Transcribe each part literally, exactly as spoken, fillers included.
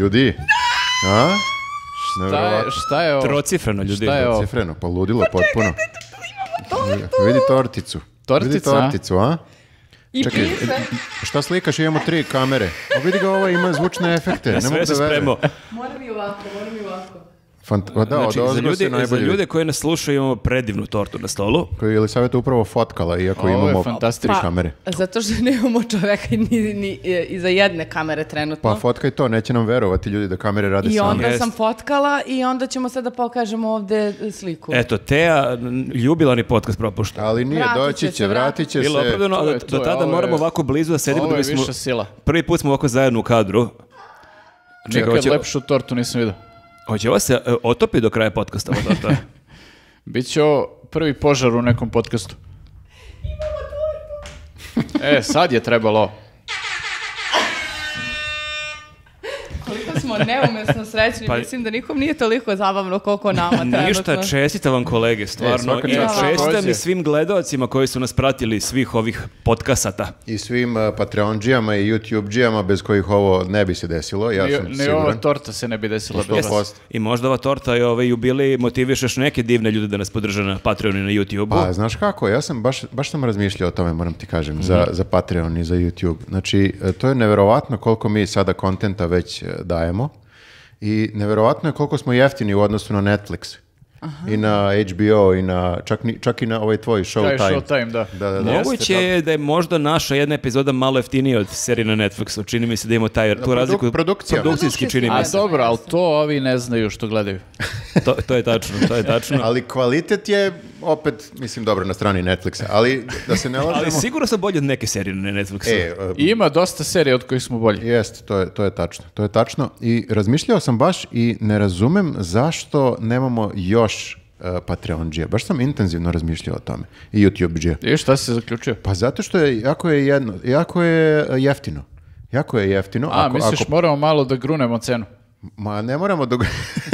Ljudi, a? Šta je, šta je ovo? Trocifreno, ljudi. Šta je ovo? Trocifreno, pa ludilo potpuno. Vidi torticu. Tortica, Vidi torticu, a? I Čekaj, piše. šta slikaš? Imamo tri kamere. O, vidi ga, ovo ima zvučne efekte. Ne mogu Sve da se verujem. spremao. Mora mi ovako, mora mi ovako. Fant o, da, Znači, od za ozgo se ljude, za najbolje ljude koji nas slušaju imamo predivnu tortu na stolu. koju je Jelisaveta upravo fotkala, iako Ovo je imamo fantastično. tri kamere. Zato što nemamo čoveka ni, ni e, iza jedne kamere trenutno. Pa fotkaj to, neće nam verovati ljudi da kamere rade I same. onda Jest. sam fotkala i onda ćemo sad da pokažemo ovde sliku. Eto, Teja n- jubilani podcast propušta. Ali nije, Vratit će doći se, će, vratit će Bilo se. opravdano, a To je do, to, do tada ovo je- moramo ovako blizu da sedimo Ovo da je bismo... viša sila. Prvi put smo ovako zajedno u kadru. Čekaj, Nikad hoće, lepšu tortu nisam vidio. hoće ovo se e, otopi do kraja podcasta? Ovo torta? Biće ovo prvi požar u nekom podcastu. E, sad je trebalo. Koliko smo neumesno srećni, Pa- mislim da nikom nije toliko zabavno koliko nama trenutno. Ništa, čestitam vam kolege, stvarno. svaka I čast. čestitam Takođe. i svim gledaocima koji su nas pratili svih ovih podcasata. I svim uh, Patreon-đijama i YouTube-đijama bez kojih ovo ne bi se desilo, ja Ni, sam ni ova siguran. torta se ne bi desila sto bez vas. posto. I možda ova torta i ovaj jubilej motivišeš neke divne ljude da nas podrže na Patreonu i na YouTubeu. Pa, znaš kako, ja sam baš, baš sam razmišljao o tome, moram ti kažem, za, za Patreon i za YouTube. Znači, e, to je neverovatno koliko mi sada kontenta već e, dajemo i neverovatno je koliko smo jeftini u odnosu na Netflix. I na H B O i na, čak, ni, čak i na ovaj tvoj Taj Showtime. Showtime, da. Da, da, da. Moguće je da je možda naša jedna epizoda malo jeftinija od serije na Netflixu. Čini mi se da imamo taj, tu razliku. produkcija. Produkcijski čini mi A se. dobro, ali to ovi ne znaju što gledaju. To, to je tačno, to je tačno. Ali kvalitet je opet, mislim, dobro na strani Netflixa, ali da se ne lažemo. Ali sigurno sam bolji od neke serije na Netflixu. E, e, I ima dosta serija od kojih smo bolji. Jest, to je, to je tačno. To je tačno i razmišljao sam baš i ne razumem zašto nemamo još uh, Patreon-đija. Baš sam intenzivno razmišljao o tome. I YouTube-đija. I šta si zaključio? Pa zato što je, jako je jedno, jako je uh, jeftino. Jako je jeftino. A, misliš, ako, moramo malo da grunemo cenu. ma ne moramo da,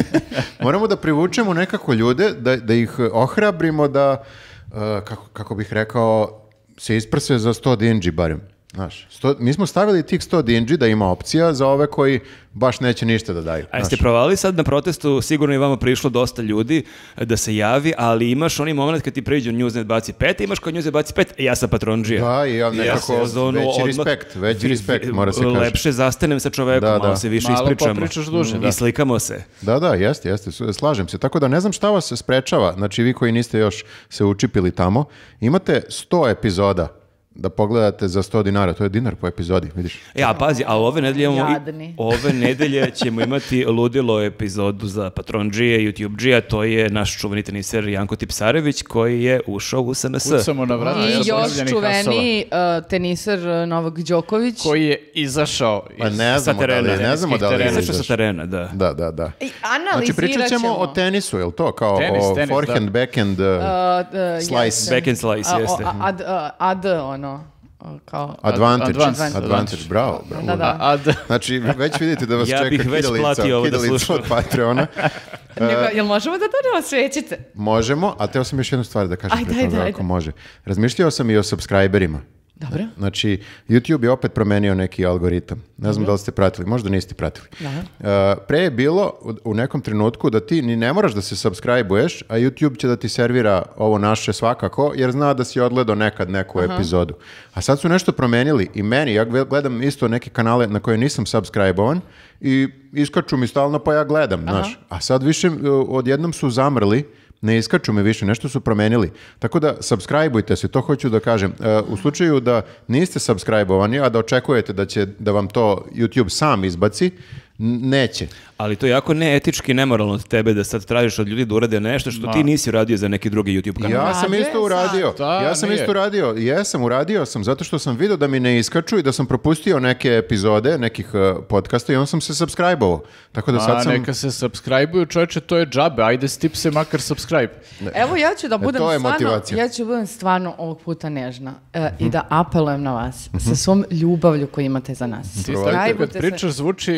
moramo da privučemo nekako ljude, da, da ih ohrabrimo da, uh, kako, kako bih rekao, se isprse za sto dinđi barem. Znaš, sto, mi smo stavili tih sto dinđi da ima opcija za ove koji baš neće ništa da daju. A jeste znaš. provali sad na protestu, sigurno i vama prišlo dosta ljudi da se javi, ali imaš onaj moment kad ti priđu Newsnet baci pet, imaš kod Newsnet baci pet, ja sam patronđija. Da, i ja I nekako se u zonu veći odmah- respekt, veći vi- respekt, vi- mora se kaže. Lepše zastanem sa čovekom, Da, da. malo se više Malo ispričamo. popričaš duže, Mm, da. I slikamo se. Da, da, jeste, jeste, su- slažem se. Tako da ne znam šta vas sprečava, znači vi koji niste još se učipili tamo, imate sto epizoda da pogledate za sto dinara, to je dinar po epizodi, vidiš. Ja, pazi, a ove nedelje imamo i- Jadni. ove nedelje ćemo imati ludilo epizodu za Patronđije, YouTube-đija, to je naš čuveni teniser Janko Tipsarević koji je ušao u S N S. Kucamo na vrata. I ja sam još omiljeni čuveni uh, teniser uh, Novak Đoković. Koji je izašao Pa iz... ne sa znamo da li, terena, ne znamo da li je terena. Izašao sa izašao. terena, da. Da, da, da. I Znači analizirat pričat ćemo ćemo. o tenisu, je li to? Kao Tenis, o tenis, da. forehand, backhand, uh, Uh, uh, Slice. jeste. Back and slice, A, o, jeste. a- ad, uh, ad, ono, uh, kao... advantage, advanced. advantage, bravo, bravo. Da, da. A, da. Znači, već vidite da vas Ja čeka bih već kidalica, platio ovo da kidalica slušam. od Patreona. Nego, jel možemo da dođemo svećice? Možemo, a teo sam još jednu stvar da kažem Ajde, pre ajde, toga, ajde. ako može. Razmišljao sam i o subscriberima. Dobro. Znači, YouTube je opet promenio neki algoritam. Ne znam da li ste pratili, možda niste pratili. Uh, pre je bilo u, u nekom trenutku da ti ni ne moraš da se subscribe-uješ, a YouTube će da ti servira ovo naše svakako, jer zna da si odgledao nekad neku epizodu. A sad su nešto promenili i meni, ja gledam isto neke kanale na koje nisam subscribe-ovan i iskaču mi stalno pa ja gledam, znaš. A sad više uh, odjednom su zamrli, ne iskaču me više, nešto su promenili. Tako da, subscribe-ujte se, to hoću da kažem. E, u slučaju da niste subscribe-ovani, a da očekujete da će da vam to YouTube sam izbaci, n- neće. Ali to je jako neetički i nemoralno od tebe da sad tražiš od ljudi da urade nešto što ti nisi uradio za neki drugi YouTube kanal. Ja sam Radio isto je uradio. sad. Da, ja sam nije. isto uradio. Jesam, uradio sam zato što sam vidio da mi ne iskaču i da sam propustio neke epizode, nekih uh, podcasta i on sam se subscribe-ovao. Tako da sad A sam... neka se subscribe-uju, čovječe, to je džabe. Ajde, stip se makar subscribe. Evo ja ću da budem to je stvarno, motivacija. ja ću budem stvarno ovog puta nežna e, i da apelujem na vas sa svom ljubavlju koju imate za nas. Ti Subscribe-ujte kad se. pričaš zvuči Da, uh,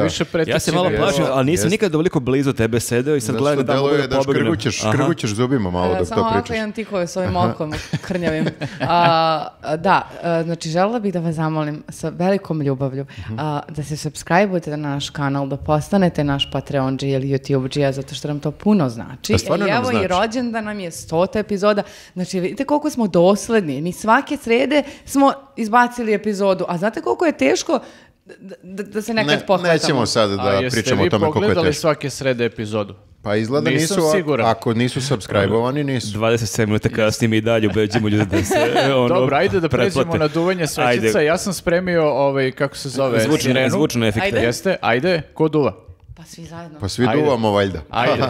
da. više pretići. Ja se malo nego- plašim, ali nisam Jest. nikad ovoliko blizu tebe sedeo i sad Zato gledam što da mogu deluje da da pobegnem. škrgućeš, Aha. škrgućeš zubima malo E, dok Samo to ovako pričaš. jedan tikove s ovim okom krnjavim. A, a, da, a, znači želela bih da vas zamolim sa velikom ljubavlju a, da se subscribe-ujete na naš kanal, da postanete naš Patreon-dži ili YouTube-džija, zato što nam to puno znači. A stvarno I nam evo znači. i rođendan nam je stota epizoda. Znači vidite koliko smo dosledni. Mi svake srede smo izbacili epizodu. A znate koliko je teško da, da, da se nekad Ne, pohvatamo? nećemo sad A da jeste pričamo o vi tome koliko je pogledali teško. svake srede epizodu? Pa izgleda Nisam nisu, a- siguran. ako nisu subscribe-ovani, nisu. dvadeset sedam minuta kasnije mi i dalje ubeđujemo ljude da se ono, Dobro, ajde da pređemo pretplate. na duvanje svećica. Ajde. Ja sam spremio ovaj, kako se zove, Zvučne, sirenu. zvučne efekte. Ajde. Jeste, ajde, ko duva? Pa svi zajedno. Pa svi Ajde. duvamo valjda. Ajde.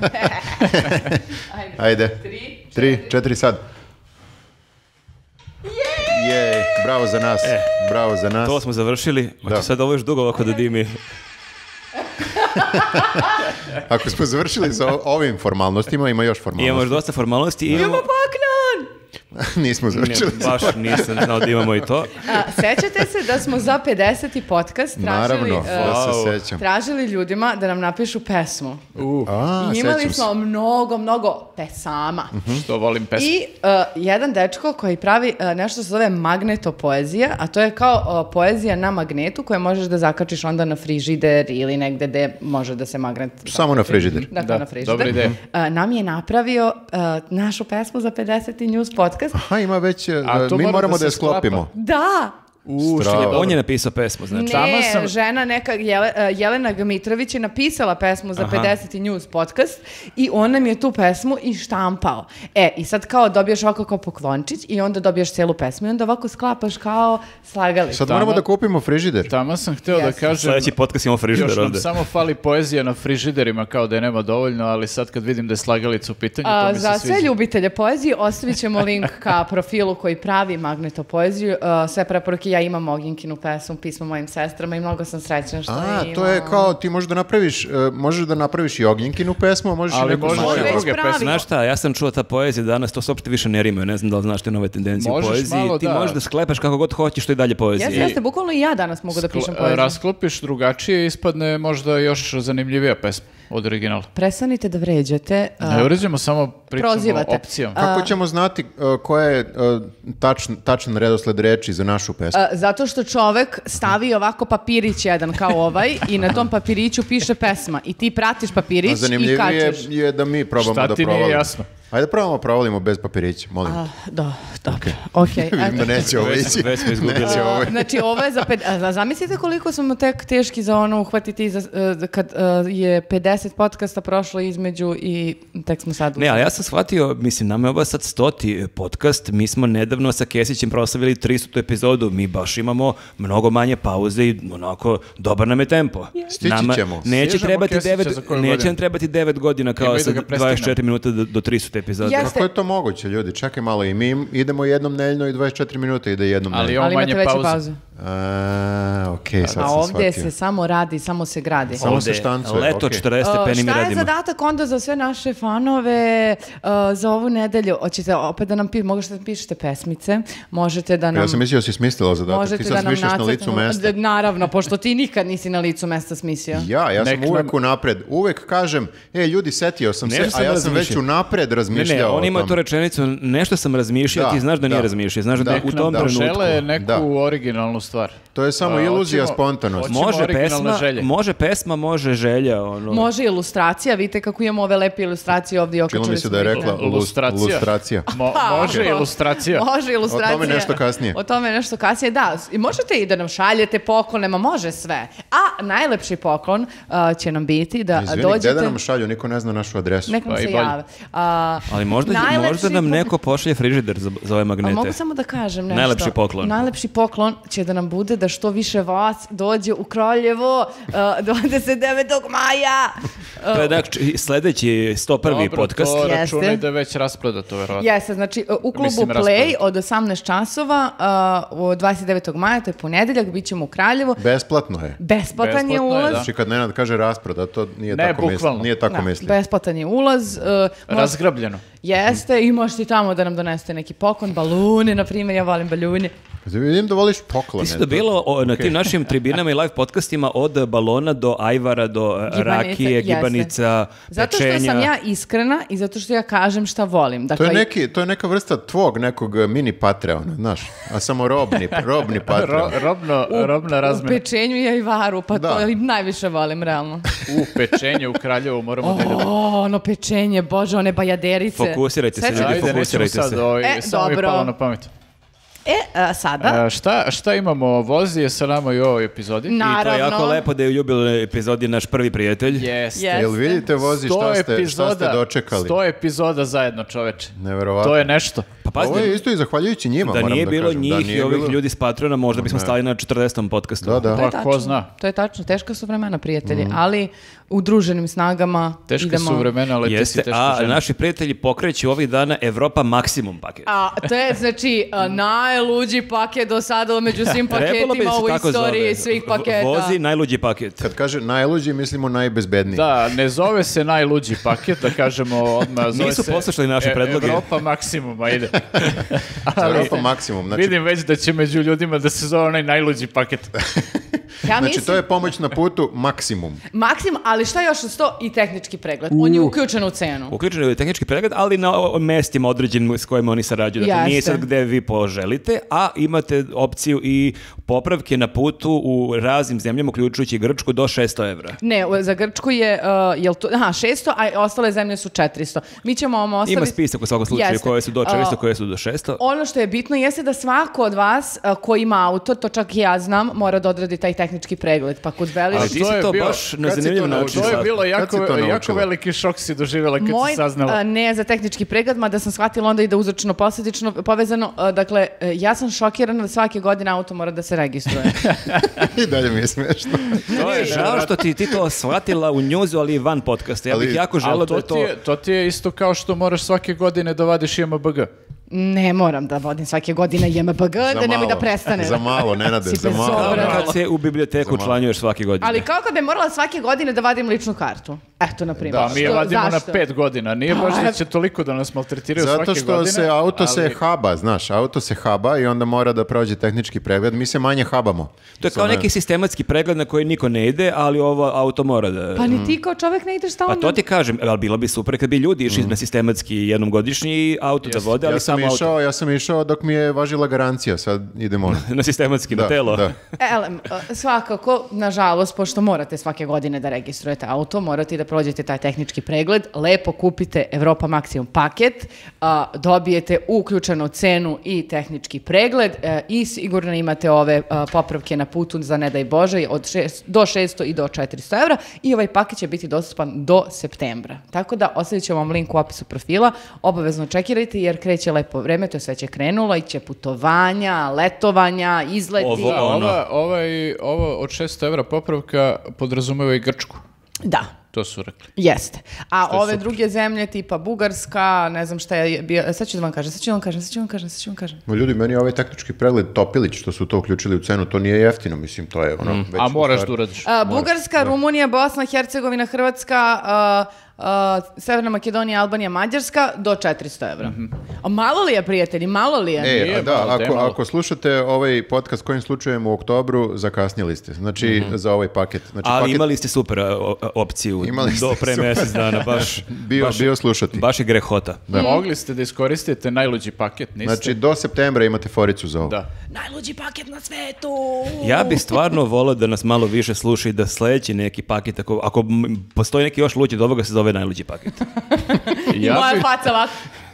Ajde. Ajde. Tri. Tri, četiri sad. Jej! Bravo za nas. Bravo za nas. To smo završili. Hoće Da. sad ovo još dugo ovako da dimi. Ako smo završili sa o- ovim formalnostima, ima još Imamo još formalnosti. dosta formalnosti. i Imamo... Poknon! Nismo Ne, završili. baš nisam znao da imamo i to. A, sećate se da smo za pedeseti podcast tražili, Naravno, e, da se Wow. sećam. tražili ljudima da nam napišu pesmu. A, I imali sećam smo se. mnogo, mnogo pesama. Što volim pesmu. I e, jedan dečko koji pravi e, nešto što se zove magnetopoezija, a to je kao e, poezija na magnetu koje možeš da zakačiš onda na frižider ili negde gde može da se magnet... Samo na frižider. Dakle, Da, na frižider. dobra ideja. E, nam je napravio e, našu pesmu za pedeseti News podcast. Aha, ima već, e, A to mi mora moramo da da, je se sklapa. sklopimo. Da! U, što je Strava. dobro. On je napisao pesmu, znači. Tamo Ne, sam- žena neka, Jele- e, Jelena Gmitrović je napisala pesmu za Aha. pedeseti News podcast i on nam je tu pesmu i štampao. E, i sad kao dobiješ ovako kao poklončić i onda dobiješ celu pesmu i onda ovako sklapaš kao slagali. Sad Tamo- moramo da kupimo frižider. Tamo sam hteo da Jeste. kažem... Sljedeći podcast imamo Još frižider nam ovde. samo fali poezija na frižiderima, kao da je nema dovoljno, ali sad kad vidim da je slagalica u pitanju, to A, mi se za sviđa. sve ljubitelje poezije ostavit ćemo link ka profilu koji pravi magnetopoeziju. A, sve preporuke, ja imam Oginkinu pesmu, pismo mojim sestrama i mnogo sam srećna što A, je to je imam. kao ti možeš da napraviš, e, možeš da napraviš i Ognjenkinu pesmu, a možeš Ali i neku možeš svoju. i Već druge pravi. pesme. Znaš šta, ja sam čuo ta poezija danas, to se uopšte više ne rimuje, ne znam da li znaš te nove tendencije Možeš u poeziji. malo Ti da- možeš da sklepaš kako god hoćeš, to i dalje poezija. Jeste, jeste, bukvalno i ja danas mogu da pišem Sklo- poeziju. Rasklopiš drugačije, ispadne možda još zanimljivija pesma od originala. Prestanite da vređate. a, Ne uređemo, samo pričamo prozivate. o opcijama. Kako ćemo znati e, koja je e, tačn, tačan redosled reči za našu pesmu? a, zato što čovek stavi ovako papirić jedan kao ovaj i na tom papiriću piše pesma i ti pratiš A papirić i zanimljivije kačeš. je da mi probamo Šta da ti nije provalimo. jasno? Ajde probamo provalimo bez papirića, molim. A, da, dobro, okej. Vidim da neće ovo Već- ići. već smo izgubili. Neće ovo ići. Znači, ovo je za... Ped... a, zamislite koliko smo tek teški za ono uhvatiti za, e, kad e, je pedeset podcasta prošlo između i tek smo sad... Ne, ali ja sam shvatio, mislim, nama je ovo sad stoti podcast, mi smo nedavno sa Kesićem proslavili tristotu epizodu, mi baš imamo mnogo manje pauze i onako, dobar nam je tempo. Stići ćemo. Neće Stižemo trebati, Kesića devet, za koju neće godinu? nam trebati devet godina kao Nemoj da sa ga prestignemo. dvadeset četiri minuta do, do tristote epizoda. Jeste. Kako je to moguće, ljudi? Čekaj malo, i mi im- idemo jednom nedeljno i dvadeset četiri minuta ide jednom Ali nedeljno. ovo Ali imate manje veće pauze. pauze. A, okej, sad A sam ovdje shvatio. se samo radi, samo se gradi. Samo Ovde se štancuje, leto okej. četrdeset Uh, stepeni mi šta je radimo. zadatak onda za sve naše fanove uh, za ovu nedelju? Hoćete opet da nam pi, možete da pišete pesmice, možete da nam... Ja sam mislio da si smislila zadatak, možete ti da sad nam smišljaš na licu nacrtamo- mesta. D- Naravno, pošto ti nikad nisi na licu mesta smislio. Ja, ja sam Nek uvek nam- unapred. Uvek kažem, e, ljudi, setio sam Nešto se, sam a ja sam već razmišljao. unapred Ne, razmišljao ne, o on ima tome. tu rečenicu, nešto sam razmišljao, Da, ti znaš da nije da. razmišljao, znaš da, Da. u Nek tom nam trenutku. žele neku Da. originalnu stvar. To je samo A, iluzija hoćemo- spontanosti. hoćemo Može originalne pesma, želje. može pesma, može želja, ono. Može ilustracija, vidite kako imamo ove lepe ilustracije ovdje. Čilo okačili mi se smo da je ih. rekla lus- Lustracija. lustracija. Mo- može okej. ilustracija. Može ilustracija. O tome nešto kasnije. O tome nešto kasnije, da. I možete i da nam šaljete poklone, ma može sve. A najlepši poklon a, će nam biti da Izvini, dođete... gde da nam šalju, niko ne zna našu adresu. Nek nam Pa i se bolje. jave. A, Ali možda, najlepši možda nam pok- neko pošalje frižider za, za ove A magnete. mogu samo da kažem nešto. Najlepši poklon. Najlepši poklon će da nam bude da što više vas dođe u Kraljevo uh, dvadeset devetog maja. To je dakle sledeći sto prvi Dobro, podcast. to Jeste. računaj da je već rasprodato, verovatno. Jeste, znači u klubu Mislim, Play raspored. od osamnaest časova uh, od dvadeset devetog maja, to je ponedeljak, bit ćemo u Kraljevu. Besplatno je. Besplatan je Besplatno je, ulaz. da. Znači kad Nenad kaže rasproda, to nije Ne, tako misli. bukvalno. Nije tako Da, misli. besplatan je ulaz. Uh, mož- Razgrabljeno. Jeste, i možete i tamo da nam donesete neki poklon, balune, na primjer, ja volim balune. Vidim da voliš poklone. Ti si dobila o, na tim našim tribinama i live podcastima od balona do ajvara, do Gibanica, rakije, jeste. gibanica, Zato pečenja. što sam ja iskrena i zato što ja kažem šta volim. To Dakle, je, neki, to je neka vrsta tvog nekog mini Patreona, znaš, a samo robni, robni Patreon. Ro- robno, robna u razmena. pečenju i ajvaru, pa Da. to i najviše volim, realno. U pečenje u Kraljevu moramo da idemo. O, ono pečenje, bože, one bajaderice. Fokusirajte se, Sećaš- ljudi, Ajde, nećemo fokusirajte sad, se. ovaj, E, samo mi dobro. palo na pamet. E, a, sada, A, šta, šta imamo? Vozi je sa nama i u ovoj epizodi. naravno. I to je jako lepo da je u jubilnoj epizodi naš prvi prijatelj. Jeste. Jeste. Jel vidite, vozi, sto šta ste, šta ste epizoda, dočekali? sto epizoda zajedno, čoveče. Neverovatno. To je nešto. Pa pazi, Ovo je isto i zahvaljujući njima, da moram nije da bilo kažem. njih Da i nije ovih bilo- ljudi s Patreona, možda bismo stali na četrdesetom podcastu. Da, da. To je Pa, ko tačno. zna. To je tačno, teška su vremena, prijatelji, ali udruženim snagama Teška idemo... su vremena, ali ti si Jeste, teško a žena. naši prijatelji pokreću ovih dana Evropa Maksimum paket. A, to je, znači, a, najluđi paket do sada među svim Trebalo bi paketima se u tako istoriji zove. svih V- paketa. Vozi najluđi paket. Kad kaže najluđi, mislimo najbezbedniji. Da, ne zove se najluđi paket, da kažemo odmah. Zove Nisu se poslušali naše E- predloge. Evropa maksimuma ide. Evropa maksimum. Znači, Vidim već da će među ljudima da se zove onaj najluđi paket. Ja znači mislim, to je pomoć na putu maksimum. maksim, ali šta još uz to? I tehnički pregled. On je uključen u cenu. Uključen je tehnički pregled, ali na o- mestima određenim s kojima oni sarađuju. Dakle, nije Jeste. sad gde vi poželite, a imate opciju i popravke na putu u raznim zemljama, uključujući Grčku, do šesto evra. Ne, u- za Grčku je, uh, jel to, aha, šesto, a ostale zemlje su četiristo. Mi ćemo vam ostaviti... Ima spisak u svakom slučaju Jeste. koje su do četiristo, Uh, koje su do šesto. Ono što je bitno jeste da svako od vas uh, ko ima auto, to čak i ja znam, mora da odradi taj tehnički pregled. Pa kod Beliš... Ali ti si to bio- baš na kad si zanimljiv to način naučila? To je shvatio. bilo Kad jako, si to jako naučila? veliki šok si doživjela kad Moj, si saznala. a, ne za tehnički pregled, mada sam shvatila onda i da uzročno posljedično povezano. a, Dakle, e, ja sam šokirana da svake godine auto mora da se registruje. I dalje mi je smiješno. To je žao što ti, ti to shvatila u njuzu, ali i van podcasta. Ja bih Ali- jako želeo Ali da to, je ti to... je, to ti je isto kao što moraš svake godine da vadiš I M B G. Ne moram da vodim svake godine J M B G, da nemoj da prestane. Za malo, Nenade, Si za malo. bezobrazan. Kao kad se u biblioteku učlanjuješ svake godine. Ali kako da je morala svake godine da vadim ličnu kartu? Eto, na primjer. Da, mi je Što- vadimo zašto? na pet godina. Nije baš da će toliko da nas maltretiraju svake Zato godine. što se auto se ali- haba, znaš, auto se haba i onda mora da prođe tehnički pregled. Mi se manje habamo. To je kao neki sistematski pregled na koji niko ne ide, ali ovo auto mora da... Pa ni ti kao čovjek ne ideš stalno. Pa to ti kažem, ali bilo bi super kad bi ljudi išli na sistematski jednom godišnji i auto da vode, ali Ja sam, samo išao, ja sam išao dok mi je važila garancija, sad idemo. auto. Na sistematski, na Da, telo. da. Elem, e, svakako, nažalost, pošto morate svake godine da registrujete auto, morate i da prođete taj tehnički pregled, lepo kupite Evropa Maksimum paket, a, dobijete uključenu cenu i tehnički pregled e, i sigurno imate ove a, popravke na putu za ne daj Bože od šest, do šesto i do četiristo evra i ovaj paket će biti dostupan do septembra. Tako da ostavit ćemo vam link u opisu profila, obavezno čekirajte jer kreće lepo vreme, to je sve će krenulo i će putovanja, letovanja, izleti. Ovo- Da, ono. ova, ovaj, ovo od šesto evra popravka podrazumeva i Grčku. Da. To su rekli. Jeste. A je ove super. druge zemlje tipa Bugarska, ne znam šta je bio, sad ću da vam kažem, sad ću da vam kažem, sad ću da vam kažem, sad ću da vam kažem. Ma ljudi, meni je ovaj tehnički pregled Topilić, što su to uključili u cenu, to nije jeftino, mislim, to je ono... već A u moraš startu. da uradiš. A, Bugarska, Rumunija, Bosna, Hercegovina, Hrvatska, a, a, Severna Makedonija, Albanija, Mađarska do četiristo evra. A malo li je, prijatelji, malo li je? E, Nije a da, malo, ako, demalo. ako slušate ovaj podcast kojim slučajem u oktobru, zakasnili ste. Znači, za ovaj paket. Znači, Ali paket imali ste super a, o- a, opciju Imali ste do pre super. mjesec dana, baš, bio, baš, bio slušati. baš je grehota. Mogli ste da iskoristite najluđi paket, niste? Znači, do septembra imate foricu za ovo. Da. Najluđi paket na svetu! Ja bih stvarno volio da nas malo više sluša i da sljedeći neki paket, ako, ako m- postoji neki još luđi od ovoga, se zove najluđi paket. I Ja moja bih, faca ovako.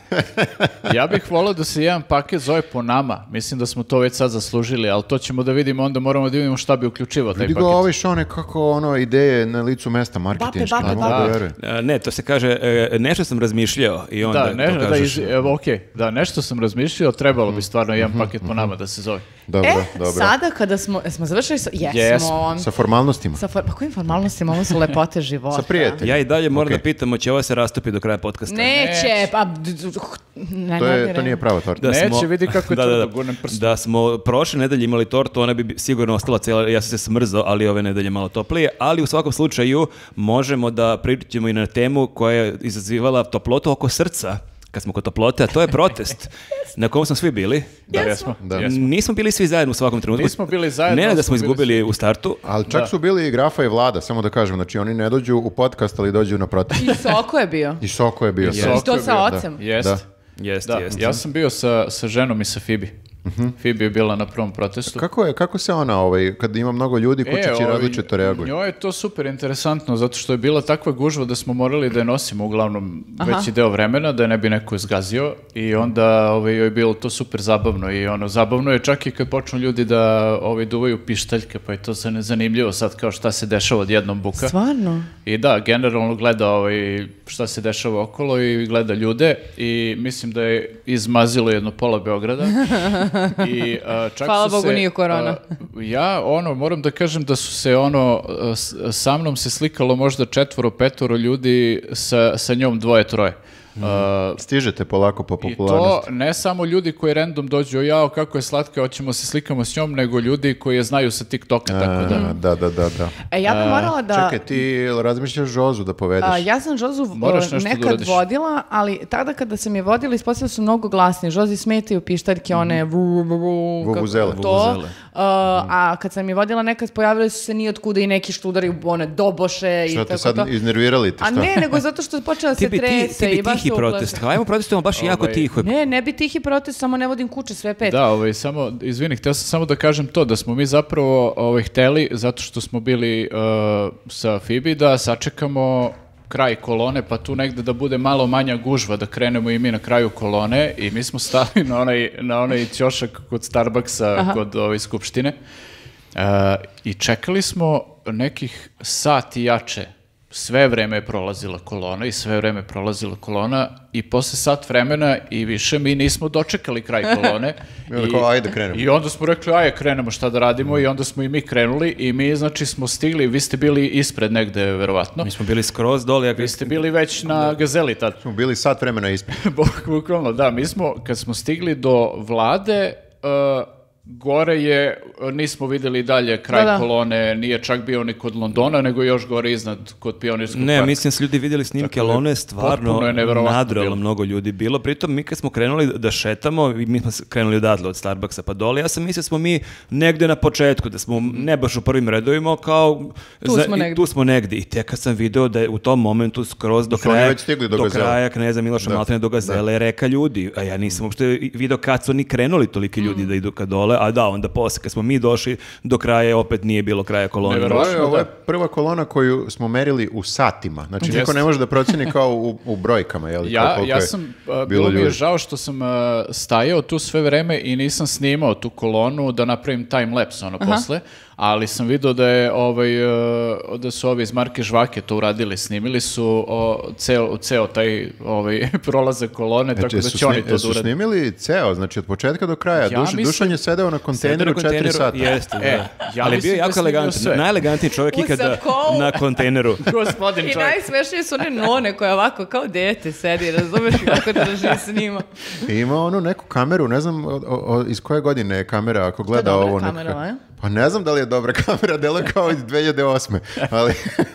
ja bih volio da se jedan paket zove po nama. Mislim da smo to već sad zaslužili, ali to ćemo da vidimo, onda moramo da vidimo šta bi uključivao taj Vidi ga paket. ovaj šone kako ono ideje na licu mesta marketinške. Bape, bape, ne mogu da bape. verujem. A, ne, to se kaže, e, nešto sam razmišljao i onda Da, ne, to da, kažeš. iz, evo, okej, da, nešto sam razmišljao, trebalo bi stvarno jedan paket po nama da se zove. Dobro, E, dobro. sada kada smo, smo završili sa... Jesmo. Jesmo. Sa formalnostima. Sa for, pa kojim formalnostima? Ovo su lepote života. Sa prijateljima. Ja i dalje moram Okej. da pitam, će ovo se rastopi do kraja podcasta? Neće, pa... d- d- Ne, To, je, ne, to ne. nije prava torta. Da Neće, vidi kako je da, da, tvrdo, da. gurnem prstom. Da smo prošle nedelje imali tortu, ona bi bi sigurno ostala cijela, ja sam se smrzao, ali ove nedelje malo toplije, ali u svakom slučaju možemo da pričamo i na temu koja je izazivala toplotu oko srca kad smo kod toplote, a to je protest na kom smo svi bili. Da, jesmo. Da. jesmo. Nismo bili svi zajedno u svakom trenutku. Nismo bili zajedno. Ne da smo bili izgubili svi. u startu. Ali čak Da. su bili i Grafa i Vlada, samo da kažem, znači oni ne dođu u podcast, ali dođu na protest. I Soko je bio. I Soko je bio. Yes. sad. I to je sa bio, ocem. Jest. Da. Jest, Da, jest. ja sam bio sa, sa ženom i sa Fibi. Fibi je bila na prvom protestu. Kako je, kako se ona, ovaj, kad ima mnogo ljudi, kučići ovaj, različito reaguju? Njoj je to super interesantno, zato što je bila takva gužva da smo morali da je nosimo uglavnom Aha. veći deo vremena, da je ne bi neko zgazio i onda ovaj, joj je bilo to super zabavno i ono, zabavno je čak i kad počnu ljudi da ovaj, duvaju pištaljke, pa je to za- zanimljivo sad kao šta se dešava odjednom buka. Stvarno? I da, generalno gleda ovaj, šta se dešava okolo i gleda ljude i mislim da je izmazilo jedno pola Beograda. I, a, čak Hvala su Bogu se, nije korona. a, ja, ono, moram da kažem da su se, ono, s- sa mnom se slikalo možda četvoro, petoro ljudi, sa, sa njom dvoje, troje. A, Stižete polako po I to popularnosti. ne samo ljudi koji random dođu, "O, jao, kako je slatka, hoćemo se slikamo s njom, nego ljudi koji je znaju sa TikToka, tako da. A, da, da, da, da. E, ja bi morala da... Čekaj, ti razmišljaš Žozu da povedeš? A, ja sam Žozu uh, Moraš nešto da nekad uradiš. vodila, ali tada kada sam je vodila, ispostavila su mnogo glasnije. Žozi smetaju pištaljke, one vu, vu, vu, vu, kako- Vuvuzele. to. Vuvuzele. Uh, a kad sam je vodila, nekad pojavili su se nijotkuda i neki študari, one doboše i Šta tako te sad to. iznervirali? Te, A šta? ne, nego zato što je počela Ti se bi, ti, trese ti bi i baš tihi se protest. uplaše. Hajmo protestujemo baš jako Ovaj, tiho. Ne, ne bi tihi protest, samo ne vodim kuće sve pet. Da, ovaj, samo, izvini, htio sam samo da kažem to, da smo mi zapravo ovaj, hteli, zato što smo bili uh, sa Fibi, da sačekamo kraj kolone, pa tu negde da bude malo manja gužva, da krenemo i mi na kraju kolone i mi smo stali na onaj, na onaj ćošak kod Starbucksa, Aha. kod ove skupštine uh, i čekali smo nekih sati jače. Sve vreme je prolazila kolona i sve vreme je prolazila kolona i posle sat vremena i više mi nismo dočekali kraj kolone. I onda kao, ajde, krenemo. I onda smo rekli, ajde, krenemo šta da radimo i onda smo i mi krenuli i mi, znači, smo stigli, vi ste bili ispred negde, verovatno. Mi smo bili skroz dole. Ja Vi ste bili već na Gazeli tad. Smo bili sat vremena ispred. Buk- Bukvalno, da, mi smo, kad smo stigli do vlade, uh, gore je, nismo vidjeli dalje kraj Da, da. kolone, nije čak bio ni kod Londona, nego još gore iznad, kod Pionirskog Ne, parka. mislim da su ljudi vidjeli snimke, Tako da ali je ono je stvarno potpuno je neverovatno nadralo bilo. mnogo ljudi bilo. Pritom, mi kad smo krenuli da šetamo, i mi smo s- krenuli odatle od Starbucksa pa dole, ja sam mislio da smo mi negde na početku, da smo ne baš u prvim redovima, kao... Tu za- smo i negde. Tu smo negde. I tek kad sam video da je u tom momentu skroz do su oni kraja, već stigli do Gazele. kraja Kneza Miloša Da. Maltene do Gazele, reka ljudi. A ja nisam uopšte video kad su oni krenuli toliki ljudi da idu ka dole, a da, onda posle kad smo mi došli do kraja, opet nije bilo kraja kolone. Neverovatno. Ovo je, ovo je da. prva kolona koju smo merili u satima. Znači, niko Jeste. ne može da proceni kao u, u brojkama, jel? Kao Ja, koliko ja je sam, a, bilo mi je ljudi. žao što sam a, stajao tu sve vreme i nisam snimao tu kolonu da napravim time-lapse ono posle, ali sam vidio da je ovaj, a, da su ovi iz marke Žvake to uradili, snimili su o, ceo, ceo taj ovaj, prolazak kolone, Znači, tako da jesu će oni sni- to jesu da urade. snimili ceo, znači od početka do kraja. Ja Duš, mislim- Dušan je sedeo na kontejneru Sedeo na četiri sata. Jeste, da. E, ja Ali bio mislim je da jako snimio elegantan, sve. najelegantniji čovjek U ikada sakou. na kontejneru. Gospodin I čovjek. najsmešnije su one none koje ovako kao dete sedi, razumeš kako drži i snima. I ima onu neku kameru, ne znam o- o- o- iz koje godine je kamera, ako gleda dobra ovo. kamera, neka- a? Pa ne znam da li je dobra kamera, deluje kao iz dve hiljade osme. Ali,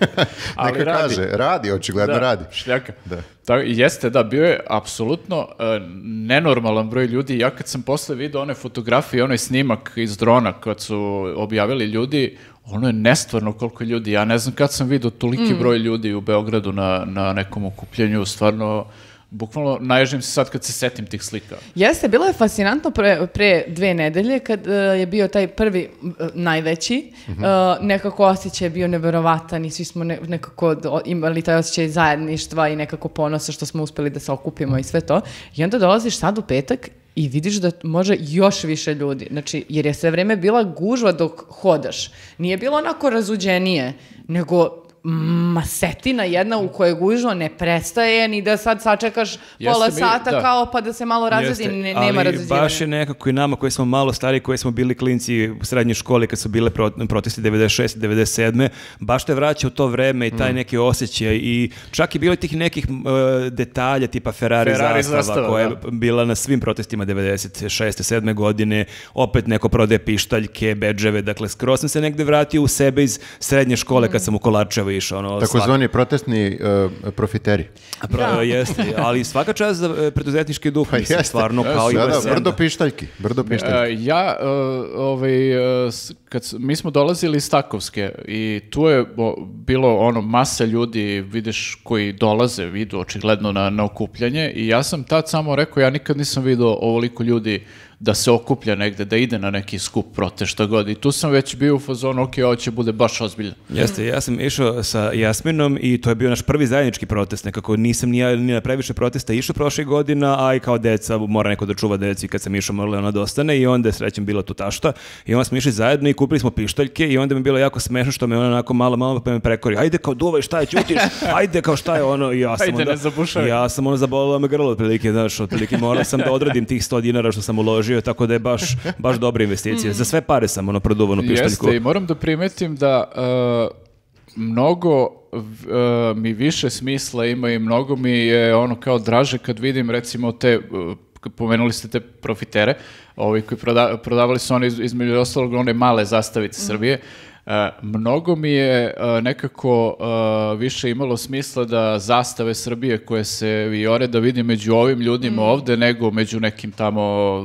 Ali neka radi. kaže, radi, očigledno Da, radi. šljaka. Da. Ta, jeste, da, bio je apsolutno e, nenormalan broj ljudi. Ja kad sam posle vidio one fotografije, onaj snimak iz drona kad su objavili ljudi, ono je nestvarno koliko je ljudi. Ja ne znam kad sam vidio toliki broj ljudi u Beogradu na, na nekom okupljenju, stvarno, bukvalno naježim se sad kad se setim tih slika. Jeste, bilo je fascinantno pre, pre dve nedelje kad e, je bio taj prvi e, najveći, e, nekako osjećaj je bio neverovatan i svi smo ne- nekako do- imali taj osjećaj zajedništva i nekako ponosa što smo uspeli da se okupimo i sve to. I onda dolaziš sad u petak i vidiš da može još više ljudi. Znači, jer je sve vreme bila gužva dok hodaš. Nije bilo onako razuđenije, nego masetina jedna u kojoj gužva ne prestaje, ni da sad sačekaš pola mi- sata da. kao pa da se malo razredi, Jeste, ne, ali nema razređivanja. baš je nekako i nama koji smo malo stariji, koji smo bili klinci u srednjoj školi kad su bile pro- protesti devedeset šeste devedeset sedme baš te vraća u to vreme i taj neki osjećaj i čak i bilo je tih nekih uh, detalja tipa Ferrari, Ferrari zastava, zastava, koja je da. bila na svim protestima devedeset šeste sedme godine, opet neko prodaje pištaljke, bedževe, dakle skroz sam se negde vratio u sebe iz srednje škole kad sam u Kolarčevu više. Ono, Takozvani protestni uh, profiteri. svak- Pro- Jeste, ali svaka čast za e, preduzetnički duh, Pa mislim, jeste. stvarno kao i Da, U da, S M. brdo pištaljki. Brdo pištaljki. E, ja, e, ovaj, e, s- kad, s- mi smo dolazili iz Takovske i tu je o, bilo ono masa ljudi, vidiš, koji dolaze, vidu očigledno na, na okupljanje i ja sam tad samo rekao, ja nikad nisam vidio ovoliko ljudi da se okuplja negde, da ide na neki skup, protest, šta god. I tu sam već bio u fazonu, ok, ovo će bude baš ozbiljno. Jeste, ja sam išao sa Jasminom i to je bio naš prvi zajednički protest, nekako nisam ni, ja, ni na previše protesta išao prošlih godina, a i kao deca mora neko da čuva deci, kad sam išao morala ona da ostane i onda je srećem bila tu tašta i onda smo išli zajedno i kupili smo pištaljke i onda mi je bilo jako smešno što me ona onako malo malo pa me prekori, ajde kao duvaj, šta je, ćutiš, ajde kao šta je ono i ja sam Ajde, onda, ne zabušavaj. ja sam ono zabolila me grlo otprilike, znaš, otprilike morao sam da odradim tih sto dinara što sam uložio, tako da je baš, baš dobra investicija. Za sve pare sam ono produvan u pištaljku. Jeste, i moram da primetim da e, mnogo v- e, mi više smisla ima i mnogo mi je ono kao draže kad vidim recimo te, e, pomenuli ste te profitere, ovi koji proda- prodavali su oni iz- između ostalog one male zastavice Srbije. E, mnogo mi je e, nekako e, više imalo smisla da zastave Srbije koje se vijore da vidim među ovim ljudima ovde nego među nekim tamo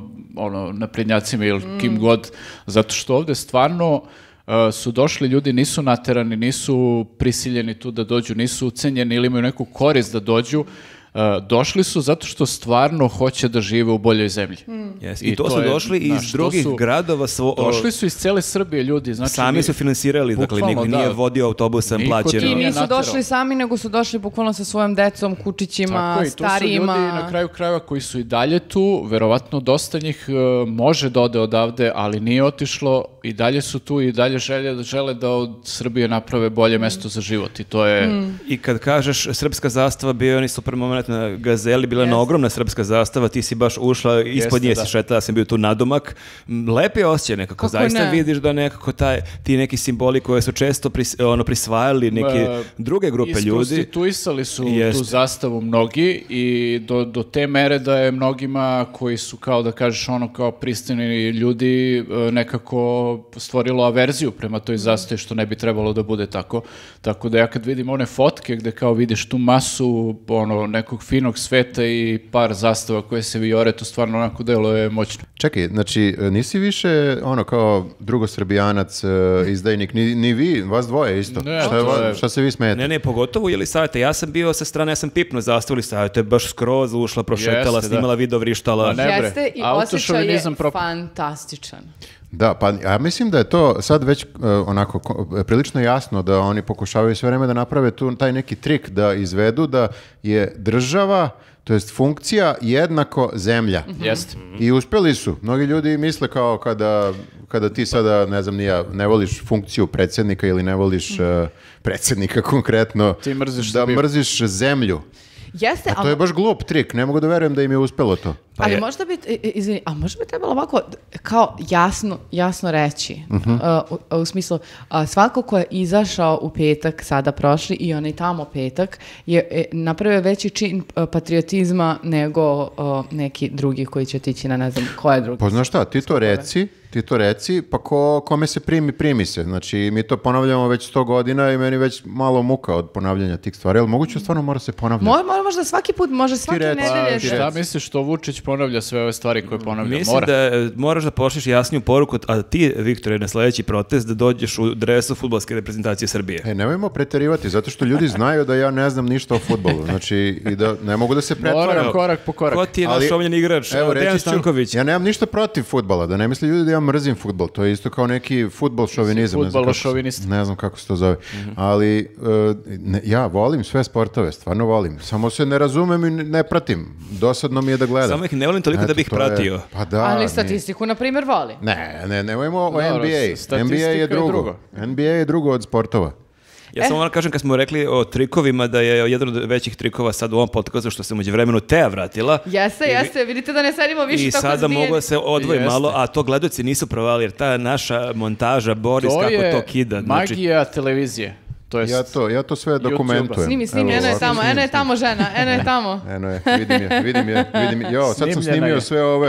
ono naprednjacima ili kim god, zato što ovde stvarno e, su došli ljudi, nisu naterani, nisu prisiljeni tu da dođu, nisu ucenjeni ili imaju neku korist da dođu. E, došli su zato što stvarno hoće da žive u boljoj zemlji. Yes. I, I to, to su je, došli znaš, iz to drugih su- gradova. Svo, Došli su iz cele Srbije ljudi, znači sami mi- su finansirali, dakle Bukvalno, niko nije da. vodio autobusom Niko ti plaćeno. I nije nisu naterao. došli sami, nego su došli bukvalno sa svojom decom, kučićima, Tako je, i to su starijima. ljudi na kraju krajeva koji su i dalje tu, verovatno dosta njih e, može da ode odavde, ali nije otišlo, i dalje su tu i dalje žele, žele da od Srbije naprave bolje mesto za život i to je... I kad kažeš srpska zastava, bio je onaj super moment na Gazeli, bila je Jeste. jedna ogromna srpska zastava, ti si baš ušla, ispod Jeste, nje da. si šetala, ja sam bio tu nadomak. M, Lep je osjećaj nekako, Kako zaista ne? vidiš da nekako taj, ti neki simboli koje su često pris, ono, prisvajali neke E, druge grupe ljudi. Isprostituisali su Jeste. tu zastavu mnogi i do, do te mere da je mnogima koji su kao da kažeš ono kao pristojni ljudi e, nekako stvorilo averziju prema toj zastavi što ne bi trebalo da bude tako. Tako da ja kad vidim one fotke gde kao vidiš tu masu ono nekog finog sveta i par zastava koje se vijore, to stvarno onako delo je moćno. Čekaj, znači, nisi više ono kao drugosrbijanac, e, izdajnik, ni, ni vi, vas dvoje isto. Ne, šta, je to va- je- šta se vi smijete? Ne, ne, pogotovo ili savjeta. Ja sam bio sa strane, ja sam pipnuo zastavu ili savjeta, je baš skroz ušla, prošetala, Jeste, da. snimala video, vrištala. Ma ne, bre, Jeste i osjećaj je autošovinizam propao. fantastičan. Da, pa ja mislim da je to sad već e, onako ko- prilično jasno da oni pokušavaju sve vreme da naprave tu taj neki trik da izvedu da je država, to jest funkcija jednako zemlja. Jeste. I uspjeli su. Mnogi ljudi misle kao kada, kada ti sada, ne znam, ni ja, ne voliš funkciju predsjednika ili ne voliš e, predsjednika konkretno, Ti mrziš da Srbiju. mrziš zemlju. Jeste, A to ali- je baš glup trik. Ne mogu da verujem da im je uspjelo to. Pa ali je- možda bi, i- i- izvini, a možda bi trebalo ovako kao jasno, jasno reći, Mhm. uh, u, u smislu, uh, svako ko je izašao u petak, sada prošli, i onaj tamo petak, je e, napravio veći čin uh, patriotizma nego uh, neki drugi koji će otići na ne znam koje drugi. Pa znaš šta, ti to reci, ti to reci, pa ko, kome se primi, primi se. Znači, mi to ponavljamo već sto godina i meni već malo muka od ponavljanja tih stvari, ali moguće stvarno mora se ponavljati. Mo, mo- možda svaki put, može svake reci. nedelje. Pa, ti šta reci. misliš što Vučić ponavlja sve ove stvari koje ponavlja? Mislim Mora. da e, moraš da pošliš jasniju poruku, a ti, Viktore, na sledeći protest da dođeš u dresu fudbalske reprezentacije Srbije. E, nemojmo preterivati, zato što ljudi znaju da ja ne znam ništa o fudbalu. Znači, i da ne mogu da se pretvaram. Mora korak po korak. Ko ti je Ali, naš omljeni igrač? Evo, Dejan reći ću, Stanković. ja nemam ništa protiv fudbala, da ne misle ljudi da ja mrzim fudbal, to je isto kao neki fudbal šovinizam. ne znam kako se- Fudbalošovinist. Ne znam kako se to zove. Ali e, ne- ja volim sve sportove, stvarno volim. Samo se ne razumem i ne ne pratim. Dosadno mi je da gledam. Samo ih ne volim toliko da Eto, bih to je- pratio. Pa da. Ali nije. statistiku, na primjer, voli. Ne, ne, nemojmo o Dobro, N B A. statistika N B A je je drugo. drugo. N B A je drugo od sportova. Ja samo moram kažem kad smo rekli o trikovima da je jedan od većih trikova sad u ovom podcastu što se uđe vremenu Teja vratila. Jeste, jeste, vidite da ne sedimo više I tako sada zbijeni. mogu da se odvoji Jeste. malo, a to gledaoci nisu provali jer ta naša montaža, Boris, To kako je to kida. Znači, magija televizije. To jest, Ja to, ja to sve dokumentujem. Snimi, snimi, Evo, eno je ovako tamo, snimim, eno je snimim. tamo žena, eno je tamo. Eno je, vidim je, vidim je, vidim je. Jo, sad sam Snimljena snimio je. sve ove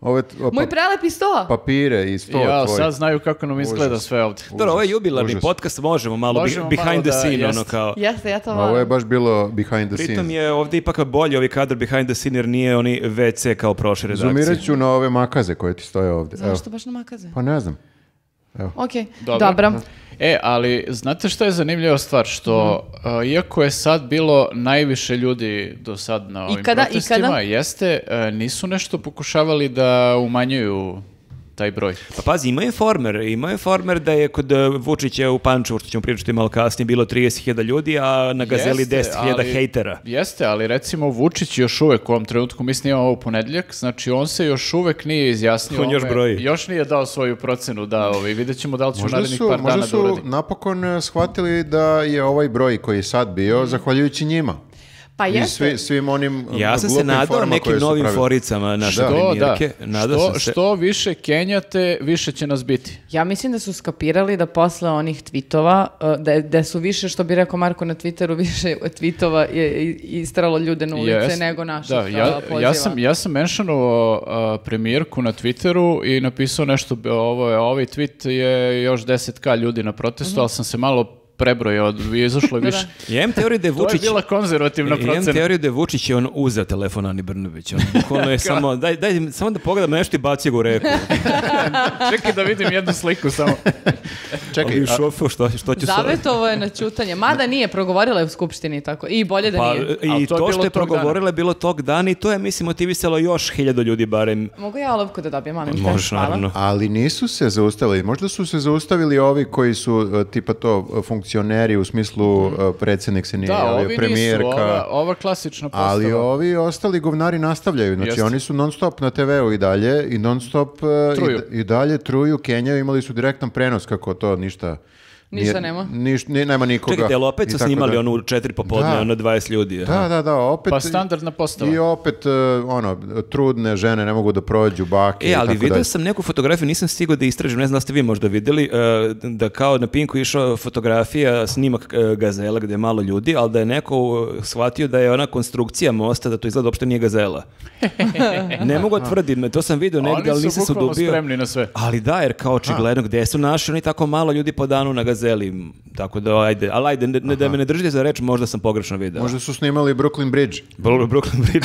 ove, o, Moj pa- prelepi sto. papire i sto Ja, tvoj. sad znaju kako nam izgleda Užas. sve ovdje. Dobro, ovo je jubilarni užas. podcast, možemo malo Možemo be- behind malo the da- scene, ono jest. kao. Jeste, ja to Ovo je volim. baš bilo behind the Pritom scenes. je ovdje ipak bolji ovaj kadar behind the scene jer nije oni ve ce kao prošle redakcije. Zoomirat ću na ove makaze koje ti stoje ovdje. Evo. Zašto baš na makaze? Pa ne znam. Ok, Dobro. dobro. E, ali znate što je zanimljiva stvar? Što, uh, iako je sad bilo najviše ljudi do sad na ovim Ikada, protestima, ikada? jeste, uh, nisu nešto pokušavali da umanjuju taj broj. Pa pazi, ima informer, ima informer da je kod e, Vučića u Pančevu, što ćemo pričati malo kasnije, bilo trideset hiljada ljudi, a na Gazeli Jeste, deset hiljada ali- hejtera. Jeste, ali recimo Vučić još uvek u ovom trenutku, mi snimamo ovo u ponedjeljak, znači on se još uvek nije izjasnio. On još ome- broji. Još nije dao svoju procenu da ovi, vidjet ćemo da li će u Možda narednih su, par možda dana da su uradi. napokon eh, shvatili da je ovaj broj koji je sad bio zahvaljujući njima. Pa I jeste. svi, svim onim Ja sam se glupim nadao forama nekim koje su novim pravili. foricama naše Da. To, da. premijerke. Nadao Što, sam se. što više kenjate, više će nas biti. Ja mislim da su skapirali da posle onih tweetova, uh, da, je- da su više, što bi rekao Marko na Twitteru, više tweetova je i- istralo ljude na ulice Jes- nego naših da, ja, uh, poziva. ja sam, ja sam menšanovao uh, premijerku na Twitteru i napisao nešto, be- ovo je, ovaj tweet je još deset ka ljudi na protestu, ali sam se malo prebrojao, od- izašlo je Da, više. Ja imam teoriju da je To je Vučić... bila konzervativna Imam procena. teoriju da je Vučić je on uzeo telefon Ani Brnabić. On bukvalno je samo, daj, daj, samo da pogledam nešto i bacio ga u reku. Čekaj da vidim jednu sliku samo. Čekaj, Ovi a- šofu, što, što ću sa... Zavetovo je na ćutanje. Mada nije, progovorila je u skupštini tako. I bolje da Pa, nije. Ali i to je to, bilo što je tog progovorila je bilo tog dana i to je, mislim, motivisalo još hiljadu ljudi barem. Mogu ja olovku da dobijem, molim te? Možeš, Hvala. naravno. ali nisu se zaustavili. Možda su se zaustavili ovi koji su eh, tipa to eh, funkcioneri u smislu eh, predsjednik se nije Da, javio, ovi premijerka. nisu, ova, ova klasična postava. Ali ovi ostali govnari nastavljaju. Znači Jeste. oni su non stop na te veu i dalje i non stop eh, Truju. i, i dalje truju, kenjaju, imali su direktan prenos kako to ništa Ništa nije- nema. niš- ni- nema nikoga. Čekajte, ali opet i su tako snimali da. onu u četiri popodne, Da. ono dvadeset ljudi. aha. Da, da, da, opet. Pa standardna postava. I opet, eh, ono, trudne žene ne mogu da prođu, bake E, i ali tako vidio dalje. sam neku fotografiju, nisam stigao da istražim, ne znam da ste vi možda vidjeli, e, da kao na Pinku išao fotografija, snimak e, Gazela gdje je malo ljudi, ali da je neko e, shvatio da je ona konstrukcija mosta, da to izgleda uopšte nije Gazela. Ne mogu tvrditi, to sam vidio negdje, ali Oni nisam su se bukvalno udubio. spremni na sve. Ali da, jer kao očigledno, gdje su naši, oni tako malo ljudi po danu na Gazeli, tako da, ajde, ali ajde, ne, ne- da me ne držite za reč, možda sam pogrešno vidio. Možda su snimali Brooklyn Bridge. Bro- Brooklyn Bridge.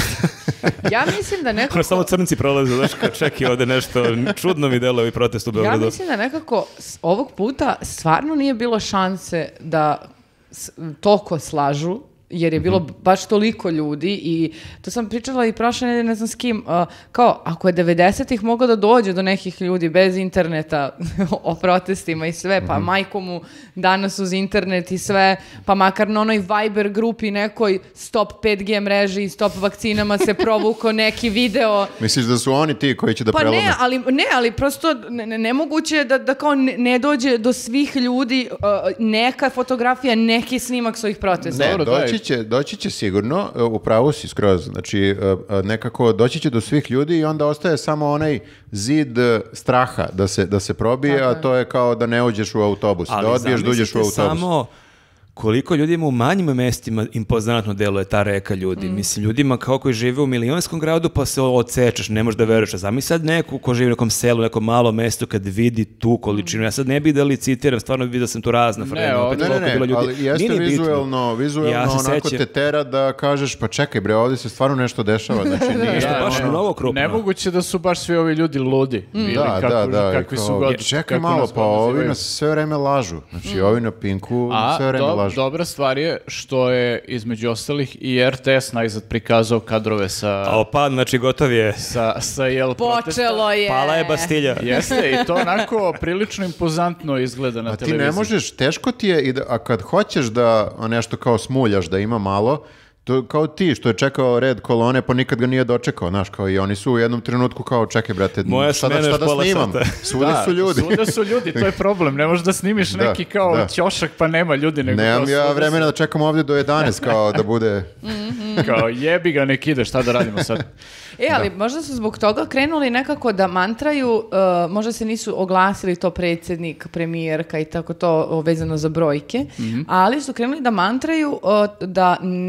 Ja mislim da nekako... Ono samo crnci prolaze, znaš, kao čekaj ovdje nešto, čudno mi delo ovi protest u Ja Beogradu. mislim da nekako s- ovog puta stvarno nije bilo šanse da s- toliko slažu, jer je bilo baš toliko ljudi i to sam pričala i prošle nedelje, ne znam s kim, uh, kao ako je devedesetih moglo da dođe do nekih ljudi bez interneta o protestima i sve, pa majko mu danas uz internet i sve, pa makar na onoj Viber grupi nekoj stop pet G mreži i stop vakcinama se provuko neki video. Misliš da su oni ti koji će da Pa prelome? ne, ali, ne, ali prosto ne, ne- nemoguće je da, da kao ne, ne dođe do svih ljudi uh, neka fotografija, neki snimak svojih protesta. Ne, Dobro, daj. doći će, doći će sigurno, e, u pravu si skroz, znači e, e, nekako doći će do svih ljudi i onda ostaje samo onaj zid e, straha da se, da se probije, Tako a je. to je kao da ne uđeš u autobus, da odbiješ da uđeš u zamislite autobus. samo koliko ljudima u manjim mestima impozantno deluje ta reka ljudi. Mislim, ljudima kao koji žive u milionskom gradu pa se odsečeš, ne možeš da veruješ. A zamisli sad neku ko živi u nekom selu, nekom malom mestu kad vidi tu količinu. Ja sad ne bih da licitiram, stvarno vidio sam tu razna vremena. ovo- opet Ne, ne, koliko je bilo ne, ljudi. ali jeste Nije ni bitno. vizuelno, vizuelno Ja se onako sećam- te tera da kažeš, pa čekaj bre, ovdje se stvarno nešto dešava, znači nije Nešto baš ono- mnogo krupno. Nemoguće da su baš svi ovi ljudi ludi. Ili Da, kako- da, da. i kakvi su kao, god. čekaj kako malo, nas pa god ovi nazivaju. nas sve vreme lažu. Znači, ovi na Pinku A sve vreme do- lažu. dobra stvar je što je između ostalih i R T S najzad prikazao kadrove sa, A opa, znači gotov je. sa, sa jel protesta. Počelo je. Pala je Bastilja. Jeste, i to onako prilično impozantno izgleda na A ti televiziji. ne možeš, teško ti je, i da, a kad hoćeš da nešto kao smuljaš, da ima malo, to kao ti što je čekao red kolone, pa nikad ga nije dočekao, znaš, kao i oni su u jednom trenutku kao, čekaj brate, Moja šta da, smena šta još da pola snimam? sata. Svuda Da, su ljudi. Svuda su ljudi, to je problem. Ne možeš da snimiš Da, neki kao da. ćošak pa nema ljudi. Nego Nemam kao ja svuda vremena da čekam ovdje do jedanaest kao da bude... su- Kao jebi ga nek ide, šta da radimo sad? E, ali možda su zbog toga krenuli nekako da mantraju, uh, možda se nisu oglasili to predsjednik, premijerka i tako to o, vezano za brojke, ali su krenuli da mantraju uh, da nije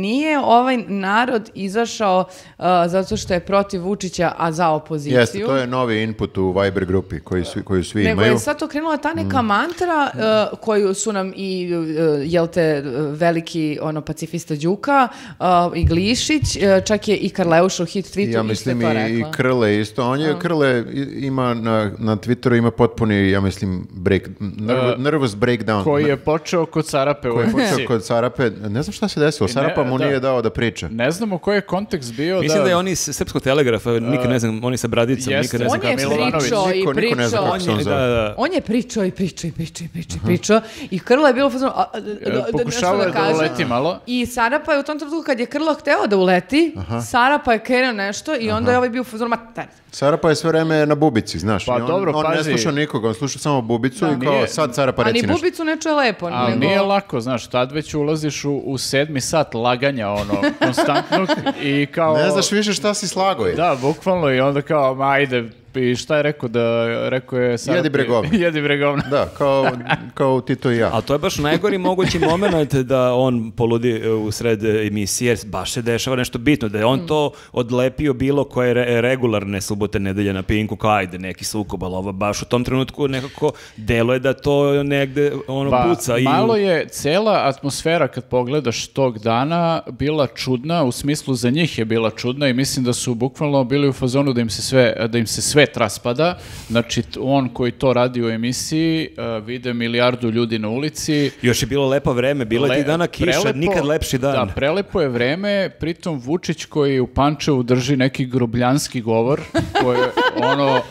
ovaj narod izašao uh, zato što je protiv Vučića, a za opoziciju. Jeste, to je novi input u Viber grupi koji svi, koju svi Nego imaju. je sad to krenula ta neka mantra uh, koju su nam i, uh, jel te, veliki ono, pacifista Đuka uh, i Glišić, uh, čak je i Karleuša u hit tweetu Ja isto mislim to i, rekla. i Krle isto. On je, Krle i- ima na, na Twitteru ima potpuni, ja mislim, break, nerv, Uh, nervous breakdown. Koji je počeo kod Sarape u Koji je emisiji. počeo kod Sarape. Ne znam šta se desilo. I ne, Sarapa mu da. nije dao da priča. Ne znamo koji je kontekst bio. Mislim da, da je on iz Srpskog telegrafa, nikad ne znam, on je sa bradicom, jeste. nikad ne znam On je kako se- Milovanović. pričao i Niko- niko ne zna pričao. kako se on Da, zove. da. On je pričao i pričao i pričao i pričao i pričao i Krla je bilo u fazonu, a, a, da- da- pokušavao nešto je da uleti malo. I Sarapa je u tom trenutku kad je Krlo hteo da uleti, Sarapa je krenuo nešto i onda je ovaj bio u fazonu, ma taj. Sarapa je sve vreme na bubici, znaš. Pa I on, dobro, on ne pazi. sluša nikoga, on sluša samo bubicu i kao Nije- sad Sarapa A ni reci nešto. bubicu ne čuje lepo. Ali nego... nije lako, znaš, tad već ulaziš u, u sedmi sat laganja, ono, konstantnog i kao... Ne znaš više šta si slago je. Da, bukvalno i onda kao, ma ajde, i šta je rekao da, rekao je... Sarapi- Jedi bre govno. Jedi bre govno. Da, kao, kao Tito i ja. Ali to je baš najgori mogući moment da on poludi e, u sred emisije, jer baš se dešava nešto bitno, da je on to odlepio bilo koje re- regularne subote, nedelje na Pinku, kao ajde, neki sukob, ali ovo baš u tom trenutku nekako deluje da to negde ono Pa, puca. I malo je cela atmosfera kad pogledaš tog dana bila čudna, u smislu za njih je bila čudna i mislim da su bukvalno bili u fazonu da im se sve, da im se svet raspada. Znači, t- on koji to radi u emisiji, uh, vide milijardu ljudi na ulici. još je bilo lepo vreme, bilo je Le- tih dana kiša, prelepo- nikad lepši dan. Da, prelepo je vreme, pritom Vučić koji u Pančevu drži neki grobljanski govor, koji je ono, uh,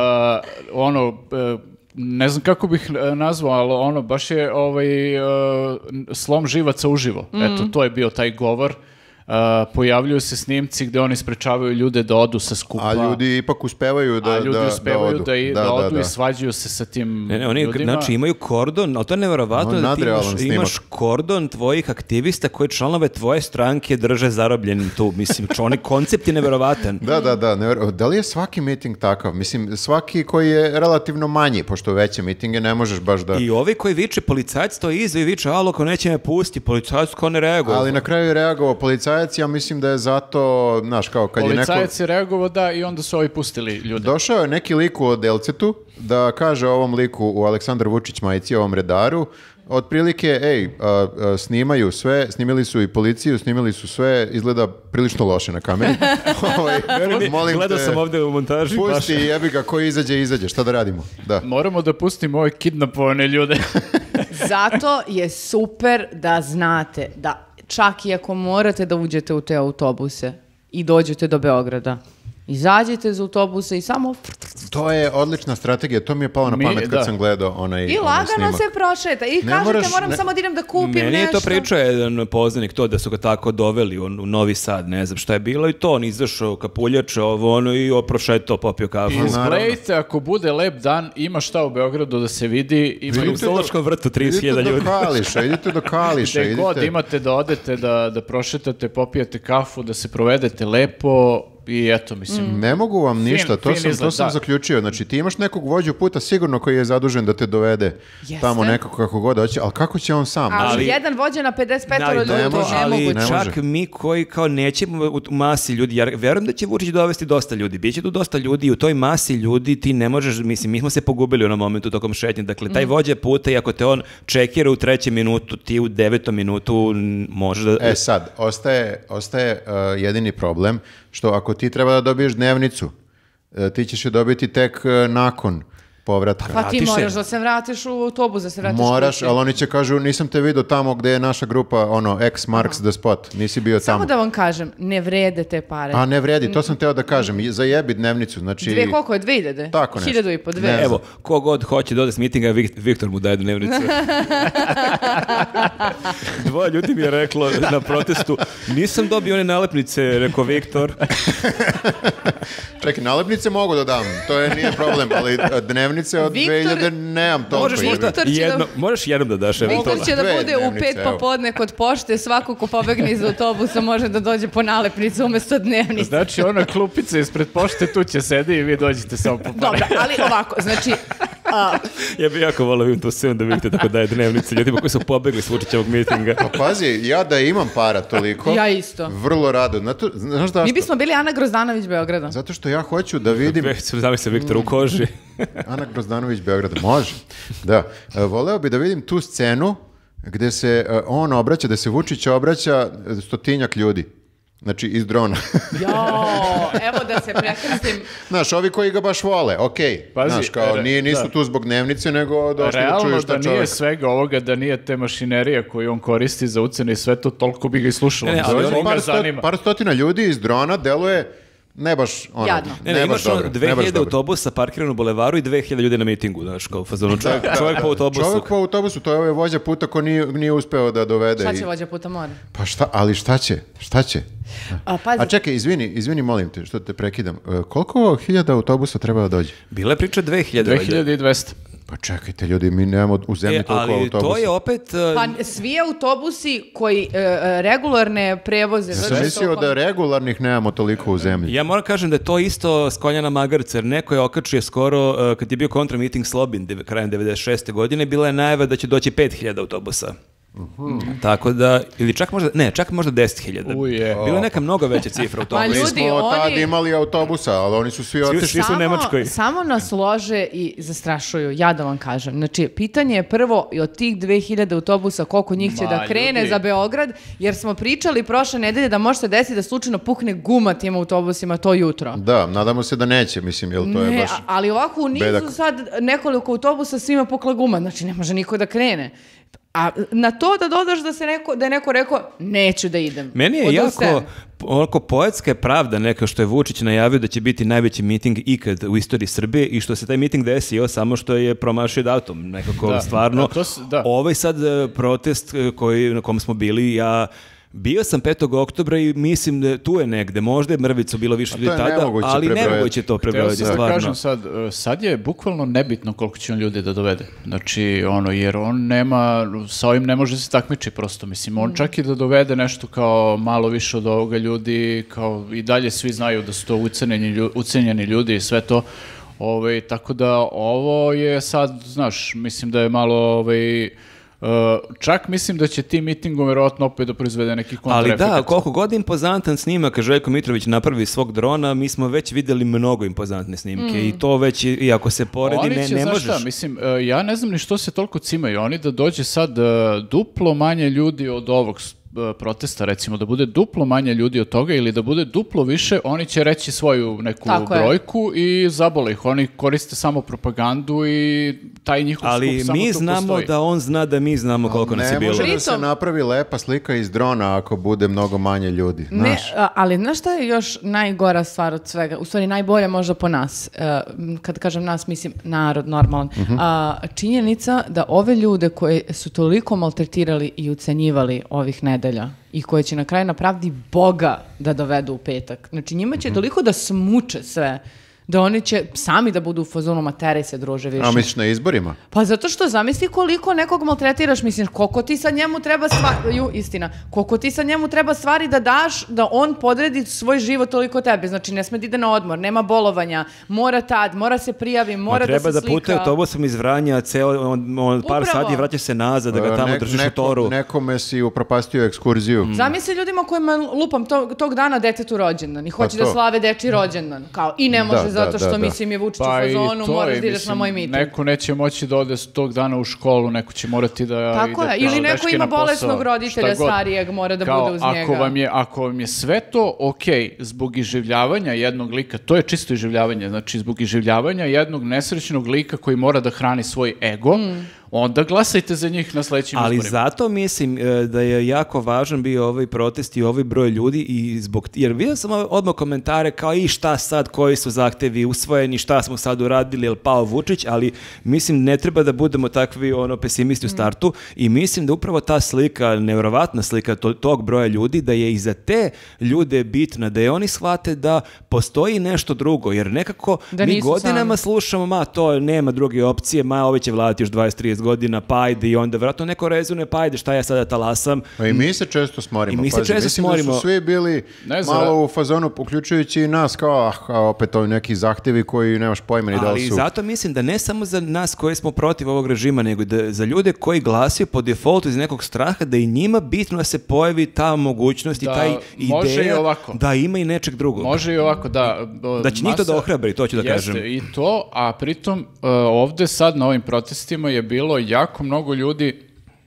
ono, uh, ne znam kako bih uh, nazvao, ali ono, baš je ovaj, uh, slom živaca uživo. Eto, to je bio taj govor. Uh, pojavljuju se snimci gde oni sprečavaju ljude da odu sa skupa. A ljudi ipak uspevaju da, A ljudi da, uspevaju da da, odu. i, da, Da, da, odu da. i svađaju se sa tim Ne, ne, oni ljudima. znači imaju kordon, ali to je neverovatno On da ti nadrealan imaš, snimak. imaš kordon tvojih aktivista koji članove tvoje stranke drže zarobljenim tu. Mislim, čo, onaj koncept je neverovatan. Da, da, da. nevjer- Da li je svaki miting takav? Mislim, svaki koji je relativno manji, pošto veće mitinge ne možeš baš da... I ovi koji viče, policajac to iza i viče, alo, ko neće me pusti, policajac ko ne reaguje. Ali na kraju je reagovao policajac, ja mislim da je zato, znaš, kao kad je neko... Policajac je reagovao da i onda su ovi pustili ljude. Došao je neki lik u Delcetu da kaže ovom liku u Aleksandar Vučić majici, ovom redaru, otprilike, ej, a, a, snimaju sve, snimili su i policiju, snimili su sve, izgleda prilično loše na kameri. Ovaj, molim Gledao te, sam ovde u montaži. baš- pusti, jebi ga, ko izađe, izađe, šta da radimo? Da. Moramo da pustimo ove kidnapovane ljude. Zato je super da znate da čak i ako morate da uđete u te autobuse i dođete do Beograda, izađete iz autobusa i samo To je odlična strategija, to mi je palo na Mi- pamet kad da. sam gledao onaj, i onaj lagano snimak. se prošeta i Ne kažete moraš- moram ne- samo da idem da kupim Meni je nešto. to pričao jedan poznanik to da su ga tako doveli u, u Novi Sad, ne znam šta je bilo i to, on izašao kapuljače ovo ono i oprošetao, popio kafu. Izgledajte, ako bude lep dan, ima šta u Beogradu da se vidi. Imaju U Zološkom vrtu trideset hiljada Idite do ljudi. Kališa, idite do Kališa, gde god idite... imate da odete, da, da prošetate, popijete kafu, da se provedete lepo i eto, mislim. Ne mogu vam Fin- ništa, to fin sam, to izgled, sam da. zaključio. Znači, ti imaš nekog vođu puta sigurno koji je zadužen da te dovede Jeste. tamo nekako kako god hoće, ali kako će on sam? Ali, Ali- jedan vođa na pedeset pet Da, ljudi, ne to može, ne ali mogu. ne čak može. mi koji kao nećemo u u masi ljudi, ja verujem da će Vučić dovesti dosta ljudi, biće tu dosta ljudi i u toj masi ljudi ti ne možeš, mislim, mi smo se pogubili u onom momentu tokom šetnje, dakle, taj vođa puta i ako te on čekira u trećem minutu, ti u devetom minutu n- možeš da... E sad, ostaje, ostaje uh, jedini problem što ako ti treba da dobiješ dnevnicu, uh, ti ćeš je dobiti tek uh, nakon povratka. Pa ti Vratiš se. moraš da se vratiš u autobus, da se vratiš Moraš, kući. ali oni će kažu, nisam te vidio tamo gde je naša grupa, ono, X marks the spot, nisi bio Samo tamo. da vam kažem, ne vrede te pare. A ne vredi, to sam teo da kažem, zajebi dnevnicu, znači... Dve koliko je? Dve hiljade? Tako nešto. Hiljadu i po, dve. Ne znam. Evo, ko god hoće da ode s mitinga, Vik- Viktor mu daje dnevnicu. Dvoje ljudi mi je reklo na protestu, nisam dobio one nalepnice, rekao Viktor. Čekaj, nalepnice mogu da dam, to je nije problem, ali a, dnevnice od Viktor- dve hiljade nemam toliko. Možeš jebi. možda Viktor će jedno, da- možeš jednom da daš eventualno. Viktor će da Dve bude u dnevnice, pet evo. popodne kod pošte, svako ko pobegne iz autobusa može da dođe po nalepnicu umjesto dnevnice. Znači, ona klupica ispred pošte tu će sedi i vi dođete samo po pare. Dobro, ali ovako, znači, uh, Ja bih jako volio vidim tu scenu da vidite tako daje dnevnice ljudima koji su pobegli s Vučićevog mitinga. Pa pazi, ja da imam para toliko, Ja isto. vrlo rado. Znato, znaš zašto? Mi bismo bili Ana Grozdanović Beograda. Zato što ja hoću da vidim... Već su znali se Viktor u koži. Ana Grozdanović Beograda, može. Da, E, voleo bi da vidim tu scenu gde se e, on obraća, da se Vučić obraća stotinjak ljudi. Znači, iz drona. Jo, evo da se prekrstim. Znaš, ovi koji ga baš vole, okej. Pazi, Znaš, kao, re- nije, nisu da. tu zbog dnevnice, nego došli da Realno čuju da šta nije čovjek... svega ovoga, da nije te mašinerije koju on koristi za ucene i sve to, toliko bi ga i slušalo. Ne, ne, ali Mislim, on koga par, sto, zanima. par stotina ljudi iz drona deluje ne baš ono, Jadno. Ne, ne, ne baš imaš ono dobro. dve ne baš hiljade dobro. autobusa parkirano u bulevaru i dve hiljade ljudi na mitingu, znaš, kao u fazonu čovjek, čovjek po autobusu. Čovjek po autobusu, to je ovaj vođa puta ko nije, nije uspeo da dovede. Šta i- će vođa puta mora? Pa šta, ali šta će? Šta će? A, pazi, A čekaj, izvini, izvini, molim te, što te prekidam. E, koliko hiljada autobusa treba da dođe? Bila je priča dve hiljade. dve hiljade dvesta. Pa čekajte, ljudi, mi nemamo u zemlji E, toliko ali autobusa. to je opet... uh, pa svi autobusi koji e, e, regularne prevoze... Ja zato sam što mislio oko- da regularnih nemamo toliko u zemlji. Ja moram kažem da je to isto s kolja na magarce, jer neko je okačio skoro, uh, kad je bio kontramiting Slobin dev- krajem devedeset šeste godine, bila je najava da će doći pet hiljada autobusa. Tako da, ili čak možda, ne, čak možda deset hiljada. Uje. Bila je neka mnogo veća cifra u Pa tome. Mi ljudi, smo tad oni- imali autobusa, ali oni su svi otišli. svi su u Nemačkoj. Samo nas lože i zastrašuju, ja da vam kažem. Znači, pitanje je prvo i od tih dve hiljade autobusa koliko njih će Ma, da krene ljudi. za Beograd, jer smo pričali prošle nedelje da može se desiti da slučajno pukne guma tim autobusima to jutro. Da, nadamo se da neće, mislim, jer to je Ne, baš... a- ali ovako u nizu bedak. sad nekoliko autobusa svima pukla guma, znači ne može niko da krene. A na to da dodaš da se neko, da je neko rekao neću da idem. Meni je Odustajem. jako onako poetska je pravda neka što je Vučić najavio da će biti najveći miting ikad u istoriji Srbije i što se taj miting desio samo što je promašio datum. Nekako Da, stvarno, da, to s- da. ovaj sad e, protest e, koji, na kom smo bili, ja bio sam petog oktobra i mislim da tu je negde, možda je mrvicu bilo više to ljudi je tada, nemoguće ali prebrojati. nemoguće to Hteo prebrojati, sam da stvarno. kažem sad, e, sad je bukvalno nebitno koliko će on ljudi da dovede. Znači, ono, jer on nema, sa ovim ne može se takmiči prosto. Mislim, on čak i da dovede nešto kao malo više od ovoga ljudi, kao i dalje svi znaju da su to ucenjeni, lju- ucenjeni ljudi i sve to. Ovaj, tako da ovo je sad, znaš, mislim da je malo ovaj, Uh, čak mislim da će ti mitingom verovatno opet da proizvede neki Ali kontraefekat. da, koliko god impozantan snimak Željko Mitrović napravi svog drona, mi smo već vidjeli mnogo impozantne snimke i to već, i i ako se poredi, Oni ne, će, ne znaš možeš. šta, mislim, e, ja ne znam ni što se toliko cimaju. Oni da dođe sad e, duplo manje ljudi od ovog s- e, protesta, recimo, da bude duplo manje ljudi od toga ili da bude duplo više, oni će reći svoju neku Tako je. brojku i zabole ih. Oni koriste samo propagandu i taj njihov Ali skup samo mi tu znamo postoji. da on zna da mi znamo koliko nas je Ne bilo. može da se Pritom- napravi lepa slika iz drona ako bude mnogo manje ljudi. Ne, Znaš? a- ali znaš šta je još najgora stvar od svega? U stvari najbolja možda po nas. E, m, kad kažem nas, mislim narod, normalan. A, činjenica da ove ljude koje su toliko maltretirali i ucenjivali ovih nedelja i koje će na kraju na pravdi Boga da dovedu u petak. Znači njima će toliko da smuče sve da oni će sami da budu u fazonu materi se druže više. A misliš na izborima? Pa zato što zamisli koliko nekog maltretiraš, mislim, koliko ti sad njemu treba stvari, ju, istina, koliko ti sad njemu treba stvari da daš, da on podredi svoj život toliko tebe, znači ne sme da ide na odmor, nema bolovanja, mora tad, mora se prijavi, Ma mora treba da da, se slika. putuje autobusom iz Vranja, ceo, on, on par Upravo. sati i vraća se nazad, da ga tamo Nek- držiš u neko- toru. Nekome si upropastio ekskurziju. Zamisli ljudima kojima lupam tog, tog dana detetu rođendan i hoće Pa da to. slave deči rođendan, kao i ne može Da, zato da, što da, da. mislim je Vučić Pa u i fazonu, to moraš je, da ideš na mislim, moj miting. Neko neće moći da ode s tog dana u školu, neko će morati da Tako ide je, ili kao neko dečki ima na posao, bolesnog roditelja šta god. starijeg, mora da Kao, bude uz ako njega. Vam je, ako vam je sve to ok, zbog iživljavanja jednog lika, to je čisto iživljavanje, znači zbog iživljavanja jednog nesrećnog lika koji mora da hrani svoj ego, onda glasajte za njih na sledećim Ali izborima. zato mislim e, da je jako važan bio ovaj protest i ovaj broj ljudi i zbog, jer vidio sam odmah komentare kao i šta sad, koji su zahtevi usvojeni, šta smo sad uradili, jel pao Vučić, ali mislim ne treba da budemo takvi ono pesimisti u startu i mislim da upravo ta slika, nevjerovatna slika to- tog broja ljudi, da je i za te ljude bitna, da je oni shvate da postoji nešto drugo, jer nekako Da mi nisu godinama sami. slušamo, ma to nema druge opcije, ma ove će vladati još dvadeset trideset šest godina, pa ajde, i onda vjerojatno neko rezone, pa ajde, šta ja sada talasam. Pa i mi se često smorimo. I mi se Pazi, često mislim smorimo. da su svi bili Ne znam. malo u fazonu, uključujući i nas, kao, ah, a opet ovi neki zahtjevi koji nemaš pojma ni da li Ali su. zato mislim da ne samo za nas koji smo protiv ovog režima, nego da za ljude koji glasaju po defaultu iz nekog straha da i njima bitno da se pojavi ta mogućnost Da, i taj može i ideja ovako. da ima i nečeg drugog. Može i ovako, da. o, Da će njih to masa- da ohrabri, to ću da Jeste, kažem. i to, a pritom e, ovde sad na ovim protestima je bilo jako mnogo ljudi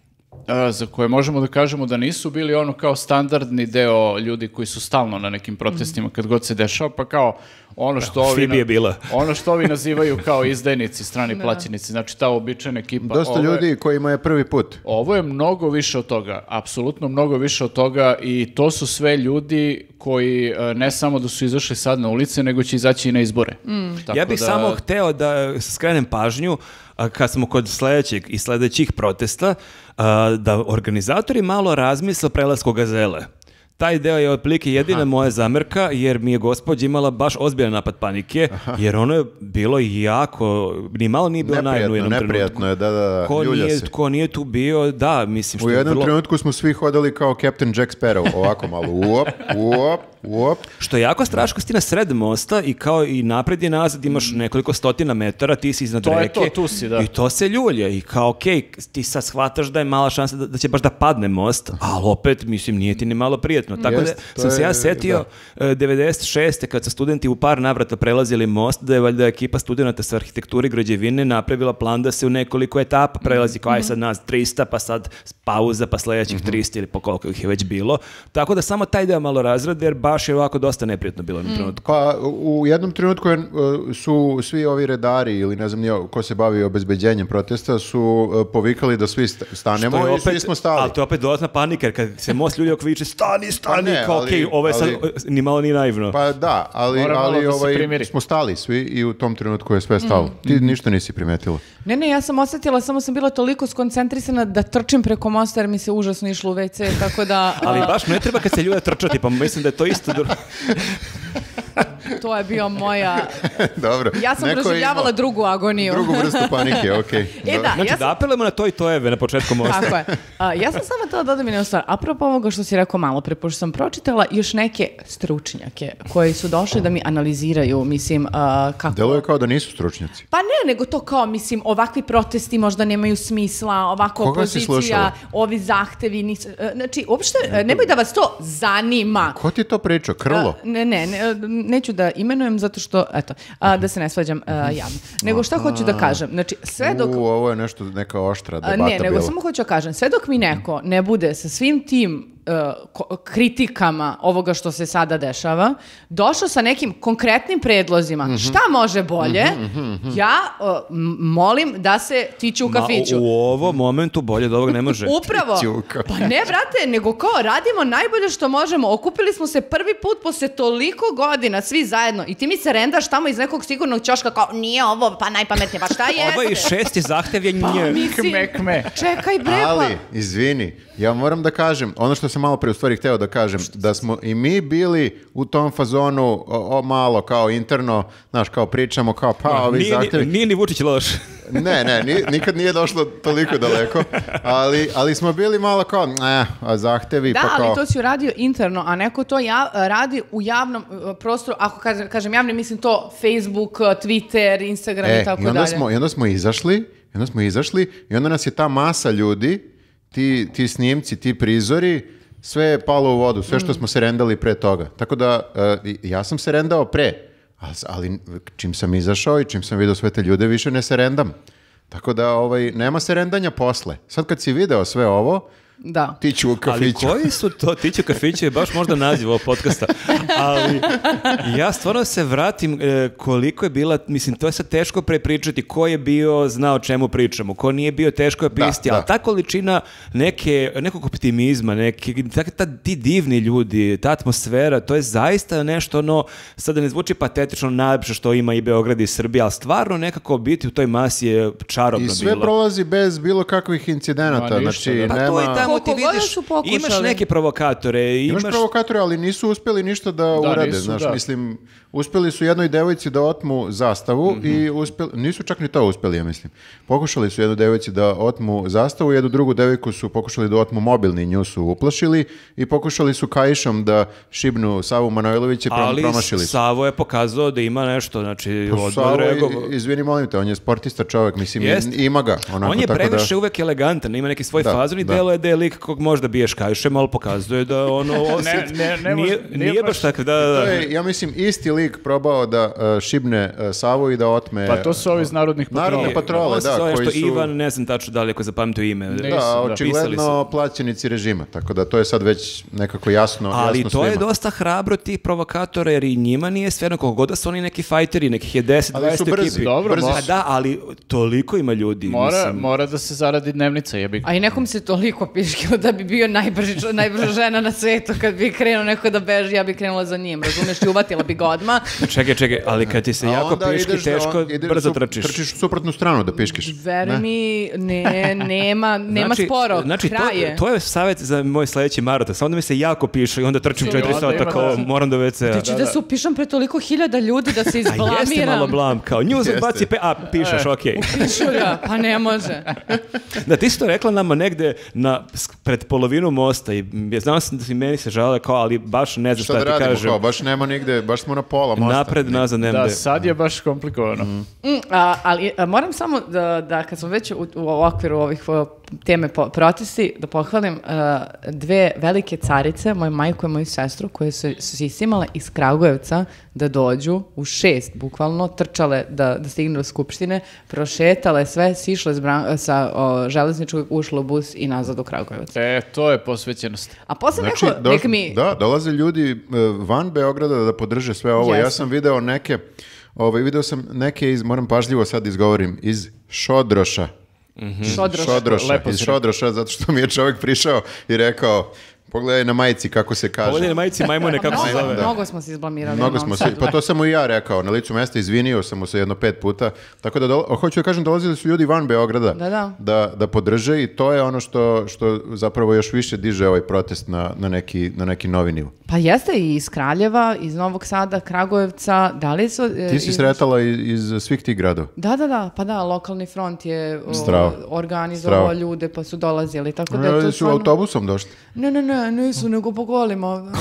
e, za koje možemo da kažemo da nisu bili ono kao standardni deo ljudi koji su stalno na nekim protestima kad god se dešava, pa kao ono što ovi, Fibi je na- bila. ono što ovi nazivaju kao izdajnici, strani plaćenici, znači ta običajna ekipa. Dosta Ovo je- ljudi kojima je prvi put. Ovo je mnogo više od toga, apsolutno mnogo više od toga i to su sve ljudi koji e, ne samo da su izašli sad na ulice, nego će izaći i na izbore. Tako Ja bih da- samo hteo da skrenem pažnju a, kad smo kod sledećeg i sledećih protesta, a, da organizatori malo razmisle o prelasku Gazele. Taj deo je otprilike jedina moja zamerka, jer mi je gospođa imala baš ozbiljan napad panike, jer ono je bilo jako, ni malo nije bilo naivno u Neprijatno, jednom neprijatno trenutku. je, da, da, Ko ljulja nije, se. ko nije tu bio, da, mislim što U je jednom vrlo- trenutku smo svi hodali kao Captain Jack Sparrow, ovako malo, uop, uop, uop. Što je jako strašno, kad si ti na sred mosta i kao i napred i nazad imaš nekoliko stotina metara, ti si iznad To je reke. to, tu si, da. I to se ljulja i kao okej, ti sad shvataš da je mala šansa da, da će baš da padne most, ali opet, mislim, nije ti ni malo prijatno. Tako Jest, da to sam se je- ja setio e, devedeset šeste kad su studenti u par navrata prelazili most, da je valjda ekipa studenta sa arhitekture i građevine napravila plan da se u nekoliko etapa prelazi, kao aj sad nas trista, pa sad pauza, pa sledećih trista ili po koliko ih je već bilo. Tako da samo taj deo malo razrade, jer baš je ovako dosta neprijatno bilo na trenutku. Pa u jednom trenutku je, uh, su svi ovi redari ili ne znam nije ko se bavi obezbeđenjem protesta su uh, povikali da svi sta- stanemo Što je i svi smo stali. Ali to je opet dodatna panika, jer kad se most ljudi okviče stani, stani, Pa ne, kao ali- okej, ovo je sad ali- ni malo ni naivno. Pa da, ali, Mora malo ali da se ovaj, primiri. smo stali svi i u tom trenutku je sve stalo. Ti ništa nisi primetila. Ne, ne, ja sam osjetila, samo sam bila toliko skoncentrisana da trčim preko mosta jer mi se užasno išlo u ve ce, tako da... Ali a, baš ne treba kad se ljude trčati, pa mislim da je to isto... dobro. to je bio moja... Dobro. Ja sam Neko je proživljavala imao drugu agoniju. drugu vrstu panike, okej. E da, Znači ja da sam... apelujemo na to i tojeve na početku mosta. Tako je. A, ja sam samo to dodam jednu stvar. Apropo ovoga što si rekao malo pre, pošto sam pročitala još neke stručnjake koji su došli da mi analiziraju, mislim, a, kako... Deluje kao da nisu stručnjaci. Pa ne, nego to kao, mislim, ovakvi protesti možda nemaju smisla, ovako Koga si opozicija, slušala? ovi zahtevi, nisu, e, znači, uopšte, e, nemoj da vas to zanima. Ko ti je to pričao? Krlo? A, ne, ne, ne, neću da imenujem zato što, eto, a, da se ne svađam a, javno. Nego šta hoću da kažem, znači, sve dok... U, ovo je nešto, neka oštra A, debata ne, nego bila. samo hoću da kažem, sve dok mi neko ne bude sa svim tim uh, ko- kritikama ovoga što se sada dešava, došao sa nekim konkretnim predlozima, šta može bolje, ja uh, m- molim da se tiče u Ma, kafiću. u ovom momentu bolje od ovog ne može. Upravo. Tiću u kafiću. Pa ne, brate, nego kao radimo najbolje što možemo. Okupili smo se prvi put posle toliko godina, svi zajedno. I ti mi se rendaš tamo iz nekog sigurnog ćoška kao, nije ovo, pa najpametnije, pa šta jeste? Ovo je šesti zahtjev je Pa, nje. mislim, Kme, kme. čekaj bre, pa. Ali, izvini, ja moram da kažem, ono što sam malo pre u stvari hteo da kažem, da smo i mi bili u tom fazonu o, o, malo kao interno, znaš, kao pričamo, kao pa ovi Nije, ni- zahtevi. nije ni Vučić loš. Ne, ne, ni- nikad nije došlo toliko daleko, ali, ali smo bili malo kao, eh, a zahtevi, Da, pa kao... ali to si uradio interno, a neko to ja, radi u javnom uh, prostoru, ako kažem, kažem javni, mislim to Facebook, uh, Twitter, Instagram E, i tako i onda dalje. smo, i onda smo izašli, i onda smo izašli i onda nas je ta masa ljudi, ti, ti snimci, ti prizori, sve je palo u vodu, sve što smo se rendali pre toga. Tako da, e, i- ja sam se rendao pre, a- ali čim sam izašao i čim sam vidio sve te ljude, više ne se rendam. Tako da, ovaj, nema se rendanja posle. Sad kad si video sve ovo, Da. ti ću u Ali kafiću. koji su to, tiću kafiće je baš možda naziv ovog podcasta, ali ja stvarno se vratim e, koliko je bila, mislim to je sad teško prepričati, ko je bio, zna o čemu pričamo, ko nije bio, teško je pisati, da. ali ta količina neke, nekog optimizma, neki, tak, ta, ti divni ljudi, ta atmosfera, to je zaista nešto ono, sad da ne zvuči patetično, najlepše što ima i Beograd i Srbija, ali stvarno nekako biti u toj masi je čarobno I bilo. sve prolazi bez bilo kakvih incidenata. Ma, ništa, Znači, da. Pa to i nema... tamo ti Koliko god vidiš, su pokušali. imaš neke provokatore, Imaš imaš... provokatore, ali nisu uspjeli ništa da, urade, nisu, znaš, da. mislim, uspeli su jednoj devojci da otmu zastavu i uspeli, nisu čak ni to uspeli, ja mislim. Pokušali su jednoj devojci da otmu zastavu, jednu drugu devojku su pokušali da otmu mobilni, nju su uplašili i pokušali su kaišom da šibnu Savu Manojlovića i Ali promašili su. Savo je pokazao da ima nešto, znači Pa odmah Savo, reagovao. i- izvini, molim te, on je sportista čovjek, mislim, Jest. i- ima ga. Onako, On je tako previše da... uvek elegantan, ima neki svoj Da, fazon i da. delo je da je lik kog možda biješ kajšem, ali pokazuje da ono osit. ne, ne nije, može- nije, nije baš baš- tako, da, da, da. To je, ja mislim, isti lik probao da uh, šibne uh, Savu i da otme... Pa to su ovi iz narodnih patrola. Narodne patrole, On se da, zove koji nešto su... Ivan, ne znam tačno da li je ko zapamtio ime. Ne, Da, Nisu, da. očigledno Pisali plaćenici režima, tako da to je sad već nekako jasno, Ali jasno to je svima. dosta hrabro tih provokatora, jer i njima nije sve jedno, koliko god da su oni neki fajteri, nekih je deset Ali su dvadeset brzi, ekipi. dobro, brzi Pa su. da, ali toliko ima ljudi. Mora, mislim. mora da se zaradi dnevnica, jebi. A i nekom se toliko piškilo da bi bio najbrži, čo- najbrža žena na svetu kad bi krenuo neko da beži, ja bi krenula za njim, razumeš, i uvatila bi ga odmah. Čekaj, čekaj, ali kad ti se A jako onda piški, ideš da- teško, ideš brzo sup- trčiš. Trčiš u suprotnu stranu da piškiš. Veruj Ne? mi, ne, nema, nema sporo, znači to, traje. to je savjet za moj sledeći maraton. Samo da mi se jako piše i onda trčim I četiri onda sata ima kao da- moram do ve cea. Znači da, se upišem pre toliko hiljada ljudi da se A jeste izblamiram. malo blam, kao nju Jeste. baci pe, a pišeš, okej. Pišu ga, pa ne može. Da, ti si to rekla nama negde na, sk- pred polovinu mosta i ja znam sam da si meni se žale kao, ali baš ne znam Šta šta, da ti radimo, kažem. kao, baš nema nigde, baš smo na pola mosta. Napred, nazad, nema Da, gde. sad je baš komplikovano. Mm, a, ali a, moram samo da, da kad smo već u, u okviru ovih o, teme po, protesti, da pohvalim a, dve velike carice, moju majku i moju sestru, koje su, su se isimale iz Kragujevca da dođu u šest, bukvalno, trčale da, da stignu do Skupštine, prošetale sve, sišle s bran- sa o, železničkog, ušle u bus i nazad u Kragujevac. E, to je posvećenost. A posle Znači, neko, doš- nek mi... da, dolaze ljudi e, van Beograda da podrže sve ovo. Ja Jeste. sam video neke, ovaj, video sam neke iz, moram pažljivo sad izgovorim, iz Šodroša. Iz Šodroš. Šodroša, Lepo iz si rekao. Šodroša, zato što mi je čovjek prišao i rekao, pogledaj na majici kako se kaže. Ovdje na majici majmune, kako se Mnogo, zove. Da. mnogo smo se izblamirali. Mnogo ono, smo se, sad. pa to sam mu i ja rekao, na licu mesta izvinio sam mu se jedno pet puta, tako da, dol- hoću da kažem, dolazili su ljudi van Beograda Da, da. da, da podrže i to je ono što, što zapravo još više diže ovaj protest na, na, neki, na neki novi nivo. Pa jeste i iz Kraljeva, iz Novog Sada, Kragujevca, da li su... e, Ti si iz- sretala iz, iz svih tih gradova. Da, da, da, pa da, lokalni front je o, Strava. organizovao Strava. ljude pa su dolazili, tako da je Ja, to su stvarno... autobusom došli. Ne, ne, ne, nisu, nego po kolima.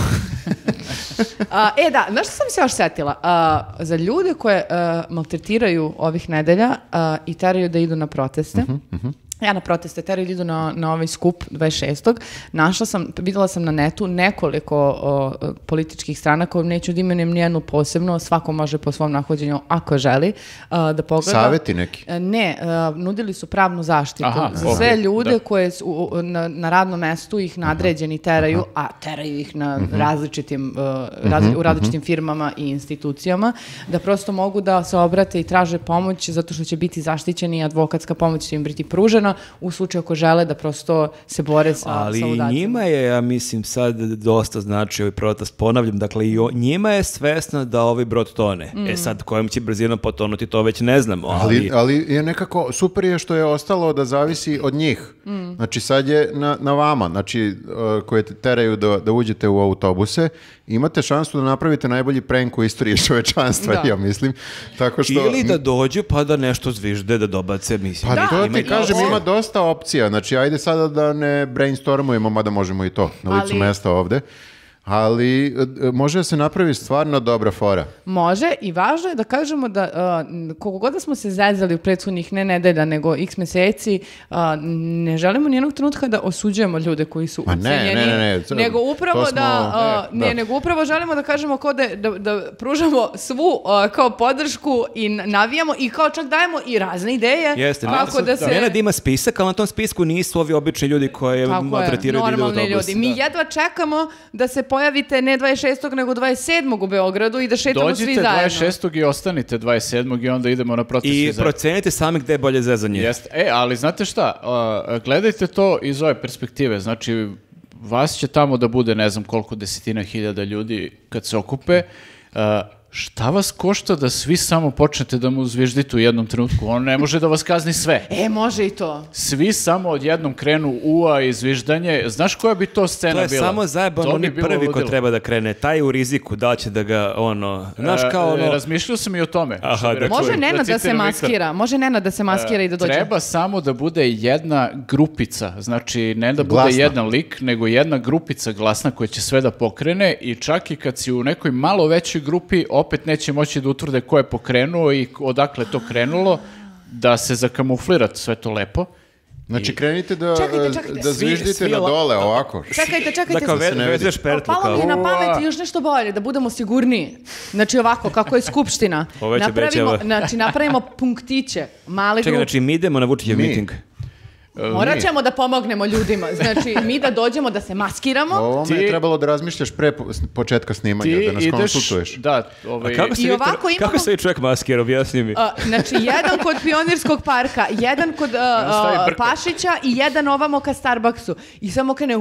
A, e da, znaš što sam se još setila? A, za ljude koje a, maltretiraju ovih nedelja a, i teraju da idu na proteste, ja na proteste teraju da idu na, na ovaj skup dvadeset šestog Našla sam, videla sam na netu nekoliko o, političkih stranaka, neću da imenujem nijednu posebno, svako može po svom nahođenju ako želi a, da pogleda. Saveti neki. E, Ne, e, nudili su pravnu zaštitu Aha, za ok, sve ljude da. koje su u- u- na, na radnom mestu ih nadređeni teraju, a teraju ih na različitim, e, razli- u različitim firmama i institucijama, da prosto mogu da se obrate i traže pomoć zato što će biti zaštićeni i advokatska pomoć će im biti pružena u slučaju ako žele da prosto se bore sa, Ali sa udacima. njima je, ja mislim, sad dosta znači ovaj protest. Ponavljam, dakle, i o- njima je svesno da ovaj brod tone. Mm. E sad, kojom će brzinom potonuti, to već ne znamo. Ali, Ali, ali je nekako, super je što je ostalo da zavisi od njih. Znači sad je na, na vama, znači uh, koje te teraju da, da uđete u autobuse, imate šansu da napravite najbolji prank u istoriji čovečanstva, Da. ja mislim. Tako što, ili da dođu pa da nešto zvižde, da dobace, mislim. Pa Da, to ima ti i kažem, opcija. ima dosta opcija. Znači, ajde sada da ne brainstormujemo, mada možemo i to na licu Ali- mesta ovde. Ali e, može da se napravi stvarno dobra fora. Može i važno je da kažemo da uh, koliko god da smo se zezali u prethodnih ne nedelja nego x meseci, uh, ne želimo nijednog trenutka da osuđujemo ljude koji su Ma ne, ucenjeni, ne, ne, ne, to- nego upravo to smo- da, uh, ne, ne, da. nego upravo želimo da kažemo kao da, da, da pružamo svu uh, kao podršku i navijamo i kao čak dajemo i razne ideje Jeste, kako da se... Nenad ima spisak, ali na tom spisku nisu ovi obični ljudi koje Tako je, maltretiraju da idu u normalni autobus. ljudi. Mi Da. jedva čekamo da se pojavite ne dvadeset šestog nego dvadeset sedmog u Beogradu i da šetamo svi Dođite zajedno. dvadeset šestog i ostanite dvadeset sedmog i onda idemo na protest. I svi zajedno. procenite sami gde je bolje zezanje. Jeste. E, ali znate šta, a, gledajte to iz ove perspektive, znači vas će tamo da bude ne znam koliko desetina hiljada ljudi kad se okupe, a, šta vas košta da svi samo počnete da mu zviždite u jednom trenutku? On ne može da vas kazni sve. E, može i to. Svi samo odjednom krenu ua i zviždanje. Znaš koja bi to scena bila? To je bila? samo zajebano, on je bilo prvi ko ludilo. treba da krene. Taj je u riziku, da će da ga, ono... Znaš, kao ono... E, razmišljao sam i o tome. Aha, što bi da rekao, Može Nenad da se citiram maskira. Viktora. Može Nenad da se maskira i da dođe. Treba samo da bude jedna grupica, znači ne da bude Glasna. jedan lik, nego jedna grupica glasna koja će sve da pokrene i čak i kad si u nekoj malo većoj grupi, opet neće moći da utvrde ko je pokrenuo i odakle je to krenulo, da se zakamuflira sve to lepo. Znači, krenite da, Čekajte, čekajte. da Svi- zviždite svi na la- dole, ovako. Čekajte, čekajte. Da kao ve, se ne vidi. vezeš pertlu, Palo mi je kao... na pamet još nešto bolje, da budemo sigurniji. Znači ovako, kako je skupština. Ovo već napravimo, obećava. znači, napravimo punktiće, male Čekaj, grupe. znači mi idemo na Vučićev Mi. miting. Morat ćemo da pomognemo ljudima. Znači, mi da dođemo, da se maskiramo. O ovome Ti- je trebalo da razmišljaš pre po- s- početka snimanja, Ti da nas ideš, konsultuješ. da, ovaj, A kako se, I vi, ovako kako imamo- se vi čovjek maskira, objasni mi. A, znači, jedan kod Pionirskog parka, jedan kod a, stavi a, brko. Pašića i jedan ovamo ka Starbucksu. I samo krene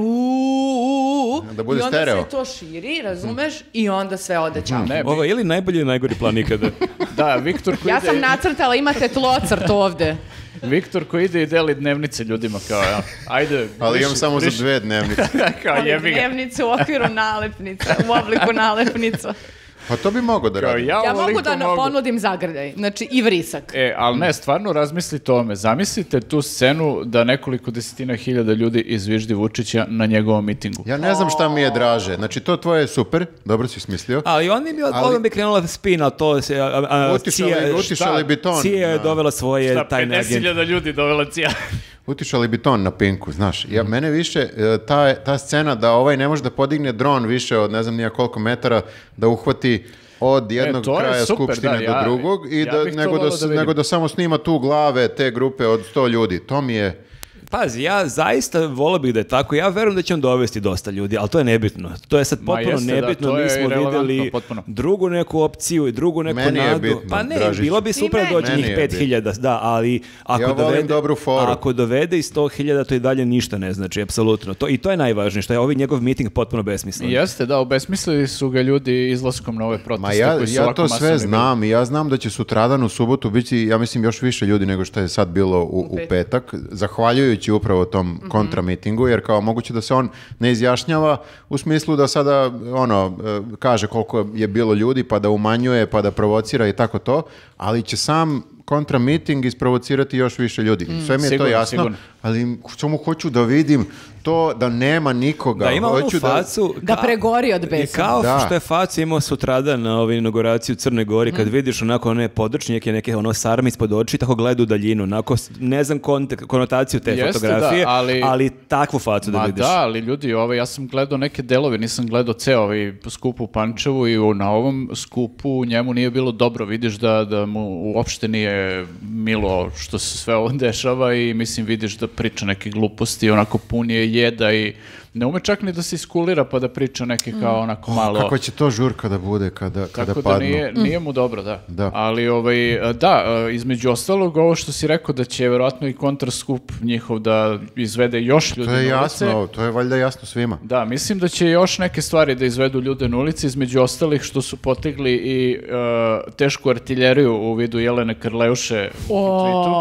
uuu, Da bude i onda stereo. se to širi, razumeš? I onda sve ode čao. ne, Ovo je ili najbolji ili najgori plan ikada. da, Viktor koji Ja ide, sam nacrtala, imate tlocrt ovde. Viktor koji ide i deli dnevnice ljudima kao, ja, ajde. Ali imam briši- samo za briši- dve dnevnice. kao jebi ga. Dnevnice u okviru nalepnica, u obliku nalepnica. Pa to bi mogo da Kao, radi. ja, Ja mogu ovoliko da na- mogu. ponudim zagrljaj, znači i vrisak. E, ali ne, stvarno razmislite o tome. Zamislite tu scenu da nekoliko desetina hiljada ljudi izviždi Vučića na njegovom mitingu. Ja ne znam šta mi je draže. Znači, to tvoje je super, dobro si smislio. Ali on bi, Ali- on bi krenula spin, ali to se... A, a, Utišali, Cija- utišali bi ton. Cija je na- dovela svoje Šta, tajne pedeset agente. hiljada ljudi dovela cija. Utišali bi ton na Pinku, znaš. Ja, mene više, e, ta, ta scena da ovaj ne može da podigne dron više od ne znam nija koliko metara, da uhvati od jednog to je kraja super, skupštine da, ja- do drugog i ja da, bih to nego, da, volao s- da vidim. nego da samo snima tu glave te grupe od sto ljudi. To mi je... Pazi, ja zaista volio bih da je tako. Ja verujem da će on dovesti dosta ljudi, ali to je nebitno. To je sad Ma potpuno jeste, da, nebitno. to Mi je smo irelevantno, videli potpuno. drugu neku opciju i drugu neku Meni je nadu. bitno, pa ne, Dražiću. bilo bi I super meni. doći Meni njih je pet hiljada, da, ali ako Ja volim dovede, dobru foru. ako dovede i sto hiljada, to i dalje ništa ne znači, apsolutno. To, I to je najvažnije, što je ovaj njegov miting potpuno besmislen. Jeste, da, obesmislili su ga ljudi izlaskom na ove proteste Ma ja, koji su ja ovako to sve masovni bili. znam i ja znam da će sutradan u subotu biti, ja mislim, još više ljudi nego što je sad bilo u, u petak. petak, zahvaljujući upravo tom kontramitingu, jer kao moguće da se on ne izjašnjava u smislu da sada ono e, kaže koliko je bilo ljudi pa da umanjuje pa da provocira i tako to, ali će sam kontramiting isprovocirati još više ljudi. Sve mi je to sigurno, jasno, sigurno. ali samo hoću da vidim to da nema nikoga. Da ima onu Hoću facu... Da ka- pregori od je besa. kao Da. što je facu imao sutradan na ovoj inauguraciji u Crnoj Gori, kad vidiš onako one područnjake, neke ono sarme ispod oči, tako gleda u daljinu, onako, s- ne znam kontek- konotaciju te Jeste, fotografije, da, ali- ali takvu facu da Ma vidiš. da, ali ljudi, ovaj, ja sam gledao neke delove, nisam gledao ceo ovaj skup u Pančevu i u, na ovom skupu njemu nije bilo dobro, vidiš da, da mu uopšte nije milo što se sve ovo dešava i mislim vidiš da priča neke gluposti, onako pun je jeda i ne ume čak ni da se iskulira pa da priča neke kao onako malo... Kako će to žurka da bude kada, kada Tako da padnu? nije, nije mu dobro, da. Da. Ali, ovaj, da, između ostalog, ovo što si rekao da će vjerojatno i kontraskup njihov da izvede još ljudi To je na ulice. jasno, to je valjda jasno svima. Da, mislim da će još neke stvari da izvedu ljude na ulici, između ostalih što su potegli i uh, tešku artiljeriju u vidu Jelene Krleuše u tweetu,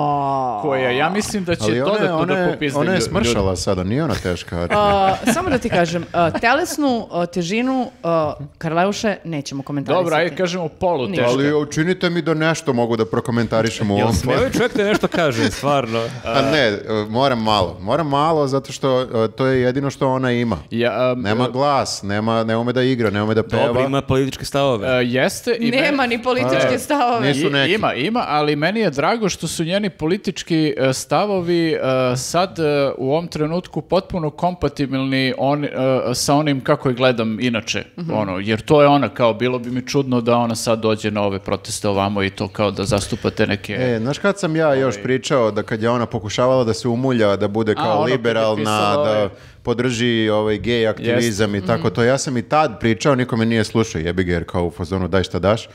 O. koja ja mislim da će Ali ona, je- dodatno ona, da je- popizde ona je lju- smršala ljude. sada, nije ona teška. A, samo da ti kažem, a, telesnu a, težinu a, Karleuše nećemo komentarisati. Dobro, ajde kažemo polu Ništa. teška. Ali učinite mi da nešto mogu da prokomentarišem u Jel ovom sme ovaj čovjek te nešto kaže, stvarno? A ne, e, moram malo. Moram malo zato što e, to je jedino što ona ima. Ja, um, Nema glas, nema, ne ume da igra, ne ume da peva. Dobro, ima političke stavove. uh, jeste i Nema meni- ni političke A, stavove. nisu I- neki. Ima, ima, ali meni je drago što su njeni politički e, stavovi e, sad e, u ovom trenutku potpuno kompatibilni on, e, sa onim kako je gledam inače. Ono, jer to je ona kao, bilo bi mi čudno da ona sad dođe na ove proteste ovamo i to kao da zastupate neke... E, znaš kad sam ja još pričao da kad je ona pokušavala da se umulja, da bude kao ono kad je liberalna, pisala da ovaj- podrži ovaj gej aktivizam i tako to. Ja sam i tad pričao, niko me nije slušao, jebi ga jer kao u fazonu daj šta daš.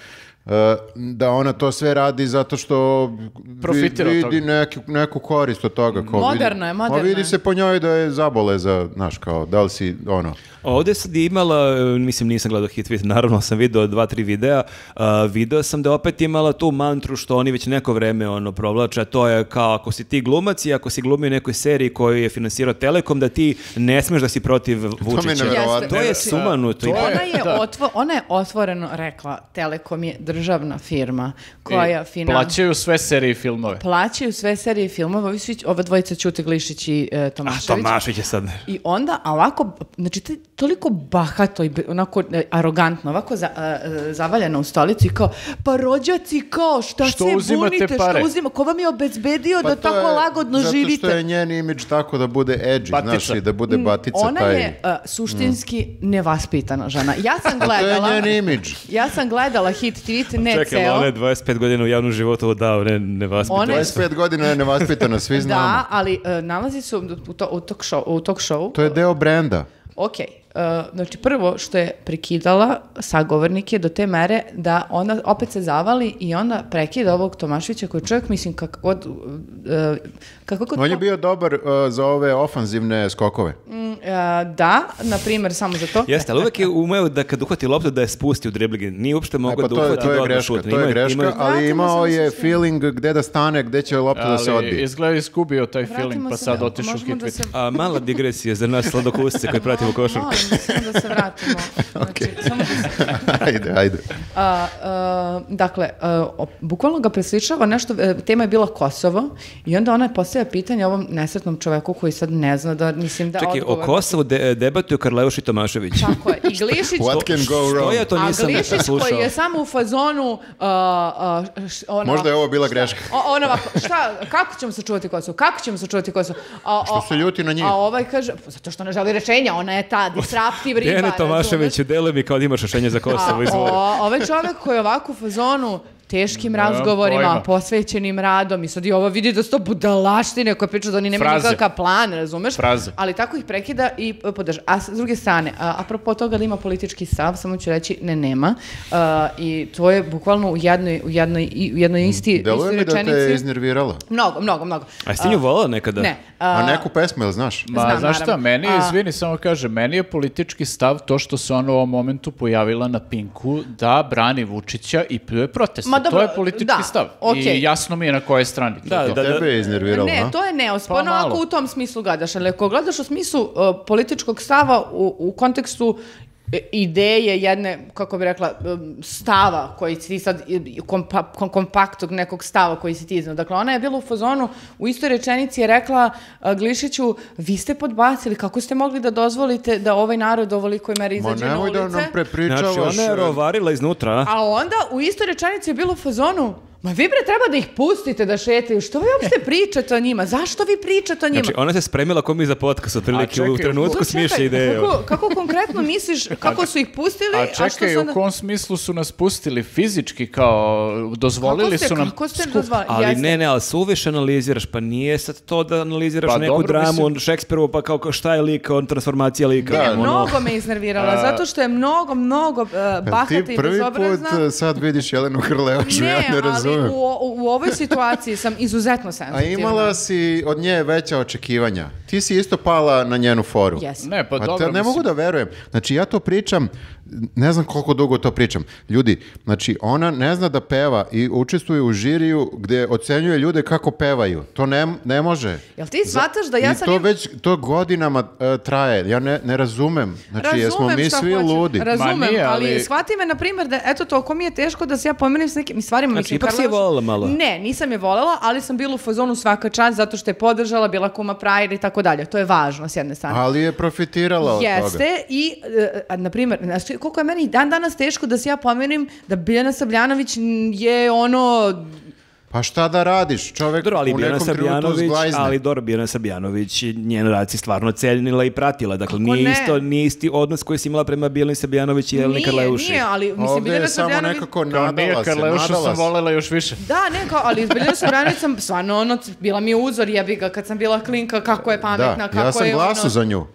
uh, da ona to sve radi zato što Profitira od vidi toga. neki, neku korist od toga. Kao Moderno vidi, je, moderno Pa vidi je. se po njoj da je zabole za, znaš, kao, da li si, ono... Ovdje sad je imala, e, mislim nisam gledao Hit Tweet, naravno sam video dva, tri videa, a, video sam da opet imala tu mantru što oni već neko vreme ono provlače, a to je kao ako si ti glumac i ako si glumio u nekoj seriji koju je finansirao Telekom, da ti ne smeš da si protiv Vučića. neverovatno. To je sumanuto. To je- Ona je, da. otvo- ona je otvoreno rekla, Telekom je državna firma koja I finan... plaćaju sve serije i filmove. plaćaju sve serije i filmove, ovi svi, ova dvojica Ćute Glišić i e, A Tomašević. Tomašević je sad... I onda, a ovako, znači, to je toliko bahato i be- onako e, arogantno, ovako za, a, e, zavaljeno u stolici, kao, pa rođaci, kao, šta Što se uzimate bunite, pare? što uzima, ko vam je obezbedio Pa da to tako je lagodno zato živite? što je njen imidž tako da bude edgy, Batica. znaš, i da bude batica Ona taj... je uh, suštinski nevaspitana žena. Ja sam To je gledala... njen imidž. Ja sam gledala hit tweet, ne Čekaj, ceo. ona je dvadeset pet godina u javnom životu dao, ne, ne vas Ona je- dvadeset pet godina je nevaspitana, svi znamo. Da, ali uh, nalazi se u, u, to, u, talk show, u talk show. To je deo brenda. Ok, uh, znači prvo što je prekidala sagovornike do te mere da ona opet se zavali i onda prekida ovog Tomaševića koji čovjek, mislim, kako god... Uh, kako god On je bio dobar uh, za ove ofanzivne skokove. Mm, uh, da, na primjer, samo za to. Jeste, ali uvek je umeo da kad uhvati loptu da je spusti u driblingi. Nije uopšte E, mogao pa da to je, uhvati to je dodatno greška, šutne. to je Ima- greška, ima- ali Vratimo imao se je sve. feeling gde da stane, gde će lopta da se Ali odbije. izgleda izgubio taj Vratimo feeling, pa se, sad da, otišao u možemo Hit da Tweet. se- A mala digresija za nas sladokusce koji pratimo košarku. Molim, samo da se vratimo. Znači, samo da se... Ajde, ajde. A, a, dakle, a, o- bukvalno ga presličava nešto, e, tema je bila Kosovo i onda ona je postavlja pitanje ovom nesretnom čoveku koji sad ne zna da, mislim da Čekaj, o odgovor... Kosovu de, debatuju Karleuš i Tomašević. Tako je, i Glišić... What can go Što wrong? ja to A nisam Glišić slušao? koji je samo u fazonu... a, a, š- ona Možda je ovako- ovo bila greška. O, ona ovako, šta, kako ćemo sačuvati Kosovo? Kako ćemo sačuvati Kosovo? A, Što se ljuti na njih? A ovaj kaže, "Pa zato što ne želi rešenja, ona je ta disruptive riba. Dejane razumeš?" Tomašević, deluje mi kao da imaš rešenje za Kosovo, A, izvoli. o, ovaj čovjek koji je ovako u fazonu teškim razgovorima, pojma. posvećenim radom i sad i ovo vidi da su to budalaštine koje pričaju da oni nemaju Fraze. nikakav plan, razumeš? Fraze. Ali tako ih prekida i e, podrža. A s druge strane, a, apropo toga da ima politički stav, samo ću reći ne nema. A, I to je bukvalno u jednoj, u jednoj, i- u jednoj isti, Deluje istoj mi da te rečenici. je iznervirala. Mnogo, mnogo, mnogo. A jesi ti nju volala nekada? Ne. A a, neku pesmu, jel znaš? Ma, Znam, znaš šta, naravno. meni, A- izvini, samo kažem, meni je politički stav to što se ona u ovom momentu pojavila na Pinku da brani Vučića i pljuje proteste. Ma dobro, to je politički da, stav. okej. I jasno mi je na kojoj strani. Da, To je to. da, Tebe je iznervirala, Ne, a? to je neosporno Pa malo. ako u tom smislu gledaš, ali ako gledaš u smislu uh, političkog stava u, u kontekstu e, ideje jedne, kako bi rekla, um, stava koji si ti sad, i- kompa, kom- kompaktog nekog stava koji si ti iznao. Dakle, ona je bila u fazonu, u istoj rečenici je rekla uh, Glišiću, vi ste podbacili, kako ste mogli da dozvolite da ovaj narod ovolikoj meri Ma izađe na nemoj ulice? da nam prepričavaš. Znači, ona je rovarila iznutra, a? A onda u istoj rečenici je bilo u fazonu, ma vi bre treba da ih pustite da šetaju, što vi uopšte pričate o njima, zašto vi pričate o njima? Znači, ona se spremila ko mi za podcast, otprilike čekaj, u trenutku To smišlja čekaj, ideju. Kako, kako konkretno misliš, kako su ih pustili, A a što čekaj, su u onda... kom smislu su nas pustili fizički, kao dozvolili Kako ste, su nam kako ste skup. dozvolili? Ali Jeste. ne, ne, ali suviše analiziraš, pa nije sad to da analiziraš Pa neku dobro, dramu, mislim- on Šekspirovu, pa kao, kao šta je lik, on transformacija lika. Da, Ne, ono. mnogo me iznervirala, zato što je mnogo, mnogo uh, bahata Ti i prvi put bezobrazna. uh, sad vidiš Jelenu Hrleošu, ja ne ali razumem. u, o- u ovoj situaciji sam izuzetno A senzitivna. imala si od nje veća očekivanja. Ti si isto pala na njenu foru. Jesam. Ne, pa, Pa dobro, te- ne mislim, mogu da verujem. Znači, ja to pričam, ne znam koliko dugo to pričam. Ljudi, znači, ona ne zna da peva i učestvuje u žiriju gde ocenjuje ljude kako pevaju. To ne, ne može. Jel ti shvataš da ja I sam... to im- već, to godinama uh, traje. Ja ne, ne razumem. Znači, jesmo Razumem mi šta svi hoćeš. ludi. Razumem, Ma nije, ali... ali- shvati me, na primjer, da eto, toliko mi je teško da se ja pomerim s nekim stvarima. Znači, mislim, ipak si je Karloš- volela malo. Ne, nisam je volela, ali sam bila u fazonu svaka čast zato što je podržala, bila kuma Pride i tako dalje. To je važno s jedne strane. Ali je profitirala od toga. Jeste i, e, a, na primjer, znači, koliko je meni i dan danas teško da se ja pomerim da Biljana Sabljanović m, je ono... Pa šta da radiš? Čovek Dobro, ali u Biljana nekom trenutku Sabljanović, zglajzne. ali dobro, Biljana Sabljanović njen rad si stvarno cenila i pratila. Dakle, Kako nije ne? isto, nije isti odnos koji si imala prema Biljani Sabljanović i Jeleni Nije, Karleuši. nije, ali mislim, Ovdje Biljana je samo Sabljanović... nekako Kao nije nadala se, Karleušu nadala sam se. volela još više. Da, ne, kao, ali iz Biljana Sabljanović sam stvarno ono, bila mi je uzor, jebi ga, kad sam bila klinka, kako je pametna, Da, kako ja sam je glasao ono... za nju.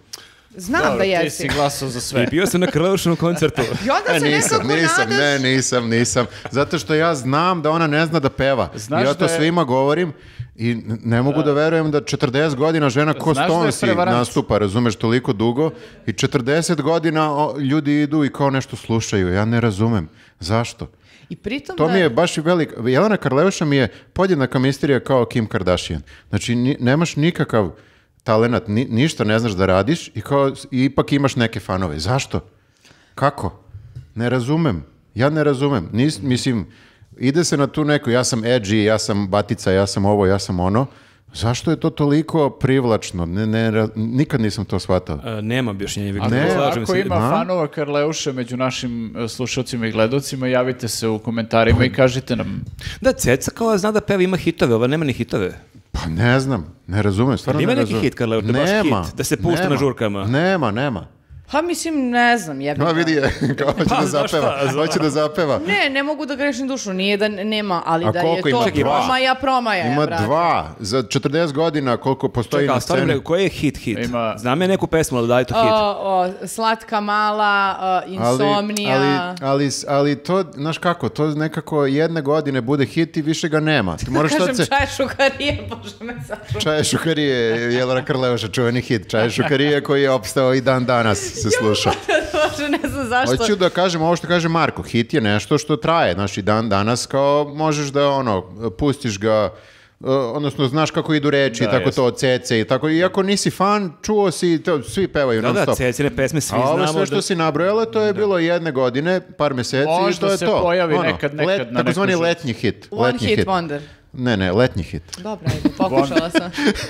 Znam Dobro, da ti jesi. si glasao za sve. I bio sam na Krleušinom koncertu. I onda E, se nisam, nekako nisam, nadaš. ne, nisam, nisam. Zato što ja znam da ona ne zna da peva. Znaš ja to da je- svima govorim i n- ne mogu da verujem da četrdeset godina žena ko Znaš da je Stonesi prevarant? nastupa, razumeš, toliko dugo i četrdeset godina o, ljudi idu i kao nešto slušaju. Ja ne razumem. Zašto? I pritom To da... mi je baš i velik... Jelena Karleuša mi je podjednaka misterija kao Kim Kardashian. Znači, ni- nemaš nikakav talenat, ni- ništa ne znaš da radiš i, kao, i ipak imaš neke fanove. Zašto? Kako? Ne razumem. Ja ne razumem. Nis, mislim, ide se na tu neku, ja sam edgy, ja sam batica, ja sam ovo, ja sam ono. Zašto je to toliko privlačno? Ne, ne, ra- nikad nisam to shvatao. E, nema objašnjenja, Viktor, Ne, slažem Ako se. ima A? fanova Karleuše među našim e, slušalcima i gledalcima, javite se u komentarima i kažite nam. Da, Ceca kao zna da peva, ima hitove, ova nema ni hitove. Pa ne znam, ne razumem, stvarno Ima ne neki razumem. hit, Karleuša, baš Nema, hit, da se pušta nema, na žurkama. Nema, nema. Pa mislim, ne znam, jebim No ga. vidi je, kao hoće Pa, da znaš zapeva, šta, hoće da zapeva. Ne, ne mogu da grešim dušu, nije da n- nema, ali A da je koliko to ima? Dva. promaja, promaja, Ima brate. dva, za četrdeset godina koliko postoji Čekaj, na a stvarno, sceni. bre, koji je hit hit? Ima- Znam ja neku pesmu, ali da je to hit. O, o, slatka mala, o, Ali, insomnija. ali, ali, ali to, znaš kako, to nekako jedne godine bude hit i više ga nema. Ti moraš Kažem sad se... čaje šukarije, bože me sačuva. Čaje šukarije, Jelena Karleuša, čuveni hit. Čaje šukarije koji je opstao i dan danas se sluša. Bože, ne znam zašto. Hoću da kažem ovo što kaže Marko, hit je nešto što traje, znaš, i dan danas kao možeš da ono, pustiš ga, uh, odnosno znaš kako idu reči, Da, tako jest. to od cece i tako, iako nisi fan, čuo si, to, svi pevaju Da, non da, stop. Cecine pesme svi A ovo znamo. sve što da- si nabrojala, to je bilo jedne godine, par meseci i Možda to je se to. pojavi nekad, nekad na takozvani nekoj letnji hit. One letnji hit wonder. Ne, ne, letnji hit. Dobro, ajde, pokušala sam.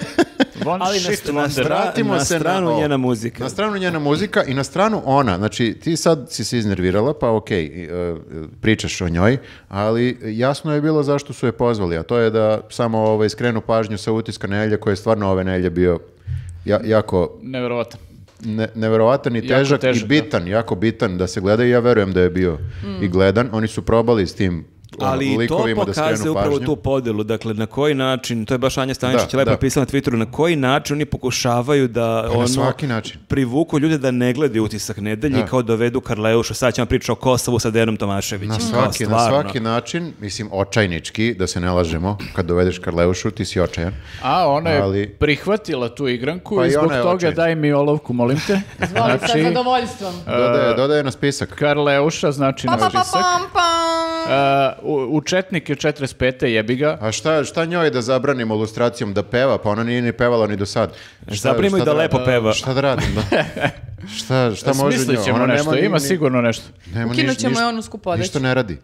One Ali shit na, na, wonder. stra- Vratimo na se na stranu ovo. njena muzika. Na stranu njena muzika i na stranu ona. Znači, ti sad si se iznervirala, pa okej, e, pričaš o njoj, ali jasno je bilo zašto su je pozvali, a to je da samo ovaj, skrenu pažnju sa utiska nedelje, koji je stvarno ove nedelje bio ja- jako Neverovatno. ne, neverovatan i Jako težak, težak, i bitan, jako bitan da se gleda i ja verujem da je bio i gledan. Oni su probali s tim ono, Ali to likovima da pokazuje skrenu upravo pažnju. tu podelu, dakle na koji način, to je baš Anja Staničić Da, lepo da. napisala na Twitteru, na koji način oni pokušavaju da Pa na ono, svaki način. privuku ljude da ne gledaju utisak nedelje i kao dovedu Karleušu, sad ćemo pričati o Kosovu sa Denom Tomaševićem. Na Kao, svaki, na stvarno. svaki način, mislim, očajnički, da se ne lažemo, kad dovedeš Karleušu, ti si očajan. A ona je Ali- prihvatila tu igranku Pa i i zbog ona je toga očajna. daj mi olovku, molim te. Zvoli sa zadovoljstvom. Dodaje, dodaje na spisak. Karleuša znači Pa, na pa, pa, spisak. pam, pam. Uh, u, u Četnik je četrdeset pete, jebi ga. A šta, šta njoj da zabranimo ilustracijom da peva, pa ona nije ni pevala ni do sad. Šta, Zabranimo šta i da lepo radim? peva. Šta da radim, da? Šta, šta može Smislit njoj? ćemo Ona nešto, nema ni- ima ni- sigurno nešto. nema Ukinut niš- ćemo ništa- je onu skupu odeću. Ništa ne radi.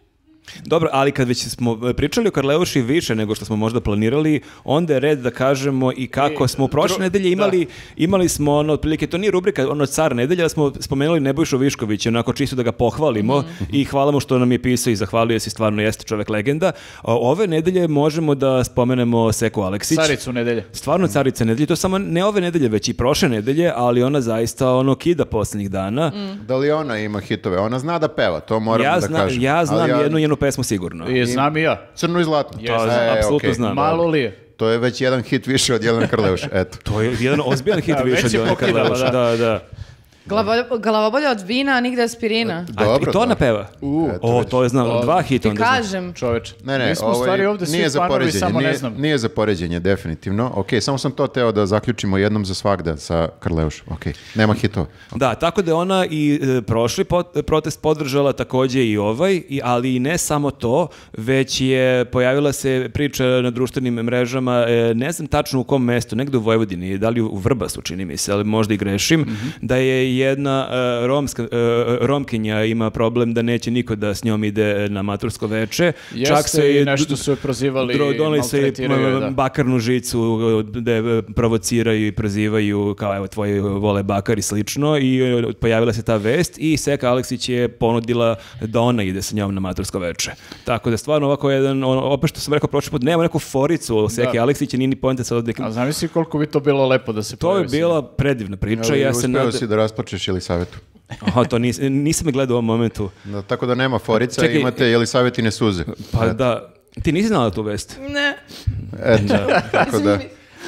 Dobro, ali kad već smo pričali o Karleuši više nego što smo možda planirali, onda je red da kažemo i kako I, smo prošle dru- nedelje imali, imali smo ono, otprilike, to nije rubrika, ono car nedelja, ali smo spomenuli Nebojšu Viškovića, onako čisto da ga pohvalimo i hvala mu što nam je pisao i zahvalio se, stvarno jeste čovek legenda. A ove nedelje možemo da spomenemo Seku Aleksić. Caricu nedelje. Stvarno carica nedelje, to samo ne ove nedelje, već i prošle nedelje, ali ona zaista ono kida posljednjih dana. Da li ona ima hitove? Ona zna da peva, to moram Ja, da zna- kažem. ja znam Ali jednu njenu pesmu sigurno. I znam i ja. Crno i zlatno. Ja znam, E, apsolutno okej. znam. Malo li je? To je već jedan hit više od Jelena Karleuše, eto. To je jedan ozbiljan hit Da, više već od je Jelene pokidala, Karleuše. da. Da, da. Glavo- Glavobolja od vina, a nigde aspirina. A Dobro, i to da. ona peva? Eto O, već. to je znam, dva hita Ti onda znam. kažem. Čoveče. Ne, ne, Mi smo u ovaj, stvari ovde svi nije za fanovi, poređenje, samo nije, ne znam. nije za poređenje, definitivno. Ok, samo sam to teo da zaključimo jednom za svagda sa Karleušom. Ok, nema hitova. Da, tako da je ona i e, prošli pot- protest podržala takođe i ovaj, i, ali i ne samo to, već je pojavila se priča na društvenim mrežama, e, ne znam tačno u kom mestu, negde u Vojvodini, da li u Vrbasu čini mi se, ali možda i grešim, da je jedna e, romska, e, Romkinja ima problem da neće niko da s njom ide na matursko veče. Jeste i nešto su je prozivali dro- i doneli su i maltretiraju, da. bakarnu žicu da je provociraju i prozivaju kao evo tvoji vole bakar i slično i e, pojavila se ta vest i Seka Aleksić je ponudila da ona ide sa njom na matursko veče. Tako da stvarno ovako jedan, ono, opet što sam rekao prošli put, nema neku foricu o Seki Da. Aleksića, nije ni poenta sad od A zamisli koliko bi to bilo lepo da se to je pojavi. bila predivna priča, Ali ja se uspeo nadam... si da rasplačeš Jelisavetu. Aha, to nis, nisam me gledao u ovom momentu. Da, tako da nema forica, Čekaj, imate Jelisavetine suze. Pa da, ti nisi znala tu vest? Ne. Eto, tako da.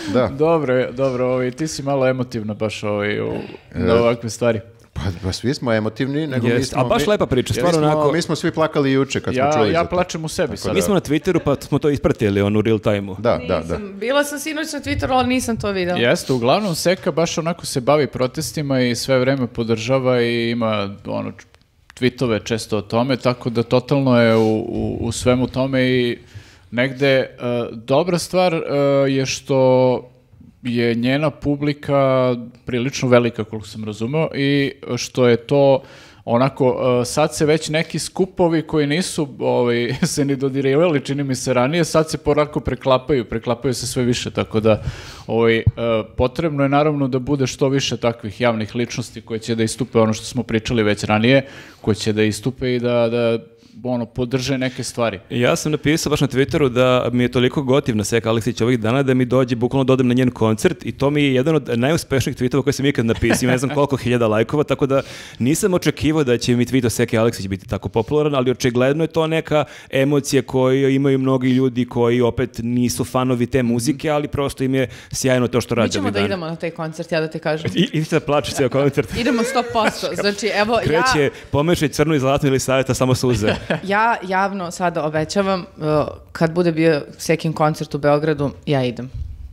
Da. Dobro, dobro, ovaj, ti si malo emotivno baš ovaj, u, na ovakve stvari. Pa, pa svi smo emotivni, nego Jest. mi smo... A baš mi- lepa priča, mi stvarno smo- onako- Mi smo svi plakali juče kad smo Ja, čuli ja za to. plačem u sebi sad. Mi smo na Twitteru pa smo to ispratili on u real time-u. Da, da, da. Nisam- Bila sam sinoć na Twitteru, ali nisam to videla. Jeste, uglavnom Seka baš onako se bavi protestima i sve vreme podržava i ima ono tweetove često o tome, tako da totalno je u, u, u svemu tome i negde e, dobra stvar e, je što je njena publika prilično velika, koliko sam razumeo, i što je to onako, e, sad se već neki skupovi koji nisu ovaj, se ni dodirivali, čini mi se ranije, sad se porako preklapaju, preklapaju se sve više, tako da ovaj, e, potrebno je naravno da bude što više takvih javnih ličnosti koje će da istupe ono što smo pričali već ranije, koje će da istupe i da, da ono, podrže neke stvari. Ja sam napisao baš na Twitteru da mi je toliko gotivna Seka Aleksić ovih dana da mi dođe bukvalno da odem na njen koncert i to mi je jedan od najuspešnijih tweetova koje sam ikad napisao, ne znam koliko hiljada lajkova, tako da nisam očekivao da će mi tweet o Seki Aleksić biti tako popularan, ali očigledno je to neka emocija koju imaju mnogi ljudi koji opet nisu fanovi te muzike, ali prosto im je sjajno to što Mi rade ćemo ovih da dana. idemo na taj koncert, ja da ti kažem. I, i da plače cijel koncert. Idemo sto posto. Znači, evo, ja... Kreće, pomešaj crnu i zlatnu ili savjeta samo suze. Ja javno sada obećavam, uh, kad bude bio Sekin koncert u Beogradu, ja idem.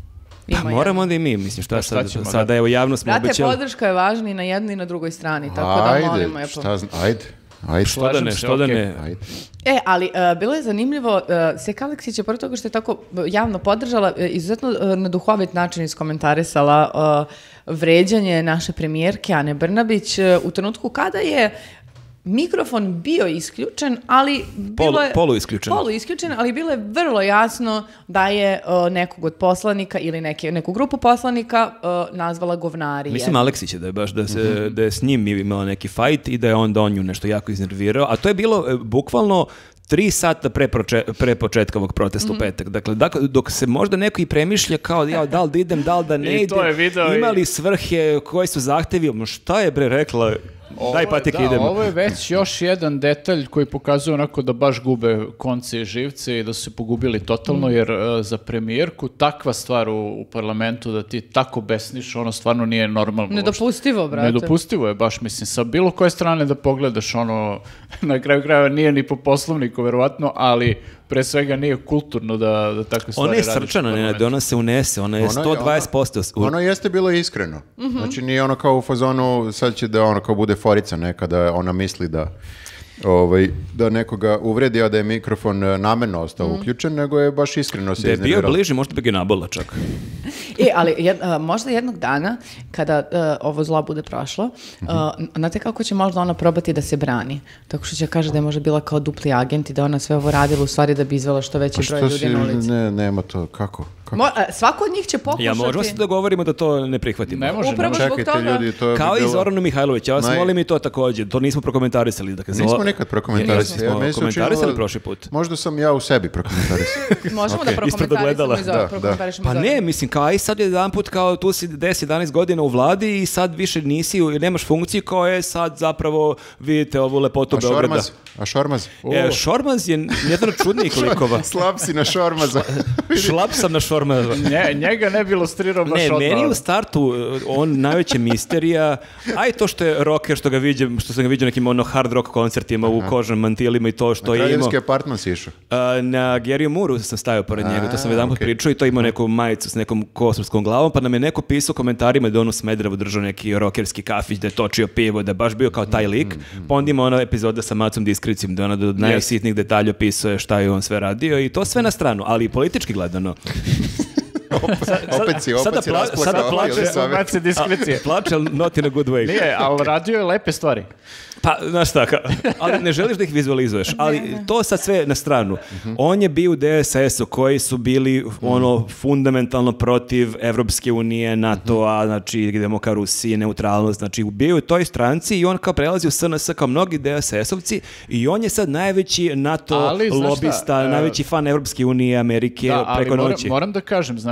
Pa Ima moramo onda i mi, mislim šta, Pa šta sad, ćemo, da. sada evo javno smo Brate, obećali. podrška je važna i na jednoj i na drugoj strani, tako da Ajde, molimo. je šta zna, ajde, ajde. Što da Slažem ne, se, što da okej. ne. Ajde. E, ali uh, bilo je zanimljivo, uh, Seka Aleksić je pored toga što je tako uh, javno podržala, uh, izuzetno uh, na duhovit način iskomentarisala uh, vređanje naše premijerke Ane Brnabić uh, u trenutku kada je mikrofon bio isključen, ali bilo Polu- je... polu isključen. Polu isključen, ali bilo je vrlo jasno da je uh, nekog od poslanika ili neke, neku grupu poslanika uh, nazvala govnari. Mislim Aleksić je da je baš da, se, da je s njim imao neki fight i da je onda on nju nešto jako iznervirao, a to je bilo e, bukvalno tri sata pre, proče, pre početka ovog protesta u petak. Dakle, dakle, dok se možda neko i premišlja kao ja, da li da idem, da li da ne I idem, to je video i- ima li svrhe, koji su zahtevi, ma šta je bre rekla, daj patike da, idemo. ovo je već još jedan detalj koji pokazuje onako da baš gube konce i živce i da su se pogubili totalno, jer e, za premijerku takva stvar u, u parlamentu da ti tako besniš, ono stvarno nije normalno. Nedopustivo, uopšte. brate. Nedopustivo je baš, mislim, sa bilo koje strane da pogledaš, ono, na kraju krajeva nije ni po poslovniku, verovatno, ali pre svega nije kulturno da, da takve stvari Ona je radiš u srčana, ne, parlamentu. da ona se unese, ona je Ono je- sto dvadeset posto. u- Ono jeste bilo iskreno. Znači nije ono kao u fazonu, sad će da ono kao bude forica neka, da ona misli da ovaj, da nekoga uvredi, a da je mikrofon e, namerno ostao uključen, nego je baš iskreno se Da je bio iznervirala. bliži, možda bi ga nabola čak. E, ali jed- a, možda jednog dana, kada a, ovo zlo bude prošlo, a, znate kako će možda ona probati da se brani? Tako što će kaže da je možda bila kao dupli agent i da ona sve ovo radila u stvari da bi izvela što veći Pa broj što ljudi si, na ulici. ne, nema to, kako? kako? Mo- a, svako od njih će pokušati... Ja možemo se dogovorimo da to ne prihvatimo. Ne može, ne Upravo može. zbog Čekajte toga- ljudi, to je Kao i bilo- Zoranu Mihajlović, ja vas Naj- molim i to također, to nismo prokomentarisali. Dakle, Nismo Zo- nikad prokomentarisali. Nismo Ja, meni se komentarisali učinilo- prošli put. Možda sam ja u sebi prokomentarisao. Možemo Ok, da ispred prokomentarišemo ogledala. i za, Da, da. prokomentarišemo Pa i za- ne, mislim, kao aj sad jedan put kao tu si deset jedanaest godina u vladi i sad više nisi, u- nemaš funkciju koja je sad zapravo, vidite ovu lepotu A Beograda. Šormaz? A Šormaz? E, Šormaz je jedan od čudnijih likova. Slab si na Šormaza. Šlap sam na Šormaza. Nje- njega ne bi ilustrirao baš Ne, odmah. meni je u startu uh, on najveća misterija, a i to što je rocker, što ga viđem, što sam ga vidio na nekim ono hard rock koncertima u kožnim mantilima i to što je imao. Kraljevski apartman si išao. Uh, na Gary Moore sam stavio pored njega, to sam A, jedan put okej. pričao i to imao neku majicu s nekom kosarskom glavom, pa nam je neko pisao u komentarima da je on u Smederevu držao neki rockerski kafić, da je točio pivo, da je baš bio kao taj lik, pa onda ima ona epizoda sa Macom Diskricijom, da je ona do najsitnijih detalja opisuje šta je on sve radio i to sve na stranu, ali i politički gledano. Opet si, opet sada si pla- rasplakao. sada plače- ili savjet? Mace diskrecije. Plače, ali not in a good way. Nije, ali radio je lepe stvari. Pa, znaš šta, ka- ali ne želiš da ih vizualizuješ, ali to sad sve na stranu. On je bio u D S S-u koji su bili ono fundamentalno protiv Evropske unije, NATO-a, znači idemo ka Rusiji, neutralnost, znači bio je u toj stranci i on kao prelazi u S N S kao mnogi D S S-ovci i on je sad najveći NATO Ali, znaš šta, lobista, e, najveći fan Evropske unije, Amerike Da, ali preko moram, noći. moram da kažem, znači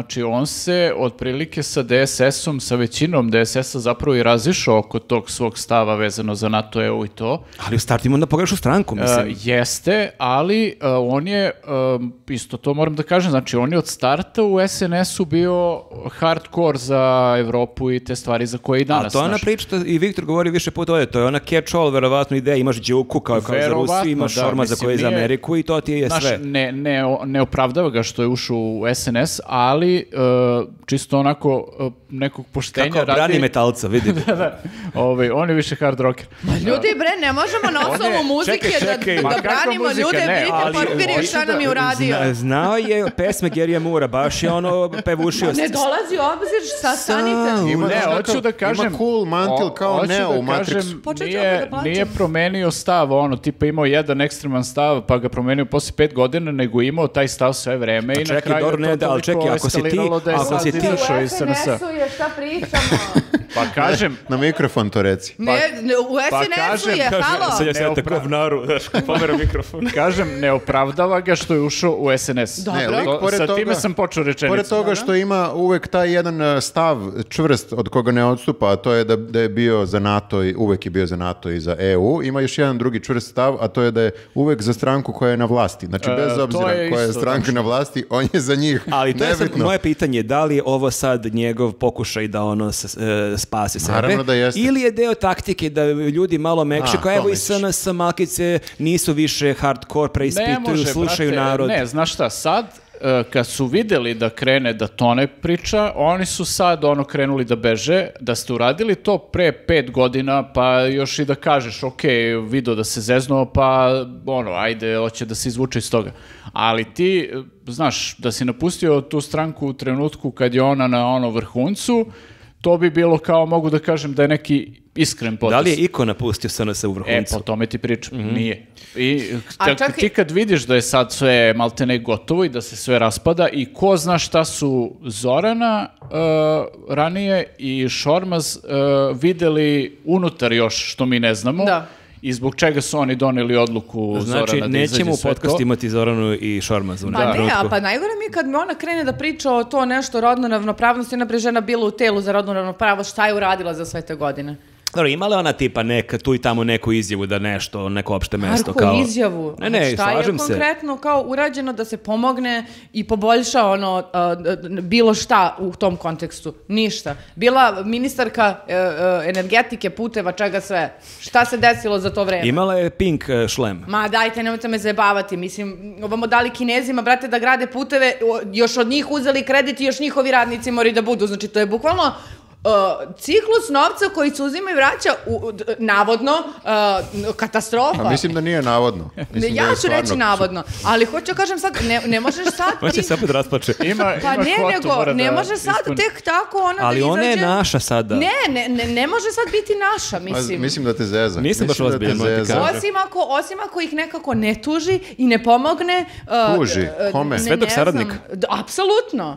znači on se otprilike sa D S S-om, sa većinom D S S-a zapravo i razišao oko tog svog stava vezano za NATO, E U i to. Ali u startu ima onda pogrešu stranku, mislim. Uh, jeste, ali uh, on je, um, isto to moram da kažem, znači on je od starta u S N S-u bio hardcore za Evropu i te stvari za koje i danas. A to je ona priča, i Viktor govori više puta ovdje, to je ona catch-all, verovatno ideja, imaš Đuku kao, kao za Rusiju, imaš da, Šormaza mislim, koji je za nije- Ameriku i to ti je Znaš, sve. ne, ne, ne opravdava ga što je ušao u S N S, ali uh, čisto onako uh, nekog poštenja Kako radi... brani metalca, vidi. da, da. Ovaj, on je više hard rocker. Ma ljudi bre, ne možemo na On je- osnovu muzike čekaj, čekaj. da, Ma da kakva branimo muzika, ljude, ne, vidite ali Porfiriju hoću šta da- nam je uradio. Zna- znao je pesme Gerija Mura, baš je ono pevušio. Ne dolazi u obzir, sa stanite. Ima, Ne, znaš hoću kakav- da kažem... Ima cool mantil o- kao hoću Neo da u Matrixu. kažem, Počet ću opet Nije, da plačem. nije promenio stav, ono, tipa imao jedan ekstreman stav, pa ga promenio posle pet godina, nego imao taj stav sve vreme i na čekaj, kraju dobro, ne, je da, to ali toliko čekaj, ako si ti- eskaliralo da je ako sad si ti- izašao iz U S N S-a. S N S-u je šta pričamo. Pa kažem, Na mikrofon to reci. Ne, ne, u pa S N S-u kažem, je, kažem, halo. Sad ja Ne se te opra- kovnaru, znaš, pomera mikrofon. kažem, ne opravdava ga što je ušao u S N S. Dobro. Ne, lik, To- pored sa toga- time sam počeo rečenicu. Pored toga što ima uvek taj jedan uh, stav čvrst od koga ne odstupa, a to je da, da je bio za NATO i uvek je bio za NATO i za E U, ima još jedan drugi čvrst stav, a to je da je uvek za stranku koja je na vlasti. Znači, E, bez to obzira je koja je isto, stranka na vlasti, on je za njih. Ali to je sad Nebitno. moje pitanje, da li je ovo sad njegov pokušaj da ono s- e, spasi sebe? Naravno da jeste. Ili je deo taktike da ljudi malo mekše, A, kao to evo i misliš. S N S malkice nisu više hardcore, Ne preispituju, može, slušaju brate, narod. Ne, znaš šta, sad e, kad su vidjeli da krene da tone priča, oni su sad ono krenuli da beže, da ste uradili to pre pet godina, pa još i da kažeš, ok, video da se zeznuo, pa ono, ajde, hoće da se izvuče iz toga. Ali ti, e, znaš, da si napustio tu stranku u trenutku kad je ona na ono vrhuncu, to bi bilo kao, mogu da kažem, da je neki iskren potez. Da li je Iko napustio S N S u E, vrhuncu? po tome ti pričam. Nije. I A tak- čak i- ti kad vidiš da je sad sve maltene gotovo i da se sve raspada i ko zna šta su Zorana uh, ranije i Šormaz uh, videli unutar još što mi ne znamo. Da. I zbog čega su oni doneli odluku Znači, Zorana da nećemo izađe u sve podcastu to. imati Zoranu i Šormazu. u Pa nekom ne, a trenutku. pa najgore mi je kad mi ona krene da priča o to nešto rodno ravnopravnosti, ona pre žena bila u telu za rodnu ravnopravnost, šta je uradila za sve te godine? Dobro, ima li ona tipa neka, tu i tamo neku izjavu da nešto, neko opšte mesto? Marko, kao... izjavu. Ne, ne, šta je slažem se. konkretno kao urađeno da se pomogne i poboljša ono, a, d- d- bilo šta u tom kontekstu? Ništa. Bila ministarka e, e, energetike, puteva, čega sve. Šta se desilo za to vreme? Imala je pink e, šlem. Ma dajte, nemojte me zajebavati. Mislim, ovamo dali Kinezima, brate, da grade puteve, o, još od njih uzeli kredit i još njihovi radnici moraju da budu. Znači, to je bukvalno uh, ciklus novca koji se uzima i vraća, u, d- navodno, uh, katastrofa. A mislim da nije navodno. Mislim da ja je ću reći stvarno- navodno, ali hoću kažem sad, ne, ne možeš sad... On će ti- se opet rasplače. Ima, Pa ima ne, kvotu, nego, mora ne da može sad ispuni. tek tako ona Ali da ona je izađe. naša sada. Ne, ne, ne, ne može sad biti naša, Ma, mislim. mislim da te zeza. Nisam baš Mislim da te ozbiljan, moram ti zeza. kažem. Osim ako, osim ako ih nekako ne tuži i ne pomogne. uh, Tuži? uh, Kome? ne- Svetog ne saradnik? znam. D- Apsolutno.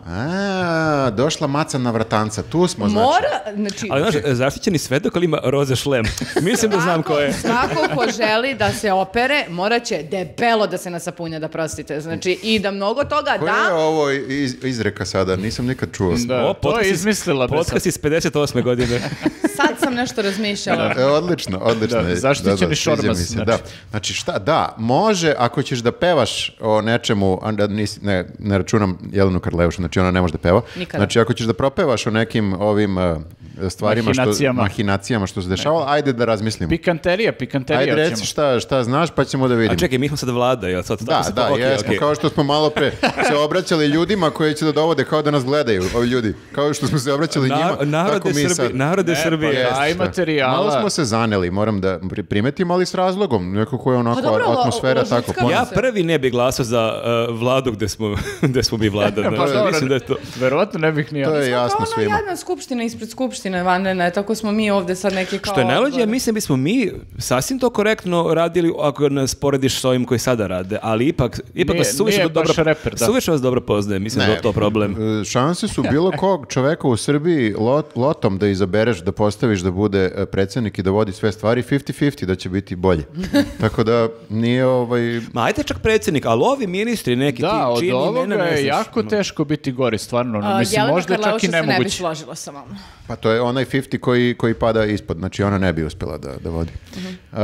A, došla maca na vratanca. Tu smo, znači. Mora, znači, Ali znaš, zaštićeni svedok, ali ima roze šlem. Mislim da znam ko je. svako ko želi da se opere, morat će debelo da se nasapunja, da prostite. Znači, i da mnogo toga Koja je da. ovo iz, izreka sada? Nisam nikad čuo. Da, O, to je podcast iz- izmislila. bre, sad. Podcast iz pedeset osme godine. Sad sam nešto razmišljala. E, odlično, odlično. Da, je. zaštićeni sviđa Šormaz, mi se, znači. Da. Znači šta, da, može ako ćeš da pevaš o nečemu, a da nisi, ne, ne računam Jelenu Karleušu, znači ona ne može da peva. Nikada. Znači ako ćeš da propevaš o nekim ovim uh, stvarima, Mahinacijama. što, mahinacijama što se dešavalo, ajde da razmislimo. Pikanterija, pikanterija. Ajde reci hoćemo. šta, šta znaš pa ćemo da vidimo. A čekaj, mi smo sad vlada, jel? Sad, Da, tako se da, to- okej, jesmo, okej. kao što smo malo pre se obraćali ljudima koji će da dovode kao da nas gledaju, ovi ljudi. Kao što smo se obraćali Nar- njima, tako narode mi Srbi, sad. narode E, pa Srbije. je. Jeste, Aj, šta. materijala. Malo smo se zaneli, moram da pri- primetim, ali s razlogom. Nekako je onako Pa dobro, atmosfera lo- tako. ložickamo Ja se. prvi ne bi glasao za uh, vladu gde smo, gde smo mi vlada. Pa Znači, dobro, mislim da je to... verovatno ne bih ni ja. To je Smo jasno kao ona svima. jadna skupština ispred skupštine vanredna, tako smo mi ovde sad neki kao... Što je najluđe, odbor. mislim bismo mi sasvim to korektno radili ako nas porediš s ovim koji sada rade, ali ipak, ipak Nije- vas suviše nije dobro, baš reper, da. suviše vas dobro poznaje, mislim da je to problem. E, Šanse su bilo kog čoveka u Srbiji lot, lotom da izabereš da postaviš da bude e, predsjednik i da vodi sve stvari, fifty fifty da će biti bolje. Tako da nije ovaj... Ma ajde čak predsjednik, ali ovi ministri neki Da, ti od čini imena ovoga ne je znaš. jako teško biti gori, stvarno. No, A, mislim, Jelena možda čak i Karleuša se ne bi nemoguće. složila sa vama. Pa to je onaj fifty koji, koji pada ispod, znači ona ne bi uspjela da, da vodi. Uh,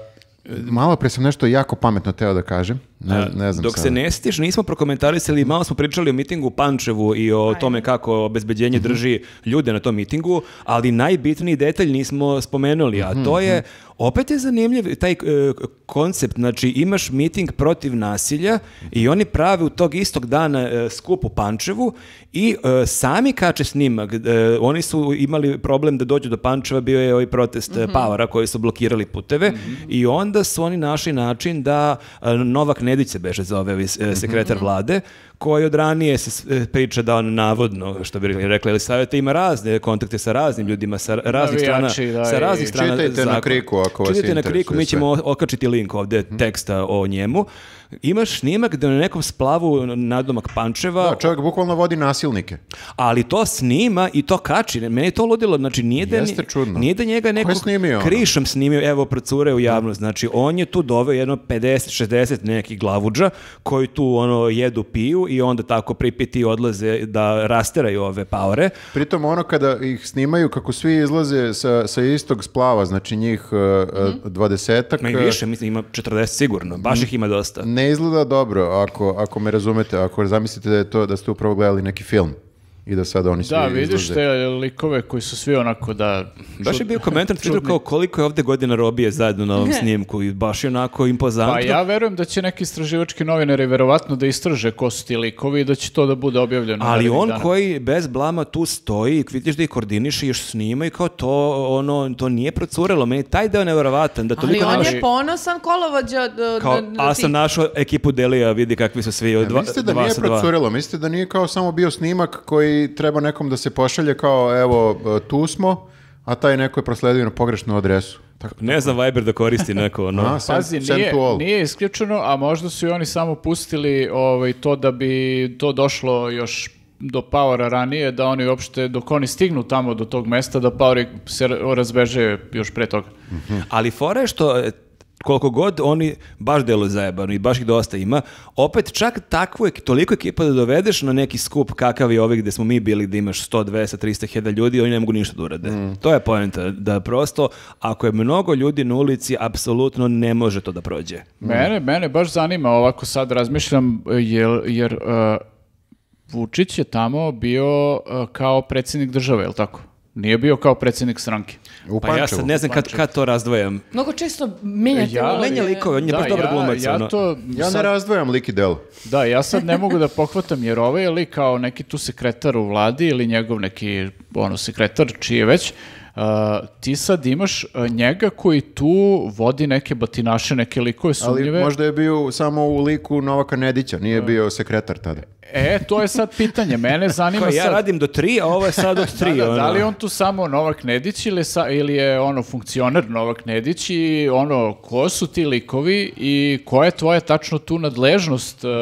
malo pre sam nešto jako pametno teo da kažem, ne, ne znam Dok sada. se ne stiš, nismo prokomentarisali, malo smo pričali o mitingu u Pančevu i o tome kako obezbeđenje drži ljude na tom mitingu, ali najbitniji detalj nismo spomenuli, a to je, opet je zanimljiv taj e, koncept, znači imaš miting protiv nasilja i oni prave u tog istog dana e, skup u Pančevu i e, sami kače snimak. E, oni su imali problem da dođu do Pančeva, bio je ovaj protest e, Pavara koji su blokirali puteve i onda su oni našli način da e, Novak Nedić se beže zove ovaj, e, sekretar vlade, koji od ranije se e, priča da on navodno, što bi rekli, ali savjeta ima razne kontakte sa raznim ljudima, sa raznih strana, Navijači, da, sa i- raznih strana Čitajte na zakona. Kriku ako vas Čitajte na interesuje Kriku, mi sve. ćemo okačiti link ovdje teksta o njemu. Imaš snimak gdje na nekom splavu nadomak Pančeva, Da, čovjek bukvalno vodi nasilnike. ali to snima i to kači. Meni je to ludilo, znači nije da, Jeste čudno. nije da njega neko je snimio ono? krišom snimio, evo procure u javnost. Znači on je tu doveo jedno pedeset šezdeset nekih glavuđa koji tu ono jedu, piju i onda tako pripiti odlaze da rasteraju ove paore. Pritom ono kada ih snimaju kako svi izlaze sa, sa istog splava, znači njih uh, dvadesetak, Ma i više, mislim ima četrdeset sigurno, baš ih ima dosta. ne izgleda dobro ako, ako me razumete, ako zamislite da je to da ste upravo gledali neki film i da sada oni svi Da, vidiš izlaze. te likove koji su svi onako da... Baš je bio komentar Twitteru kao koliko je ovdje godina robije zajedno na ovom snimku i baš je onako impozantno. Pa ja verujem da će neki istraživački novinari verovatno da istraže ko su ti likovi i da će to da bude objavljeno. Ali narednih on dana. koji bez blama tu stoji, vidiš da ih koordiniše i još snima i kao to, ono, to nije procurelo. Meni je taj deo nevjerovatan, da Ali toliko on nemaš... je ponosan kolovođa do, Kao, do, do a tih- sam našao ekipu Delija, vidi kakvi su svi od Ja, dva, mislite da dva nije sa dva. procurelo? Mislite da nije kao samo bio snimak koji treba nekom da se pošalje kao evo tu smo, a taj neko je prosledio na pogrešnu adresu? Tako, Ne znam Viber da koristi neko, ono. A, send- Pazi, send nije, to all. nije isključeno, a možda su i oni samo pustili ovaj, to da bi to došlo još do Powera ranije, da oni uopšte, dok oni stignu tamo do tog mesta, da Power se razbeže još pre toga. Ali fora je što e, koliko god oni baš deluju zajebano i baš ih dosta ima, opet čak takvu, ek- toliko ekipa da dovedeš na neki skup kakav je ovaj gdje smo mi bili, da imaš sto, dvesta, trista hiljada ljudi, oni ne mogu ništa da urade. To je poenta, da prosto ako je mnogo ljudi na ulici, apsolutno ne može to da prođe. Mene, mene baš zanima, ovako sad razmišljam, jer, jer uh, Vučić je tamo bio uh, kao predsjednik države, je li tako? Nije bio kao predsjednik stranke. U Pa ja Pančevu. sad ne znam kad, kad to razdvojam. Mnogo često menjate Ja- uloge. Menja likove, on je baš Da, dobar ja, glumac. ja ono. to Ja ne sad- razdvajam lik i delo. Da, ja sad ne mogu da pohvatam, jer ovaj je lik kao neki tu sekretar u vladi ili njegov neki ono, sekretar, čiji je već, uh, ti sad imaš uh, njega koji tu vodi neke batinaše, neke likove Ali sumnjive. možda je bio samo u liku Novaka Nedića, nije bio sekretar tada. E, to je sad pitanje. Mene zanima Kao, ja sad... radim do tri, a ovo je sad od tri. Da, da, ono. da li je on tu samo Novak Nedić ili, sa, ili je ono funkcioner Novak Nedić i ono, ko su ti likovi i koja je tvoja tačno tu nadležnost uh,